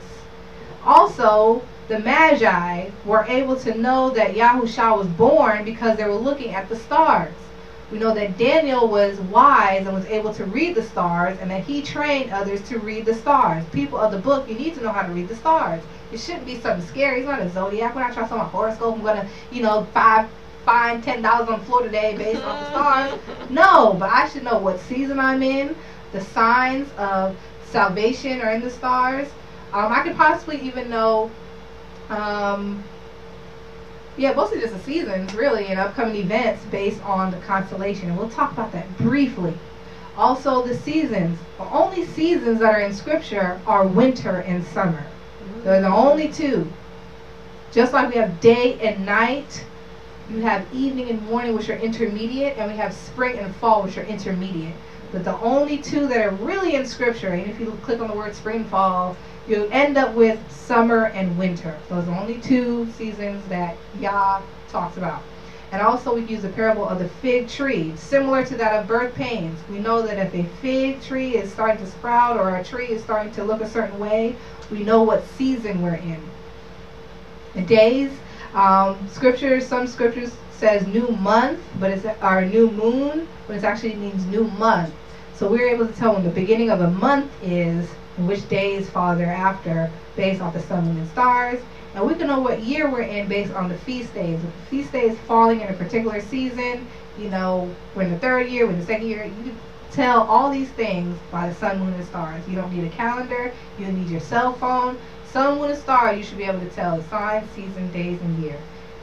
Also, the Magi were able to know that Yahushua was born because they were looking at the stars. We know that Daniel was wise and was able to read the stars, and that he trained others to read the stars. People of the book, you need to know how to read the stars. It shouldn't be something scary. It's not a zodiac. We're not trying to sell my horoscope. I'm going to, you know, five, find ten dollars on the floor today based off the stars. No, but I should know what season I'm in. The signs of salvation are in the stars. Um, I could possibly even know, um, yeah, mostly just the seasons, really, and upcoming events based on the constellation. And we'll talk about that briefly. Also, the seasons. The only seasons that are in Scripture are winter and summer. They're the only two. Just like we have day and night, you have evening and morning, which are intermediate, and we have spring and fall, which are intermediate. But the only two that are really in Scripture, and if you click on the word spring and fall, you end up with summer and winter. Those are the only two seasons that Yah talks about. And also we use the parable of the fig tree, similar to that of birth pains. We know that if a fig tree is starting to sprout or a tree is starting to look a certain way, we know what season we're in. The days, um, scriptures, some scriptures says new month, but it's our new moon, but it actually means new month. So we're able to tell when the beginning of a month is, and which days fall thereafter based off the sun, moon, and stars. And we can know what year we're in based on the feast days. If the feast day is falling in a particular season, you know, we're in the third year, we're in the second year. You can tell all these things by the sun, moon, and stars. You don't need a calendar. You don't need your cell phone. Sun, moon, and stars, you should be able to tell the sign, season, days, and year.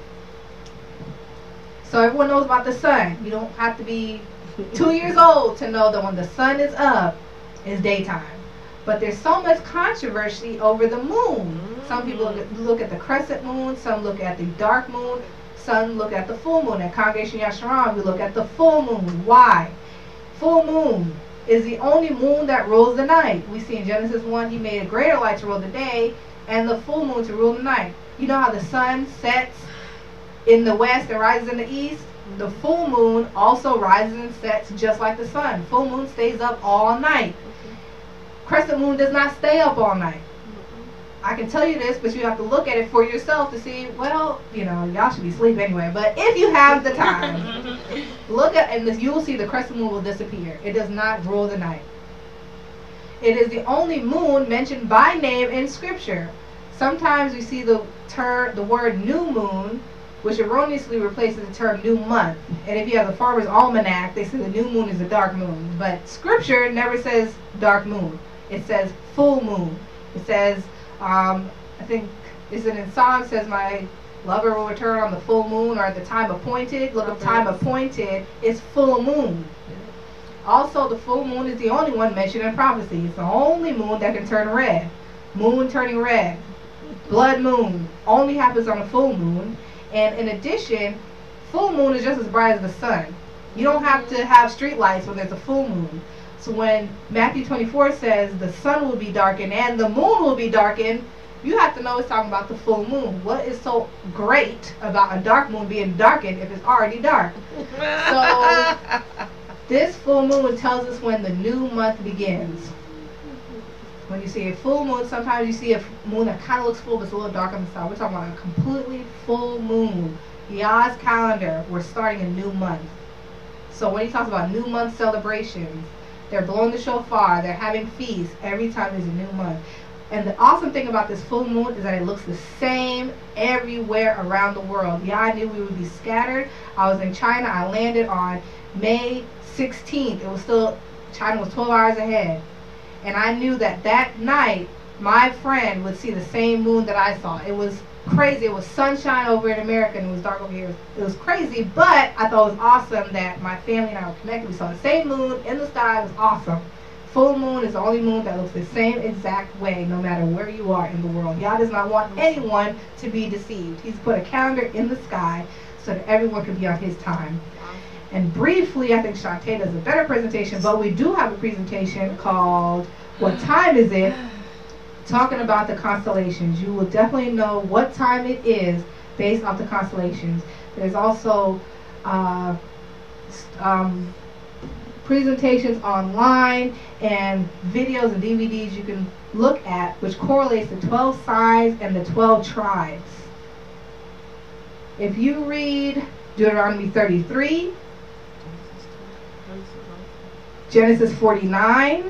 So everyone knows about the sun. You don't have to be two years old to know that when the sun is up, it's daytime. But there's so much controversy over the moon. Some people look at, look at the crescent moon, some look at the dark moon, some look at the full moon. At Congregation Yahshuruwn, we look at the full moon. Why? Full moon is the only moon that rules the night. We see in Genesis one, he made a greater light to rule the day, and the full moon to rule the night. You know how the sun sets in the west and rises in the east? The full moon also rises and sets just like the sun. Full moon stays up all night. Crescent moon does not stay up all night. I can tell you this, but you have to look at it for yourself to see, well, you know, y'all should be asleep anyway. But if you have the time, look at, and this, you will see the crescent moon will disappear. It does not rule the night. It is the only moon mentioned by name in Scripture. Sometimes we see the term, the word new moon, which erroneously replaces the term new month. And if you have the Farmer's Almanac, they say the new moon is a dark moon. But Scripture never says dark moon. It says full moon. It says, um, I think, is it in Psalm, it says my lover will return on the full moon or at the time appointed. Look up time appointed. It's full moon. Also, the full moon is the only one mentioned in prophecy. It's the only moon that can turn red. Moon turning red. Blood moon only happens on a full moon. And in addition, full moon is just as bright as the sun. You don't have to have street lights when there's a full moon. So when Matthew twenty-four says the sun will be darkened and the moon will be darkened, you have to know it's talking about the full moon. What is so great about a dark moon being darkened if it's already dark? So this full moon tells us when the new month begins. When you see a full moon, sometimes you see a moon that kind of looks full but it's a little dark on the side. We're talking about a completely full moon. Yah's calendar, we're starting a new month. So when he talks about new month celebrations, they're blowing the shofar, they're having feasts every time there's a new month. And the awesome thing about this full moon is that it looks the same everywhere around the world. Yah knew we would be scattered. I was in China. I landed on May sixteenth. It was still China was twelve hours ahead. And I knew that that night, my friend would see the same moon that I saw. It was crazy. It was sunshine over in America and it was dark over here. It was crazy, but I thought it was awesome that my family and I were connected. We saw the same moon in the sky. It was awesome. Full moon is the only moon that looks the same exact way no matter where you are in the world. Yah does not want anyone to be deceived. He's put a calendar in the sky so that everyone can be on his time. And briefly, I think Shantae does a better presentation, but we do have a presentation called What Time Is It? Talking about the constellations. You will definitely know what time it is based off the constellations. There's also uh, um, presentations online and videos and D V Ds you can look at which correlates the twelve signs and the twelve tribes. If you read Deuteronomy thirty-three, Genesis forty-nine,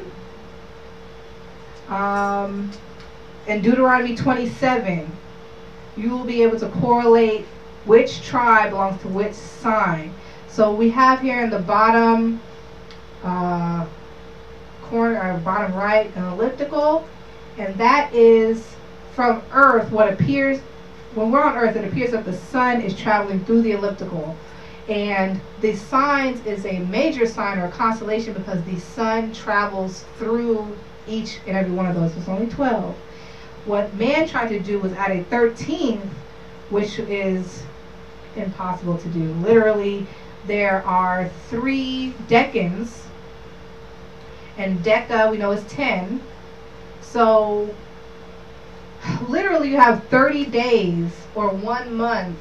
um, and Deuteronomy twenty-seven, you will be able to correlate which tribe belongs to which sign. So we have here in the bottom uh, corner, or bottom right, an elliptical, and that is from Earth. What appears when we're on Earth, it appears that the sun is traveling through the elliptical. And the signs is a major sign or constellation because the sun travels through each and every one of those. It's only twelve. What man tried to do was add a thirteenth, which is impossible to do. Literally, there are three decans, and deca we know is ten. So literally you have thirty days or one month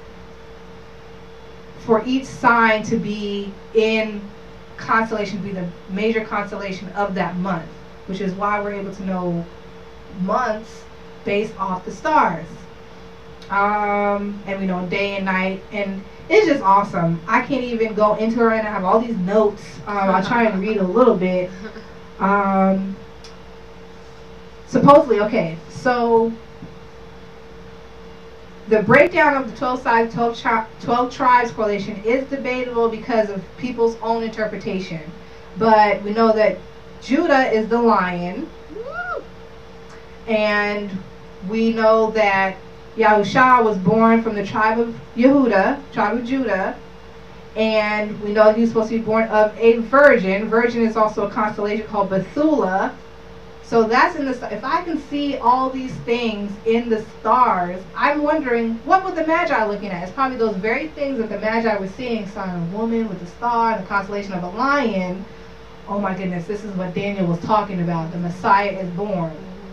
for each sign to be in constellation, be the major constellation of that month, which is why we're able to know months based off the stars. Um, and we know day and night, and it's just awesome. I can't even go into it right now. I have all these notes. Um, I'll try and read a little bit. Um, supposedly, okay, so the breakdown of the twelve sides, twelve, tri twelve tribes correlation is debatable because of people's own interpretation. But we know that Judah is the lion. And we know that Yahusha was born from the tribe of Yehuda, tribe of Judah. And we know he was supposed to be born of a virgin. Virgin is also a constellation called Bethula. So that's in the, if I can see all these things in the stars, I'm wondering, what were the Magi looking at? It's probably those very things that the Magi were seeing, sign of a woman with a star, the constellation of a lion. Oh my goodness, this is what Daniel was talking about. The Messiah is born.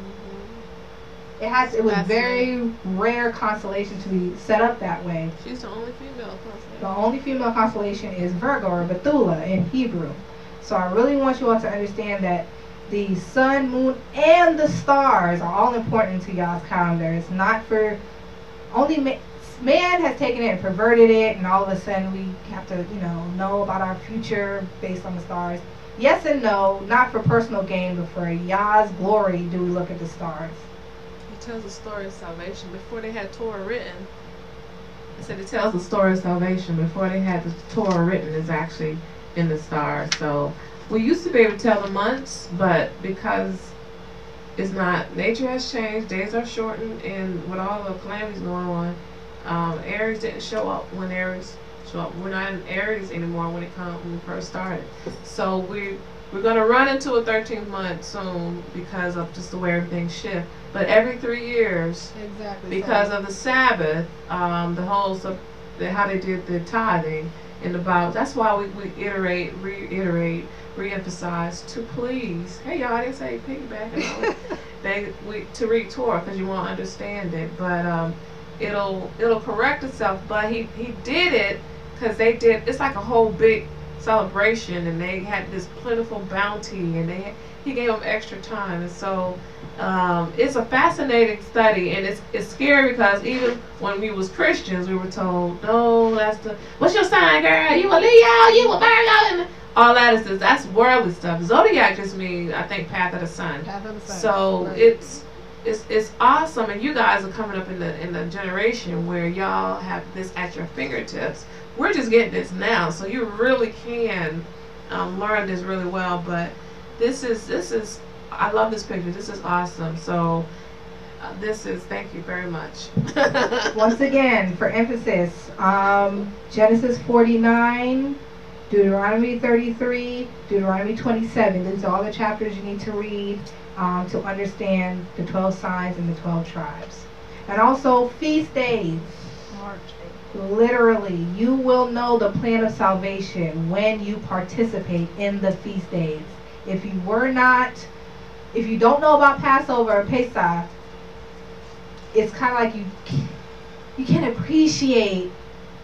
It has, it was very rare constellation to be set up that way. She's the only female constellation. The only female constellation is Virgo, or Bethula in Hebrew. So I really want you all to understand that the sun, moon, and the stars are all important to Yah's calendar. It's not for only ma man has taken it and perverted it, and all of a sudden we have to, you know, know about our future based on the stars. Yes and no, not for personal gain, but for Yah's glory do we look at the stars. It tells the story of salvation before they had Torah written. It said it tells the story of salvation before they had the Torah written is actually in the stars. So we used to be able to tell the months, but because it's not, nature has changed, days are shortened, and with all the calamities going on, um, Aries didn't show up when Aries show up. We're not in Aries anymore when it come when we first started. So we we're gonna run into a thirteenth month soon because of just the way everything shifts. But every three years, exactly, because of the Sabbath, um, the whole sub, the, how they did the tithing in the Bible. That's why we, we iterate, reiterate, re-emphasize to please. Hey y'all, I didn't say piggyback. And all they we to read Torah because you won't understand it, but um, it'll it'll correct itself. But he he did it because they did. It's like a whole big celebration, and they had this plentiful bounty, and they he gave them extra time, and so um, it's a fascinating study, and it's it's scary because even when we was Christians, we were told, no, that's the what's your sign, girl? You a Leo? You a Virgo? And all that is this, that's worldly stuff. Zodiac just means, I think, path of the sun. Path of the sun. So right. it's it's it's awesome, and you guys are coming up in the in the generation where y'all have this at your fingertips. We're just getting this now, so you really can um, learn this really well. But this is this is I love this picture. This is awesome. So uh, this is thank you very much. Once again, for emphasis, um, Genesis forty-nine, Deuteronomy thirty-three, Deuteronomy twenty-seven. These are all the chapters you need to read um, to understand the twelve signs and the twelve tribes. And also feast days. Literally, you will know the plan of salvation when you participate in the feast days. If you were not, if you don't know about Passover or Pesach, it's kind of like you you can't appreciate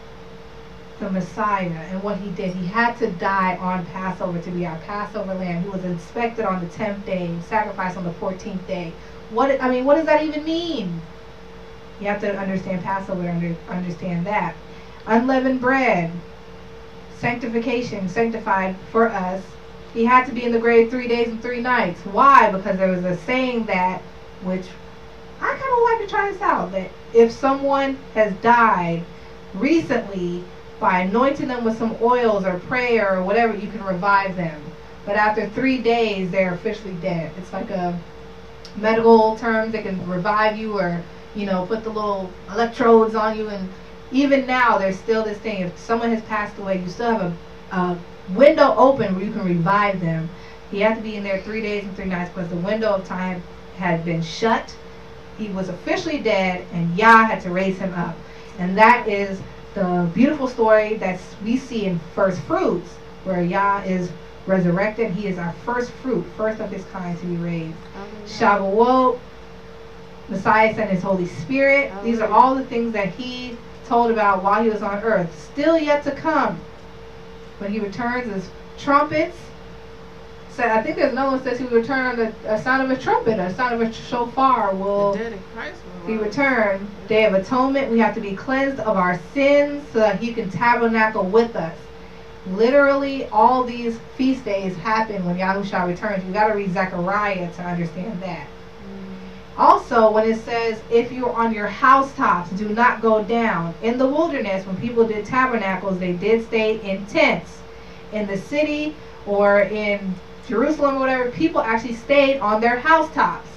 the Messiah and what he did. He had to die on Passover to be our Passover lamb. He was inspected on the tenth day, sacrificed on the fourteenth day. What I mean, what does that even mean? You have to understand Passover to under, understand that. Unleavened bread, sanctification, sanctified for us. He had to be in the grave three days and three nights. Why? Because there was a saying that, which I kind of like to try this out, that if someone has died recently, by anointing them with some oils or prayer or whatever, you can revive them. But after three days, they're officially dead. It's like a medical term. They can revive you or, you know, put the little electrodes on you. And even now, there's still this thing. If someone has passed away, you still have a, a window open where you can revive them. He had to be in there three days and three nights because the window of time had been shut. He was officially dead, and Yah had to raise him up. And that is the beautiful story that we see in First Fruits, where Yah is resurrected. He is our first fruit, first of his kind to be raised. Shavuot, Messiah sent his Holy Spirit. These are all the things that he told about while he was on earth. Still yet to come. When he returns as trumpets. So I think there's another one that says he will return on the a sound of a trumpet, a sound of a shofar will be returned. Day of Atonement, we have to be cleansed of our sins so that he can tabernacle with us. Literally, all these feast days happen when Yahushua returns. You got to read Zechariah to understand that. Also, when it says, if you're on your housetops, do not go down. In the wilderness, when people did tabernacles, they did stay in tents. In the city or in Jerusalem or whatever, people actually stayed on their housetops.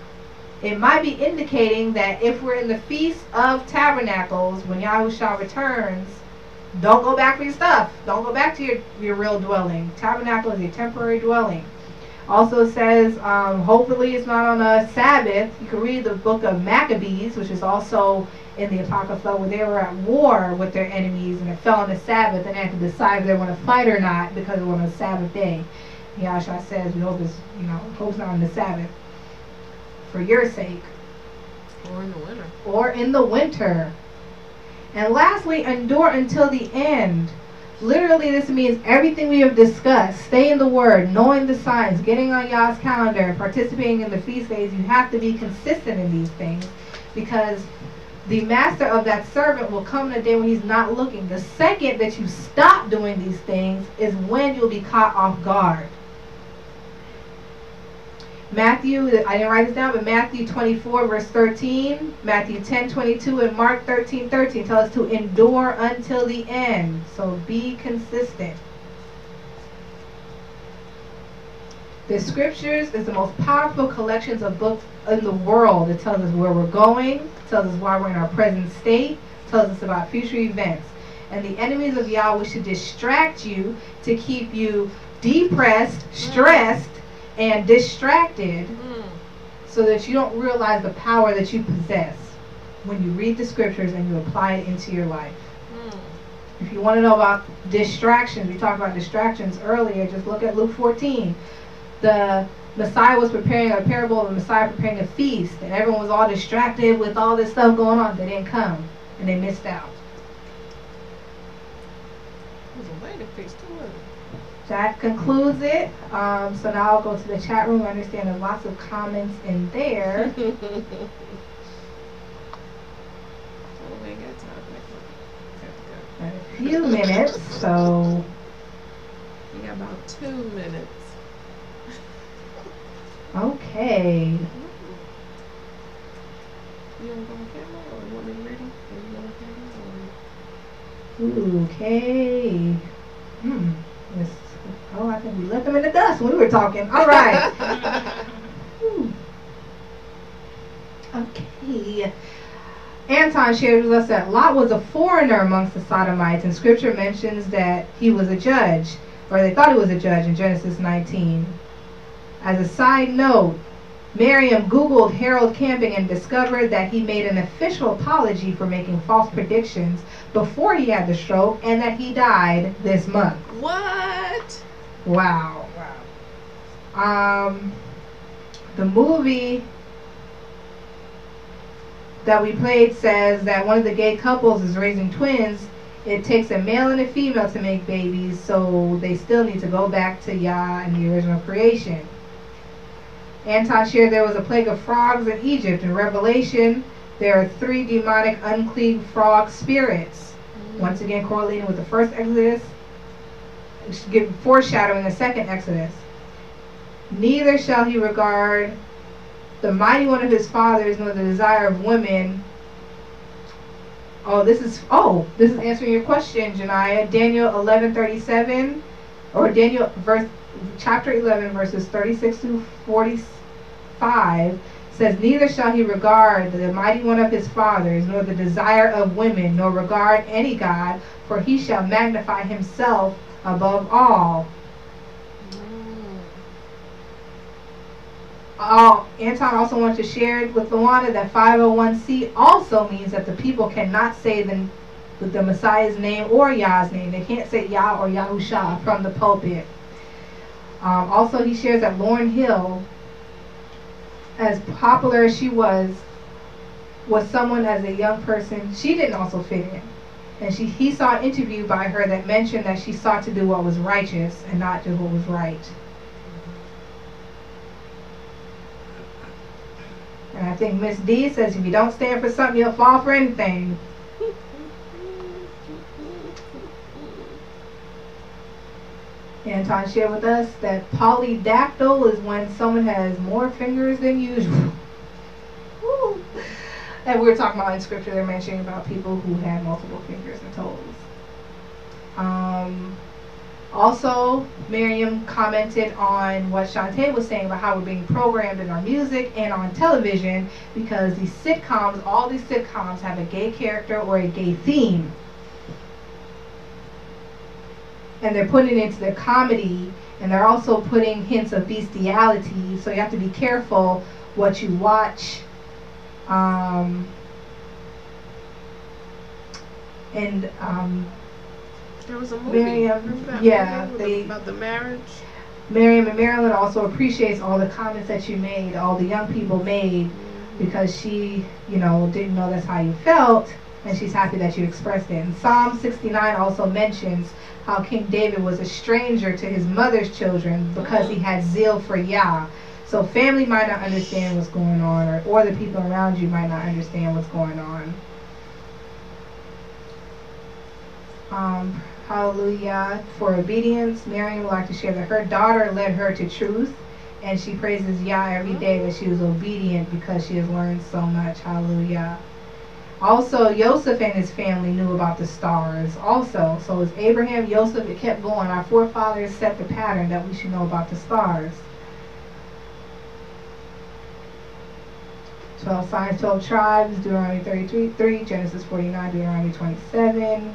It might be indicating that if we're in the Feast of Tabernacles, when Yahushua returns, don't go back for your stuff. Don't go back to your, your real dwelling. Tabernacle is your temporary dwelling. Also says, um, hopefully it's not on a Sabbath. You can read the book of Maccabees, which is also in the Apocrypha, where they were at war with their enemies, and it fell on the Sabbath, and they had to decide if they want to fight or not because it was on a Sabbath day. Yahshua says, we hope it's, you know, hope it's not on the Sabbath for your sake. Or in the winter. Or in the winter. And lastly, endure until the end. Literally, this means everything we have discussed. Stay in the Word, knowing the signs, getting on Yah's calendar, and participating in the feast days. You have to be consistent in these things, because the master of that servant will come in a day when he's not looking. The second that you stop doing these things is when you'll be caught off guard. Matthew, I didn't write this down, but Matthew twenty-four, verse thirteen, Matthew ten, twenty-two, and Mark thirteen, thirteen tell us to endure until the end. So be consistent. The scriptures is the most powerful collections of books in the world. It tells us where we're going, tells us why we're in our present state, tells us about future events. And the enemies of Yah wish to distract you, to keep you depressed, stressed, and distracted, mm. so that you don't realize the power that you possess when you read the scriptures and you apply it into your life. Mm. If you want to know about distractions, we talked about distractions earlier, just look at Luke fourteen. The Messiah was preparing a parable of the Messiah preparing a feast, and everyone was all distracted with all this stuff going on. They didn't come, and they missed out. There's a way to fix too early. That concludes it. Um, so now I'll go to the chat room. I understand there's lots of comments in there. A few minutes, so we got about two minutes. Okay. You want to go on camera, or you want me to read them? You want on camera, or... Okay. Hmm. Let's Oh, I think we left them in the dust when we were talking. All right. Okay. Anton shares with us that Lot was a foreigner amongst the Sodomites, and Scripture mentions that he was a judge, or they thought he was a judge in Genesis nineteen. As a side note, Miriam Googled Harold Camping and discovered that he made an official apology for making false predictions before he had the stroke, and that he died this month. What? Wow. Wow. Um, the movie that we played says that one of the gay couples is raising twins. It takes a male and a female to make babies, so they still need to go back to Yah and the original creation. Anton shared there was a plague of frogs in Egypt. In Revelation, there are three demonic unclean frog spirits. Mm. Once again, correlating with the first Exodus, foreshadowing the second Exodus. Neither shall he regard the mighty one of his fathers, nor the desire of women. Oh, this is oh, this is answering your question, Janiyah. Daniel eleven thirty seven, or Daniel verse chapter eleven verses thirty six to forty five says, neither shall he regard the mighty one of his fathers, nor the desire of women, nor regard any god, for he shall magnify himself above all. Uh, Anton also wants to share with Luana that five oh one c also means that the people cannot say the, the Messiah's name or Yah's name. They can't say Yah or Yahusha from the pulpit. Um, also, he shares that Lauryn Hill, as popular as she was, was someone as a young person, she didn't also fit in. And she, he saw an interview by her that mentioned that she sought to do what was righteous and not just what was right. And I think Miss D says if you don't stand for something, you'll fall for anything. Anton shared with us that polydactyl is when someone has more fingers than usual. Woo. And we were talking about in scripture, they're mentioning about people who had multiple fingers and toes. Um, also, Miriam commented on what Shantae was saying about how we're being programmed in our music and on television, because these sitcoms, all these sitcoms have a gay character or a gay theme. And they're putting it into their comedy, and they're also putting hints of bestiality, so you have to be careful what you watch. Um, and um, there was a movie. Miriam, yeah, they, about the marriage. Miriam and Marilyn also appreciates all the comments that you made, all the young people made, because she, you know, didn't know that's how you felt, and she's happy that you expressed it. And Psalm sixty-nine also mentions how King David was a stranger to his mother's children because he had zeal for Yah. So family might not understand what's going on, or, or the people around you might not understand what's going on. Um, hallelujah. For obedience, Miriam would like to share that her daughter led her to truth, and she praises Yah every day that she was obedient because she has learned so much. Hallelujah. Also, Joseph and his family knew about the stars also. So as Abraham, Joseph, it kept going. Our forefathers set the pattern that we should know about the stars. twelve signs, twelve tribes, Deuteronomy thirty-three, three, Genesis forty-nine, Deuteronomy twenty-seven.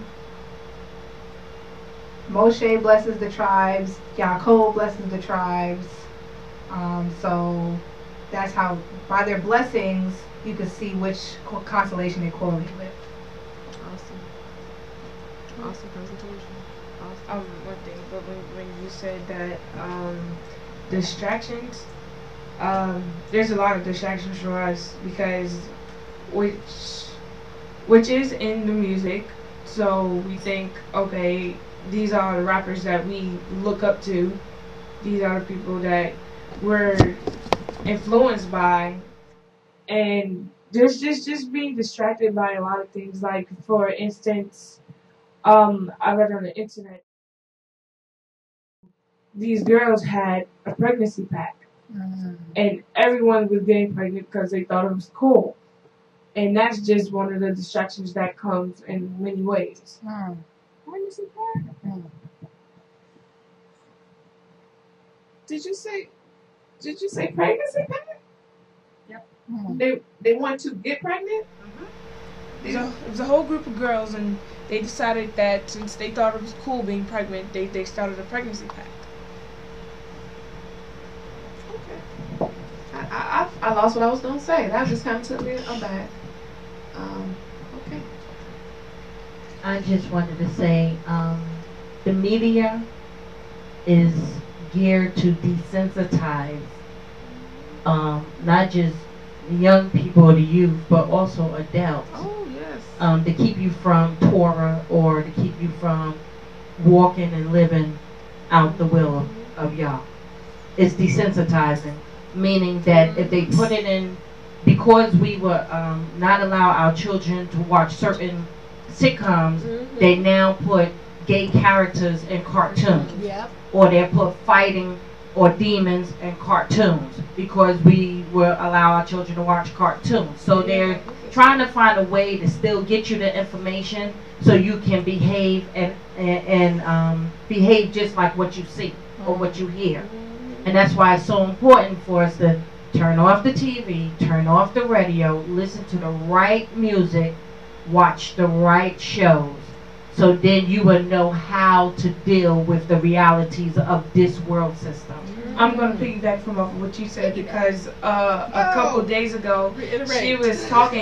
Moshe blesses the tribes. Yaakov blesses the tribes. Um, so that's how, by their blessings, you can see which constellation they correlate with. Awesome. Awesome presentation. Awesome. Um, one thing, but when, when you said that um, distractions, um, there's a lot of distractions for us because which which is in the music. So we think, okay, these are the rappers that we look up to. These are the people that we're influenced by. And there's just, just being distracted by a lot of things. Like, for instance, um, I read on the internet, these girls had a pregnancy pack. Mm-hmm. And everyone was getting pregnant because they thought it was cool. And that's just one of the distractions that comes in many ways. Mm. Pregnancy pack? Mm. Did you say? Did you say pregnancy pack? Yep. They they want to get pregnant. It was, a, it was a whole group of girls, and they decided that since they thought it was cool being pregnant, they, they started a pregnancy pact. Okay. I, I I lost what I was gonna say. That just kind of took me aback. Um. Okay. I just wanted to say, um, the media is geared to desensitize um, not just young people or the youth, but also adults. Oh yes. Um, to keep you from Torah or to keep you from walking and living out the will of, of Yah. It's desensitizing, meaning that if they put it in, because we were um, not allow our children to watch certain sitcoms, Mm-hmm. they now put gay characters in cartoons. Yep. Or they put fighting or demons in cartoons because we will allow our children to watch cartoons. So they're trying to find a way to still get you the information so you can behave and and, and um, behave just like what you see or what you hear. And that's why it's so important for us to turn off the T V, turn off the radio, listen to the right music, watch the right shows. So then you will know how to deal with the realities of this world system. I'm going to piggyback from off of what you said because uh, a couple days ago she was talking.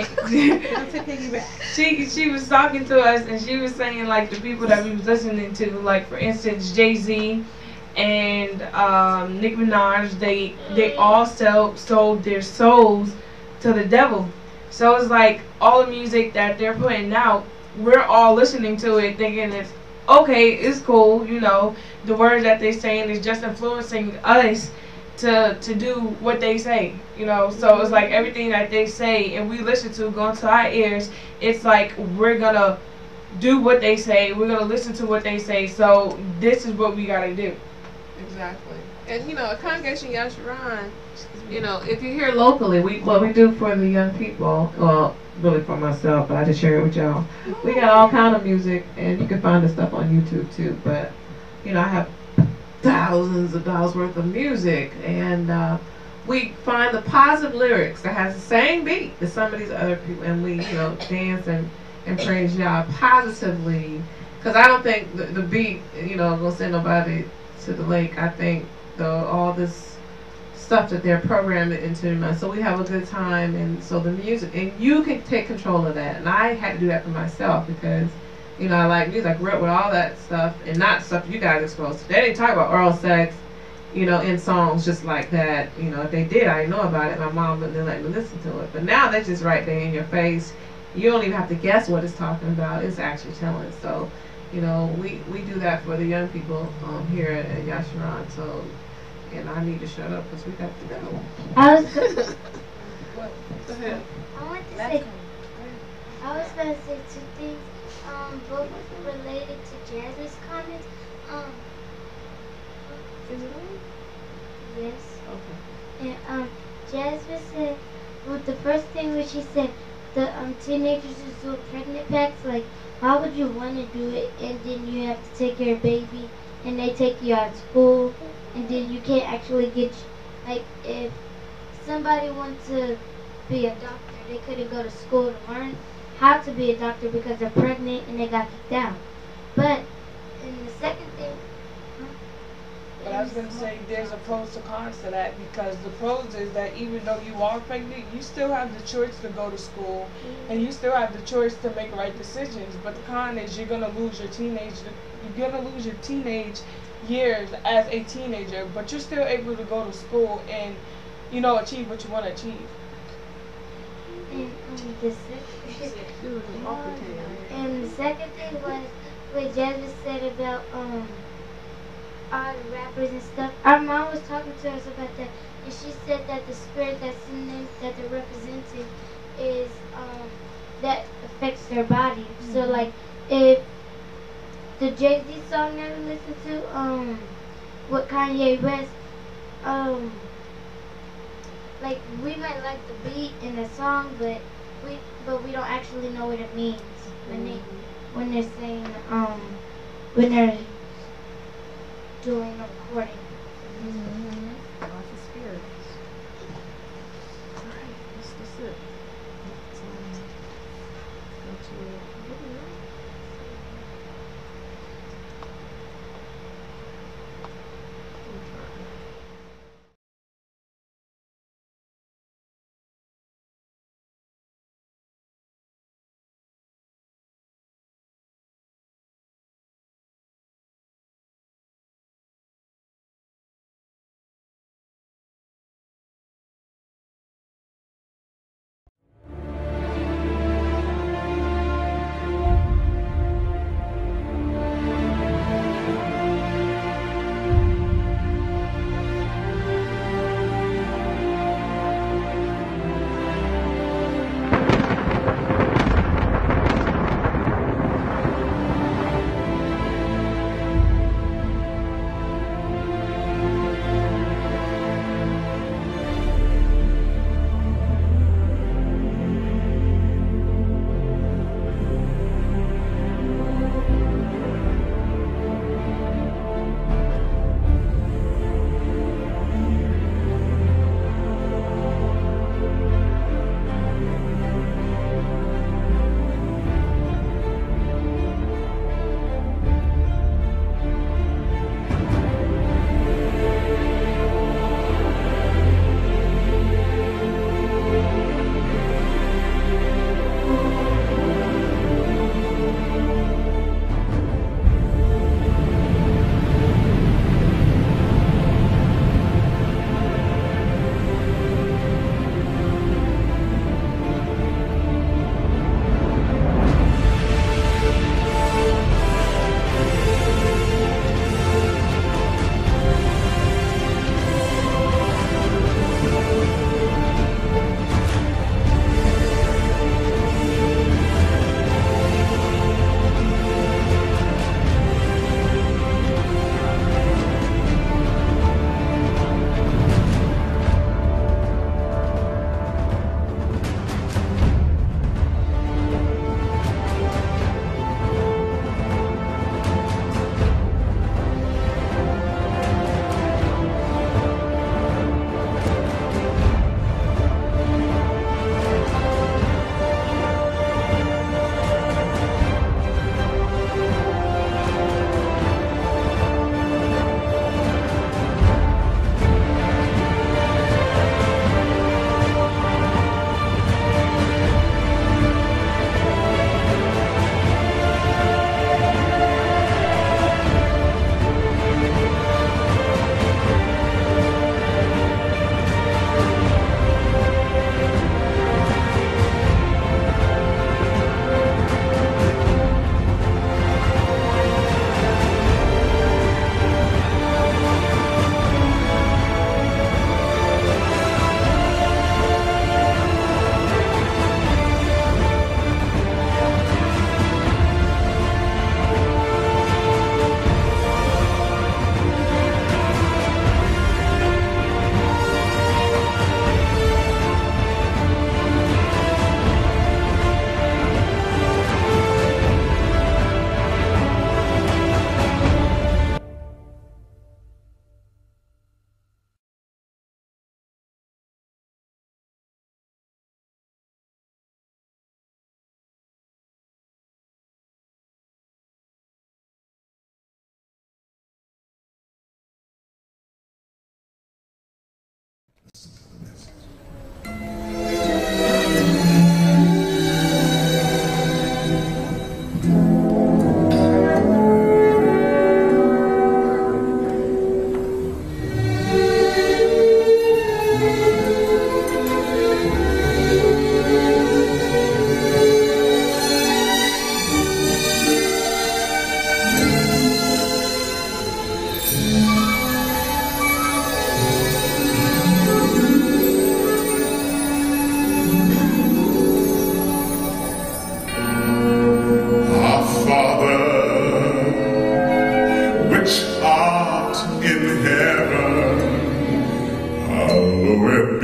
she she was talking to us and she was saying like the people that we was listening to, like for instance Jay-Z and um, Nicki Minaj, they they all sell, sold their souls to the devil. So it's like all the music that they're putting out, we're all listening to it thinking it's okay, it's cool, you know, the words that they're saying is just influencing us to to do what they say, you know. So it's like everything that they say and we listen to go into our ears, it's like we're gonna do what they say, we're gonna listen to what they say, so this is what we gotta do. Exactly. And you know, a congregation Yahshuruwn, you know, if you're here locally, we what we do for the young people, well, really for myself, but I just share it with y'all. We got all kind of music, and you can find this stuff on YouTube too. But you know, I have thousands of dollars worth of music, and uh, we find the positive lyrics that has the same beat as some of these other people, and we you know dance and and praise Yah positively. Because I don't think the, the beat, you know, gonna send nobody to the lake. I think the all this stuff that they're programming into my, so we have a good time, and so the music, and you can take control of that. And I had to do that for myself because, you know, I like music. I grew up with all that stuff, and not stuff you guys exposed to. They didn't talk about oral sex, you know, in songs just like that. You know, if they did, I didn't know about it. My mom wouldn't let me listen to it. But now that's just right there in your face. You don't even have to guess what it's talking about. It's actually telling. So, you know, we, we do that for the young people um, here at, at Yahshuruwn. So, and I need to shut up because we got to go. I was go- What? Go ahead. I want to say, I was going to say two things, um, both related to Jasmine's comments. Um, Is it on? yes. Okay. And um, Jasmine said, well, the first thing when she said, the um teenagers is doing pregnant packs, like, why would you want to do it and then you have to take care of baby and they take you out of school and then you can't actually get, like, if somebody wants to be a doctor, they couldn't go to school to learn how to be a doctor because they're pregnant and they got kicked out. But, and the second thing, But I was going to say there's a pros to cons to that because the pros is that even though you are pregnant, you still have the choice to go to school and you still have the choice to make right decisions. But the con is you're going to lose your teenage, you're going to lose your teenage years as a teenager, but you're still able to go to school and, you know, achieve what you want to achieve. And um, the second, and the second thing was what Jasmine said about um all the rappers and stuff. Our mom was talking to us about that, and she said that the spirit that's in them that they're representing is um that affects their body. Mm-hmm. So like if the Jay-Z song that we listened to, um, with Kanye West, um. like we might like the beat in the song, but we but we don't actually know what it means when they when they're saying um when they're doing a recording. Mm-hmm.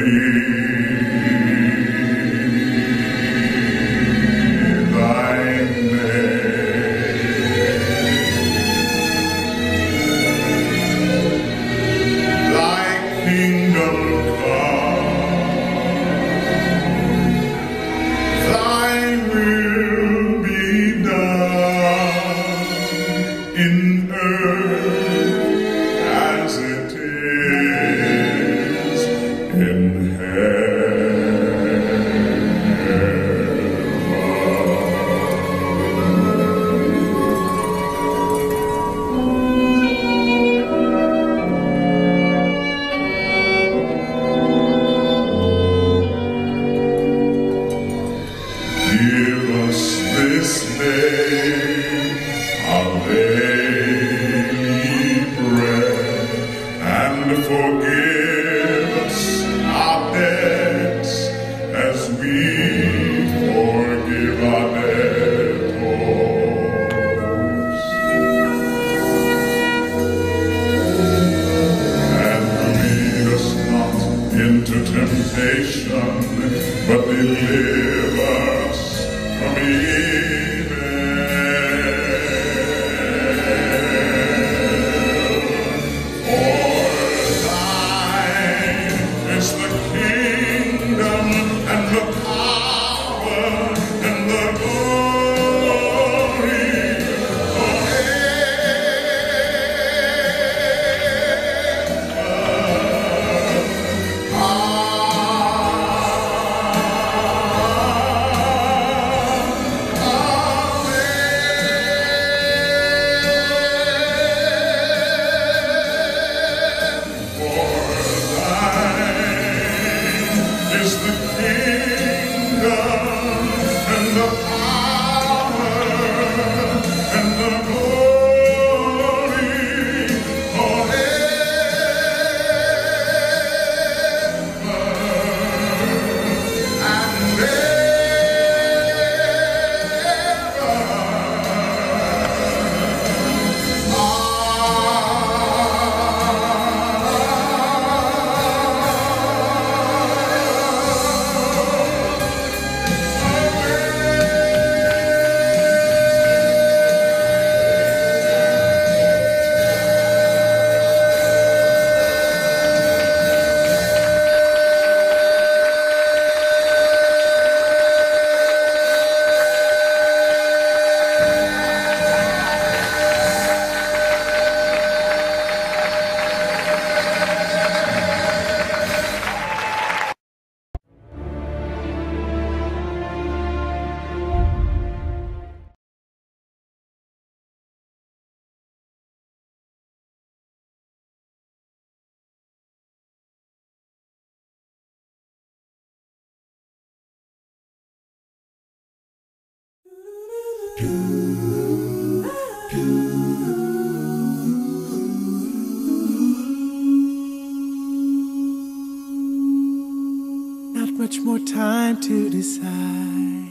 Not much more time to decide.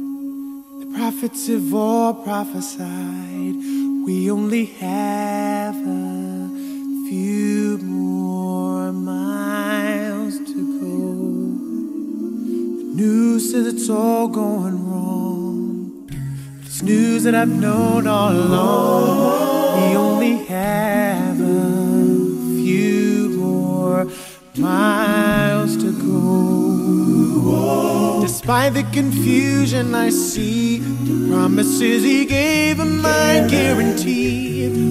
The prophets have all prophesied. We only have a few more miles to go. The news says it's all going wrong. It's news that I've known all along. We only have a few more miles to go. Despite the confusion I see, the promises he gave are my guarantee.